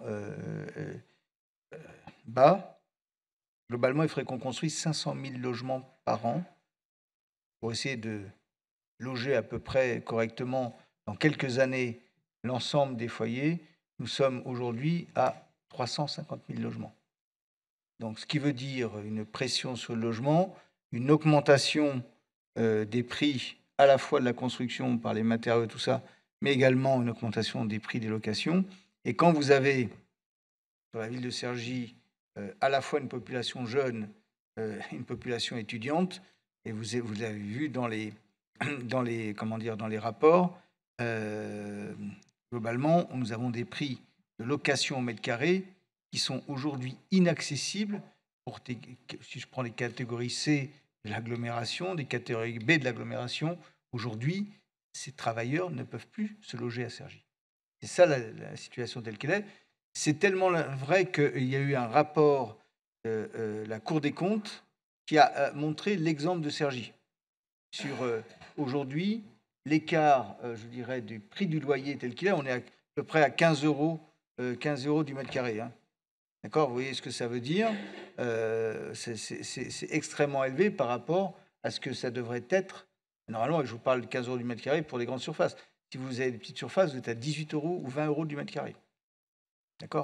bas. Globalement, il faudrait qu'on construise 500 000 logements par an pour essayer de loger à peu près correctement dans quelques années l'ensemble des foyers. Nous sommes aujourd'hui à 350 000 logements. Donc, ce qui veut dire une pression sur le logement, une augmentation des prix à la fois de la construction par les matériaux et tout ça, mais également une augmentation des prix des locations. Et quand vous avez, dans la ville de Cergy, à la fois une population jeune, une population étudiante, et vous avez vu dans les rapports, globalement, nous avons des prix de location au mètre carré qui sont aujourd'hui inaccessibles pour, si je prends les catégories C de l'agglomération, des catégories B de l'agglomération, aujourd'hui, ces travailleurs ne peuvent plus se loger à Cergy. C'est ça la situation telle qu'elle est. C'est tellement vrai qu'il y a eu un rapport de la Cour des comptes qui a montré l'exemple de Cergy sur aujourd'hui l'écart, je dirais, du prix du loyer tel qu'il est. On est à peu près à 15 € du mètre carré. Hein. D'accord ? Vous voyez ce que ça veut dire ? C'est extrêmement élevé par rapport à ce que ça devrait être. Normalement, je vous parle de 15 € du mètre carré pour les grandes surfaces. Si vous avez des petites surfaces, vous êtes à 18 € ou 20 € du mètre carré. D'accord ?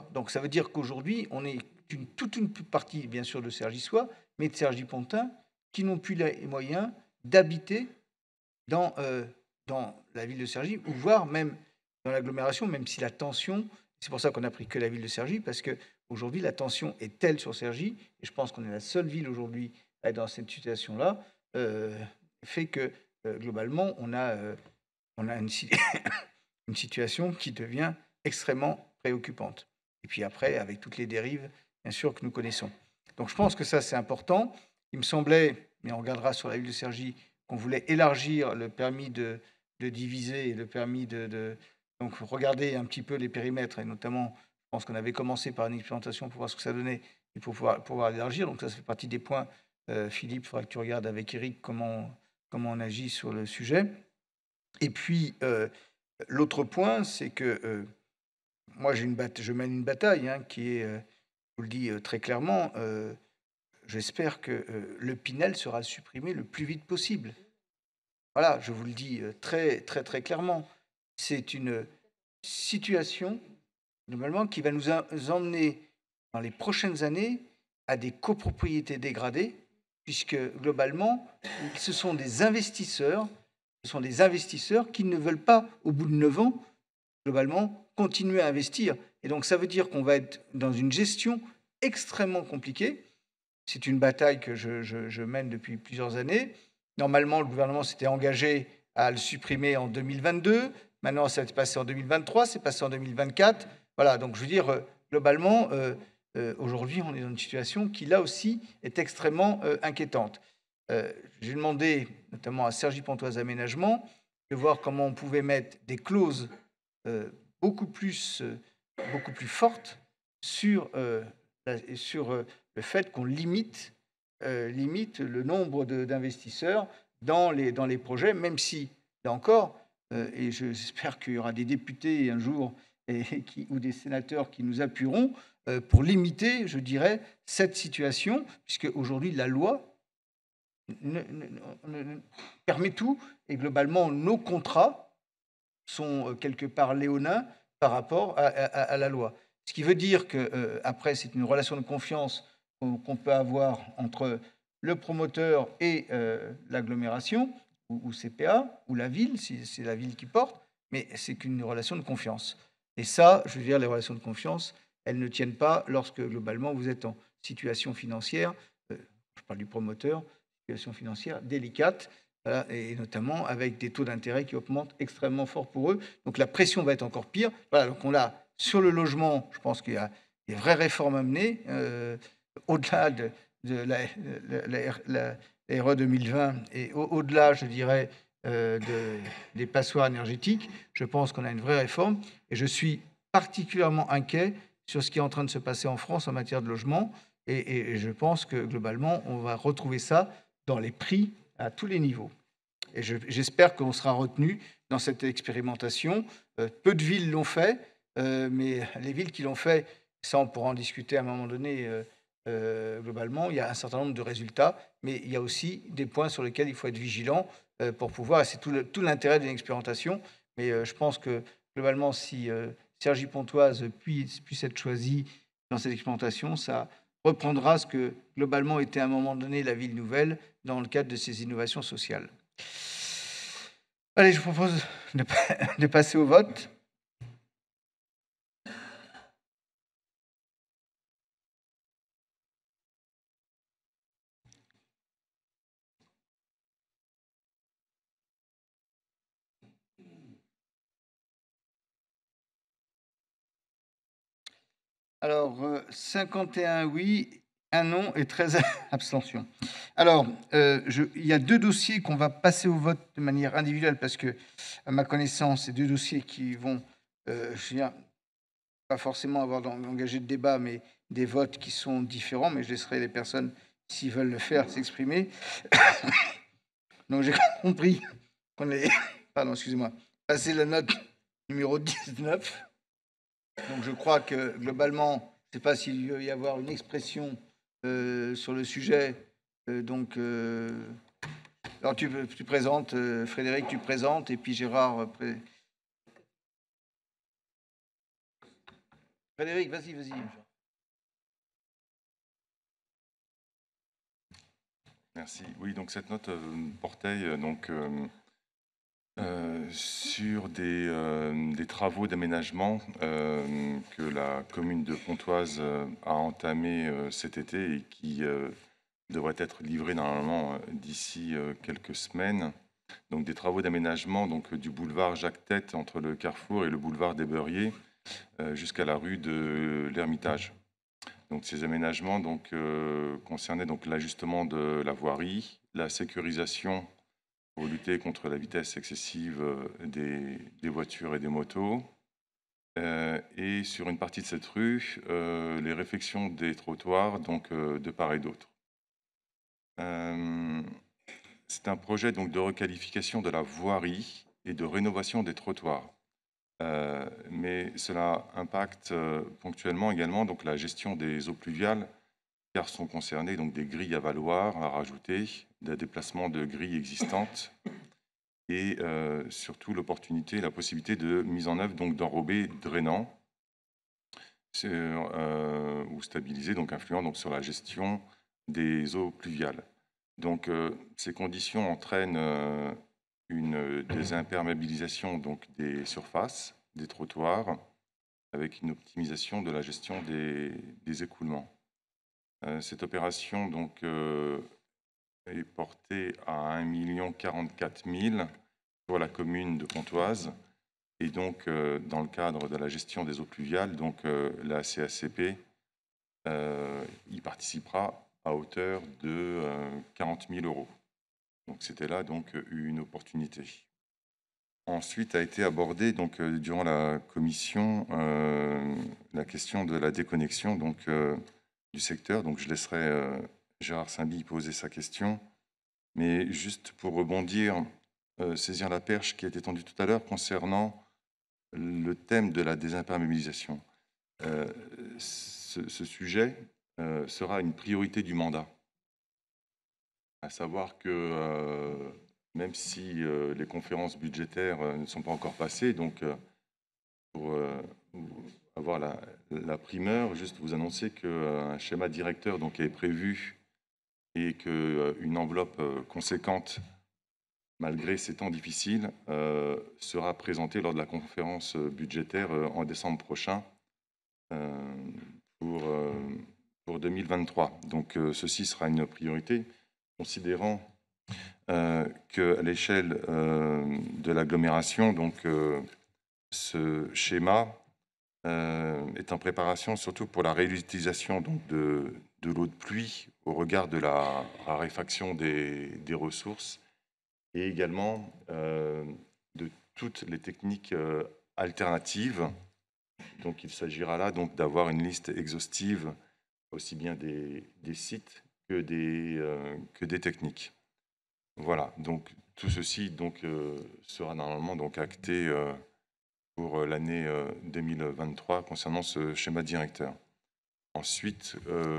Donc ça veut dire qu'aujourd'hui, on est toute une partie, bien sûr, de Cergy-Soie, mais de Cergy-Pontin, qui n'ont plus les moyens d'habiter dans la ville de Cergy, ou voire même dans l'agglomération, même si la tension, c'est pour ça qu'on n'a pris que la ville de Cergy, parce qu'aujourd'hui, la tension est telle sur Cergy, et je pense qu'on est la seule ville aujourd'hui à être dans cette situation-là, fait que, globalement, on a une situation qui devient extrêmement préoccupante. Et puis après, avec toutes les dérives, bien sûr, que nous connaissons. Donc je pense que ça, c'est important. Il me semblait, mais on regardera sur la ville de Cergy, qu'on voulait élargir le permis de diviser et le permis donc regarder un petit peu les périmètres, et notamment, je pense qu'on avait commencé par une expérimentation pour voir ce que ça donnait et pour pouvoir élargir. Donc ça fait partie des points. Philippe, il faudra que tu regardes avec Eric comment on agit sur le sujet. Et puis, l'autre point, c'est que moi, je mène une bataille qui est, je vous le dis très clairement, j'espère que le Pinel sera supprimé le plus vite possible. Voilà, je vous le dis très, très, très clairement. C'est une situation, normalement, qui va nous emmener dans les prochaines années à des copropriétés dégradées, puisque, globalement, ce sont des investisseurs qui ne veulent pas, au bout de 9 ans, globalement, continuer à investir. Et donc, ça veut dire qu'on va être dans une gestion extrêmement compliquée. C'est une bataille que je mène depuis plusieurs années. Normalement, le gouvernement s'était engagé à le supprimer en 2022. Maintenant, ça s'est passé en 2023, c'est passé en 2024. Voilà, donc je veux dire, globalement, aujourd'hui, on est dans une situation qui, là aussi, est extrêmement inquiétante. J'ai demandé, notamment à Cergy Pontoise Aménagement, de voir comment on pouvait mettre des clauses beaucoup plus fortes sur sur le fait qu'on limite le nombre d'investisseurs dans les projets, même si, là encore, et j'espère qu'il y aura des députés un jour ou des sénateurs qui nous appuieront pour limiter, je dirais, cette situation, puisque aujourd'hui la loi permet tout, et globalement nos contrats sont quelque part léonins par rapport à la loi. Ce qui veut dire que après c'est une relation de confiance qu'on peut avoir entre le promoteur et l'agglomération, ou CPA, ou la ville, si c'est la ville qui porte, mais c'est qu'une relation de confiance. Et ça, je veux dire, les relations de confiance, elles ne tiennent pas lorsque, globalement, vous êtes en situation financière, je parle du promoteur, situation financière délicate, voilà, et notamment avec des taux d'intérêt qui augmentent extrêmement fort pour eux. Donc la pression va être encore pire. Voilà, donc on a, sur le logement, je pense qu'il y a des vraies réformes à mener, au-delà de la RE 2020 et au-delà, je dirais, des passoires énergétiques. Je pense qu'on a une vraie réforme et je suis particulièrement inquiet sur ce qui est en train de se passer en France en matière de logement et je pense que globalement on va retrouver ça dans les prix à tous les niveaux et j'espère qu'on sera retenu dans cette expérimentation. Peu de villes l'ont fait, mais les villes qui l'ont fait, ça on pourra en discuter à un moment donné. Globalement, il y a un certain nombre de résultats, mais il y a aussi des points sur lesquels il faut être vigilant pour pouvoir, et c'est tout l'intérêt d'une expérimentation, mais je pense que globalement, si Cergy-Pontoise puisse être choisi dans cette expérimentation, ça reprendra ce que globalement était à un moment donné la ville nouvelle dans le cadre de ces innovations sociales. Allez, je vous propose de passer au vote. Alors, 51 oui, 1 non et 13 abstentions. Alors, il y a 2 dossiers qu'on va passer au vote de manière individuelle parce que, à ma connaissance, c'est 2 dossiers qui vont, je viens pas forcément avoir engagé de débat, mais des votes qui sont différents, mais je laisserai les personnes, s'ils veulent le faire, s'exprimer. Donc, j'ai compris qu'on allait, pardon, excusez-moi, passer la note numéro 19. Donc je crois que globalement, je ne sais pas s'il va y avoir une expression sur le sujet. Alors tu présentes, Frédéric, tu présentes, et puis Gérard. Frédéric, vas-y. Merci. Oui, donc cette note portait sur des travaux d'aménagement que la commune de Pontoise a entamés cet été et qui devraient être livrés normalement d'ici quelques semaines. Donc des travaux d'aménagement du boulevard Jacques-Tête entre le Carrefour et le boulevard des Beurriers jusqu'à la rue de l'Ermitage. Donc ces aménagements concernaient l'ajustement de la voirie, la sécurisation pour lutter contre la vitesse excessive des voitures et des motos. Et sur une partie de cette rue, les réfections des trottoirs de part et d'autre. C'est un projet de requalification de la voirie et de rénovation des trottoirs. Mais cela impacte ponctuellement également la gestion des eaux pluviales, car sont concernées des grilles à valoir à rajouter, des déplacements de grilles existantes et surtout l'opportunité, la possibilité de mise en œuvre d'enrobés drainants ou stabilisés, influant sur la gestion des eaux pluviales. Ces conditions entraînent une désimperméabilisation des surfaces, des trottoirs, avec une optimisation de la gestion des écoulements. Cette opération est portée à 1 044 000 pour la commune de Pontoise et dans le cadre de la gestion des eaux pluviales, la CACP y participera à hauteur de 40 000 €. C'était là une opportunité. Ensuite a été abordée durant la commission la question de la déconnexion du secteur. Donc je laisserai Gérard Saint-Bille poser sa question. Mais juste pour rebondir, saisir la perche qui a été tendue tout à l'heure concernant le thème de la désimperméabilisation. Ce sujet sera une priorité du mandat. À savoir que même si les conférences budgétaires ne sont pas encore passées, donc pour avoir la primeur, juste vous annoncer qu'un schéma directeur donc, est prévu et qu'une enveloppe conséquente, malgré ces temps difficiles, sera présentée lors de la conférence budgétaire en décembre prochain pour 2023. Donc ceci sera une priorité, considérant qu'à l'échelle de l'agglomération, donc ce schéma est en préparation surtout pour la réutilisation donc, de l'eau de pluie au regard de la raréfaction des ressources et également de toutes les techniques alternatives. Donc il s'agira là donc d'avoir une liste exhaustive aussi bien des sites que des techniques. Voilà, donc tout ceci donc, sera normalement donc, acté pour l'année 2023 concernant ce schéma directeur. Ensuite,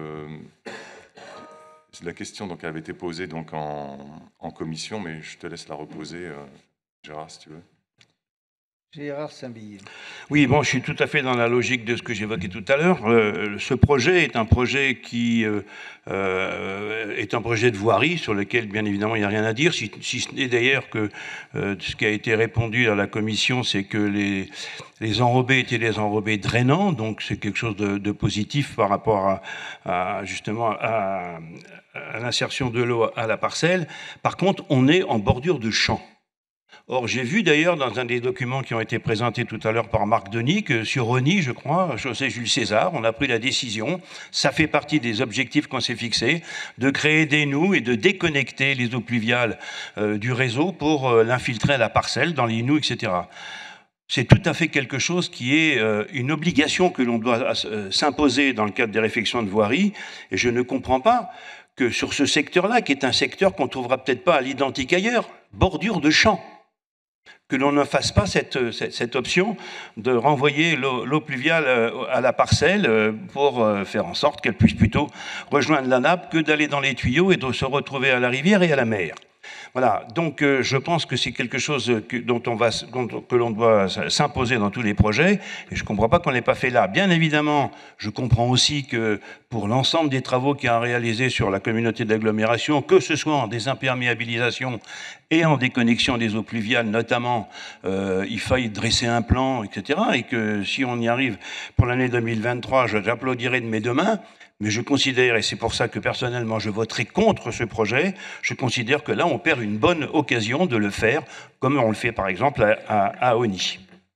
la question donc, avait été posée donc, en commission, mais je te laisse la reposer, Gérard, si tu veux. Gérard Saint-Bille. Oui, bon, je suis tout à fait dans la logique de ce que j'évoquais tout à l'heure. Ce projet est un projet qui est un projet de voirie sur lequel, bien évidemment, il n'y a rien à dire, si ce n'est d'ailleurs que ce qui a été répondu à la commission, c'est que les enrobés étaient des enrobés drainants, donc c'est quelque chose de positif par rapport justement à l'insertion de l'eau à la parcelle. Par contre, on est en bordure de champ. Or, j'ai vu d'ailleurs dans un des documents qui ont été présentés tout à l'heure par Marc Denis que sur Rony, je crois, chaussée Jules César, on a pris la décision, ça fait partie des objectifs qu'on s'est fixés, de créer des noues et de déconnecter les eaux pluviales du réseau pour l'infiltrer à la parcelle, dans les noues, etc. C'est tout à fait quelque chose qui est une obligation que l'on doit s'imposer dans le cadre des réflexions de voirie, et je ne comprends pas que sur ce secteur-là, qui est un secteur qu'on ne trouvera peut-être pas à l'identique ailleurs, bordure de champ, que l'on ne fasse pas cette option de renvoyer l'eau pluviale à la parcelle pour faire en sorte qu'elle puisse plutôt rejoindre la nappe que d'aller dans les tuyaux et de se retrouver à la rivière et à la mer. Voilà, donc je pense que c'est quelque chose que l'on doit s'imposer dans tous les projets, et je ne comprends pas qu'on ne l'ait pas fait là. Bien évidemment, je comprends aussi que pour l'ensemble des travaux qu'il y a réalisés sur la communauté d'agglomération, que ce soit en désimperméabilisation et en déconnexion des eaux pluviales notamment, il faille dresser un plan, etc. Et que si on y arrive pour l'année 2023, j'applaudirai de mes deux mains. Mais je considère, et c'est pour ça que personnellement je voterai contre ce projet, je considère que là on perd une bonne occasion de le faire, comme on le fait par exemple à Ony.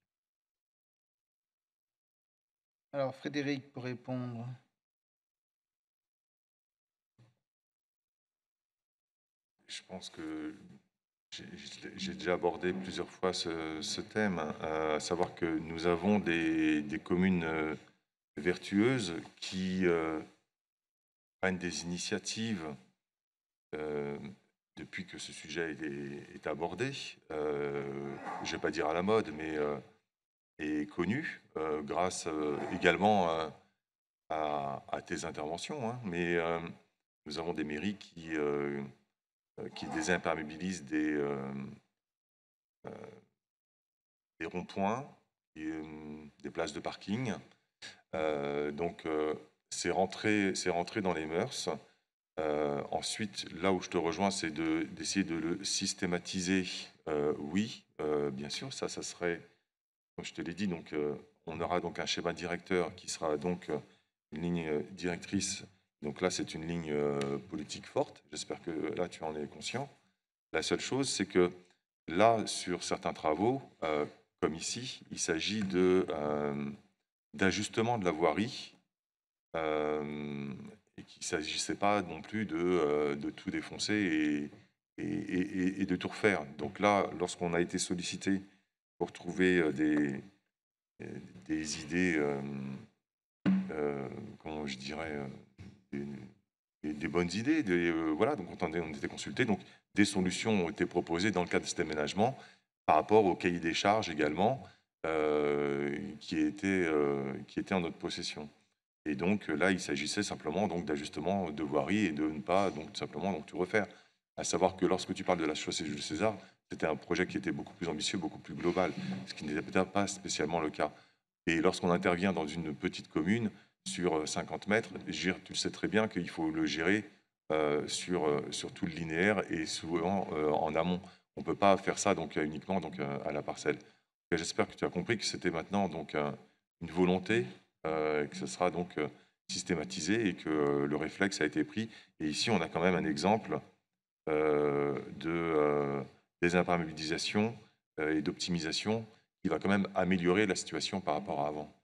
Alors Frédéric, pour répondre. Je pense que j'ai déjà abordé plusieurs fois ce thème, à savoir que nous avons des communes vertueuses qui prennent des initiatives depuis que ce sujet est abordé. Je ne vais pas dire à la mode, mais est connu grâce également à tes interventions. Hein. Mais nous avons des mairies qui désimperméabilisent des ronds-points, des places de parking. Donc, c'est rentré dans les mœurs. Ensuite, là où je te rejoins, c'est d'essayer de le systématiser. Oui, bien sûr, ça serait, comme je te l'ai dit, donc, on aura donc un schéma directeur qui sera donc une ligne directrice. Donc là, c'est une ligne politique forte. J'espère que là, tu en es conscient. La seule chose, c'est que là, sur certains travaux, comme ici, il s'agit d'ajustement de la voirie et qu'il ne s'agissait pas non plus de tout défoncer et de tout refaire. Donc là, lorsqu'on a été sollicité pour trouver des idées, comment je dirais, des bonnes idées. Voilà, donc on était consultés. Donc des solutions ont été proposées dans le cadre de cet aménagement par rapport au cahier des charges également qui était en notre possession. Et donc là, il s'agissait simplement donc d'ajustement de voirie et de ne pas donc tout simplement donc tout refaire. À savoir que lorsque tu parles de la chaussée Jules César, c'était un projet qui était beaucoup plus ambitieux, beaucoup plus global, ce qui n'était peut-être pas spécialement le cas. Et lorsqu'on intervient dans une petite commune sur 50 mètres, tu le sais très bien qu'il faut le gérer sur tout le linéaire et souvent en amont. On ne peut pas faire ça donc uniquement donc à la parcelle. J'espère que tu as compris que c'était maintenant donc une volonté, que ce sera donc systématisé et que le réflexe a été pris. Et ici, on a quand même un exemple de désimperméabilisation et d'optimisation qui va quand même améliorer la situation par rapport à avant.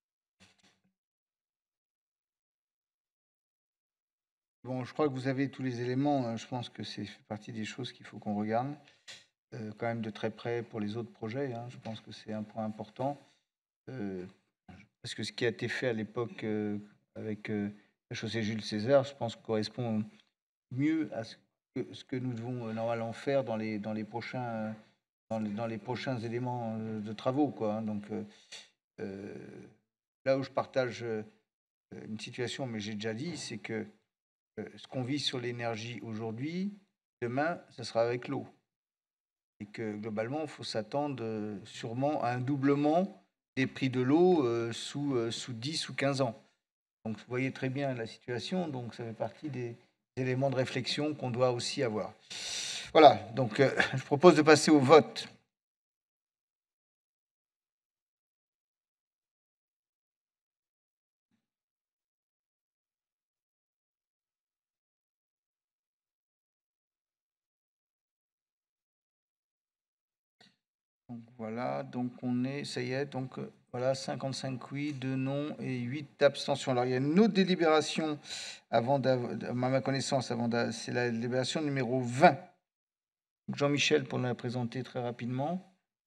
Bon, je crois que vous avez tous les éléments. Je pense que c'est fait partie des choses qu'il faut qu'on regarde quand même de très près pour les autres projets. Je pense que c'est un point important. Parce que ce qui a été fait à l'époque avec la chaussée Jules César, je pense, correspond mieux à ce que nous devons normalement faire dans les prochains éléments de travaux, quoi. Donc là où je partage une situation, mais j'ai déjà dit, c'est que ce qu'on vit sur l'énergie aujourd'hui, demain, ce sera avec l'eau. Et que globalement, il faut s'attendre sûrement à un doublement des prix de l'eau sous 10 ou 15 ans. Donc, vous voyez très bien la situation. Donc, ça fait partie des éléments de réflexion qu'on doit aussi avoir. Voilà. Donc, je propose de passer au vote. Donc, voilà. Donc, ça y est. Donc, voilà, 55 oui, 2 non et 8 abstentions. Alors, il y a une autre délibération à ma connaissance, c'est la délibération numéro 20. Jean-Michel, pour nous la présenter très rapidement.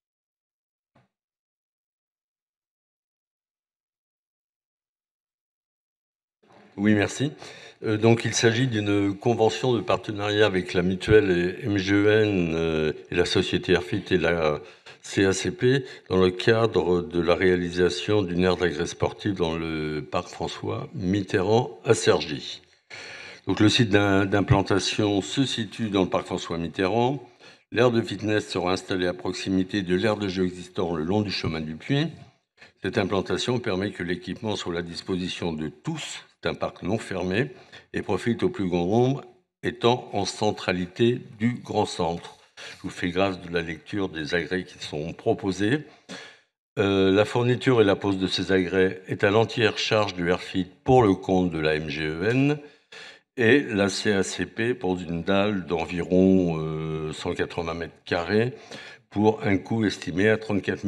Oui, merci. Donc, il s'agit d'une convention de partenariat avec la mutuelle MGEN et la société Airfit et la CACP dans le cadre de la réalisation d'une aire d'agrès sportive dans le parc François Mitterrand à Cergy. Donc, le site d'implantation se situe dans le parc François Mitterrand. L'aire de fitness sera installée à proximité de l'aire de jeu existant le long du chemin du Puy. Cette implantation permet que l'équipement soit à la disposition de tous. C'est un parc non fermé et profite au plus grand nombre, étant en centralité du grand centre. Je vous fais grâce de la lecture des agrès qui sont proposés. La fourniture et la pose de ces agrès est à l'entière charge du Airfit pour le compte de la MGEN et la CACP pose une dalle d'environ 180 mètres carrés pour un coût estimé à 34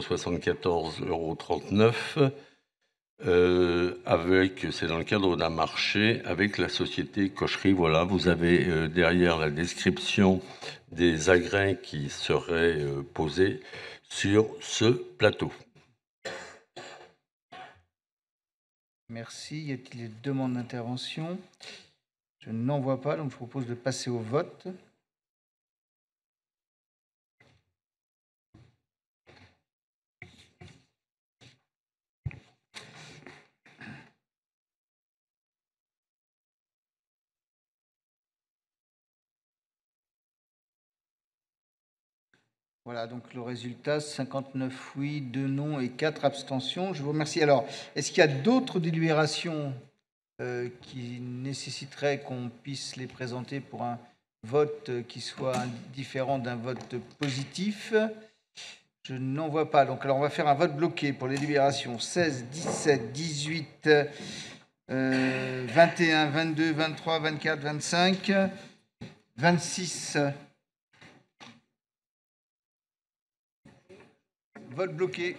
474,39 €. C'est dans le cadre d'un marché avec la société Cocherie. Voilà, vous avez derrière la description des agrès qui seraient posés sur ce plateau. Merci. Y a-t-il des demandes d'intervention? Je n'en vois pas, donc je propose de passer au vote. Voilà, donc le résultat, 59 oui, 2 non et 4 abstentions. Je vous remercie. Alors, est-ce qu'il y a d'autres délibérations qui nécessiteraient qu'on puisse les présenter pour un vote qui soit différent d'un vote positif? Je n'en vois pas. Donc, alors, on va faire un vote bloqué pour les délibérations 16, 17, 18, 21, 22, 23, 24, 25, 26... Vote bloqué.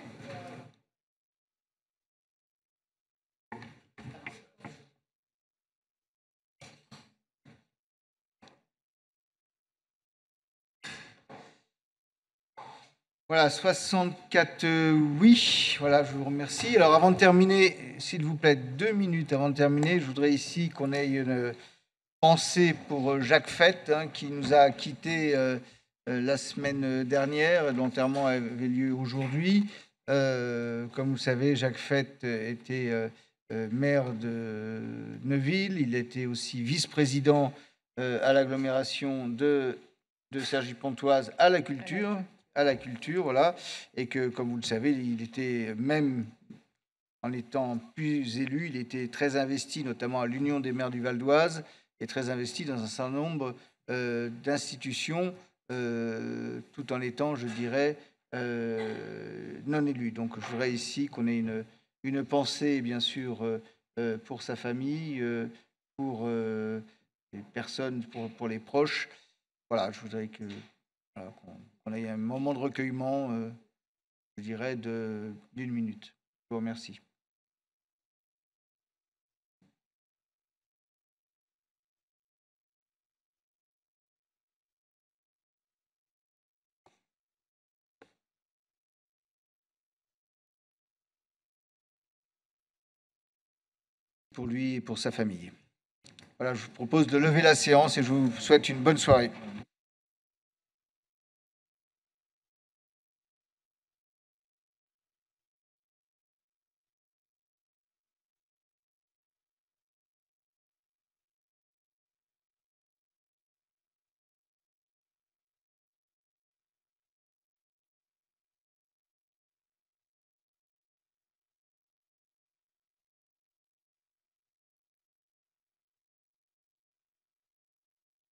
Voilà, 64 oui. Voilà, je vous remercie. Alors, avant de terminer, s'il vous plaît, 2 minutes avant de terminer, je voudrais ici qu'on ait une pensée pour Jacques Fett, qui nous a quittés la semaine dernière, dont l'enterrement avait lieu aujourd'hui. Comme vous savez, Jacques Fett était maire de Neuville. Il était aussi vice-président à l'agglomération de Cergy-Pontoise à la culture, voilà. Et que, comme vous le savez, il était, même en étant plus élu, il était très investi, notamment à l'Union des maires du Val d'Oise, et très investi dans un certain nombre d'institutions, tout en étant, je dirais, non élu. Donc, je voudrais ici qu'on ait une pensée, bien sûr, pour sa famille, pour les personnes, pour les proches. Voilà, je voudrais voilà, qu'on ait un moment de recueillement, je dirais, d'une minute. Je vous remercie. Pour lui et pour sa famille. Voilà, je vous propose de lever la séance et je vous souhaite une bonne soirée.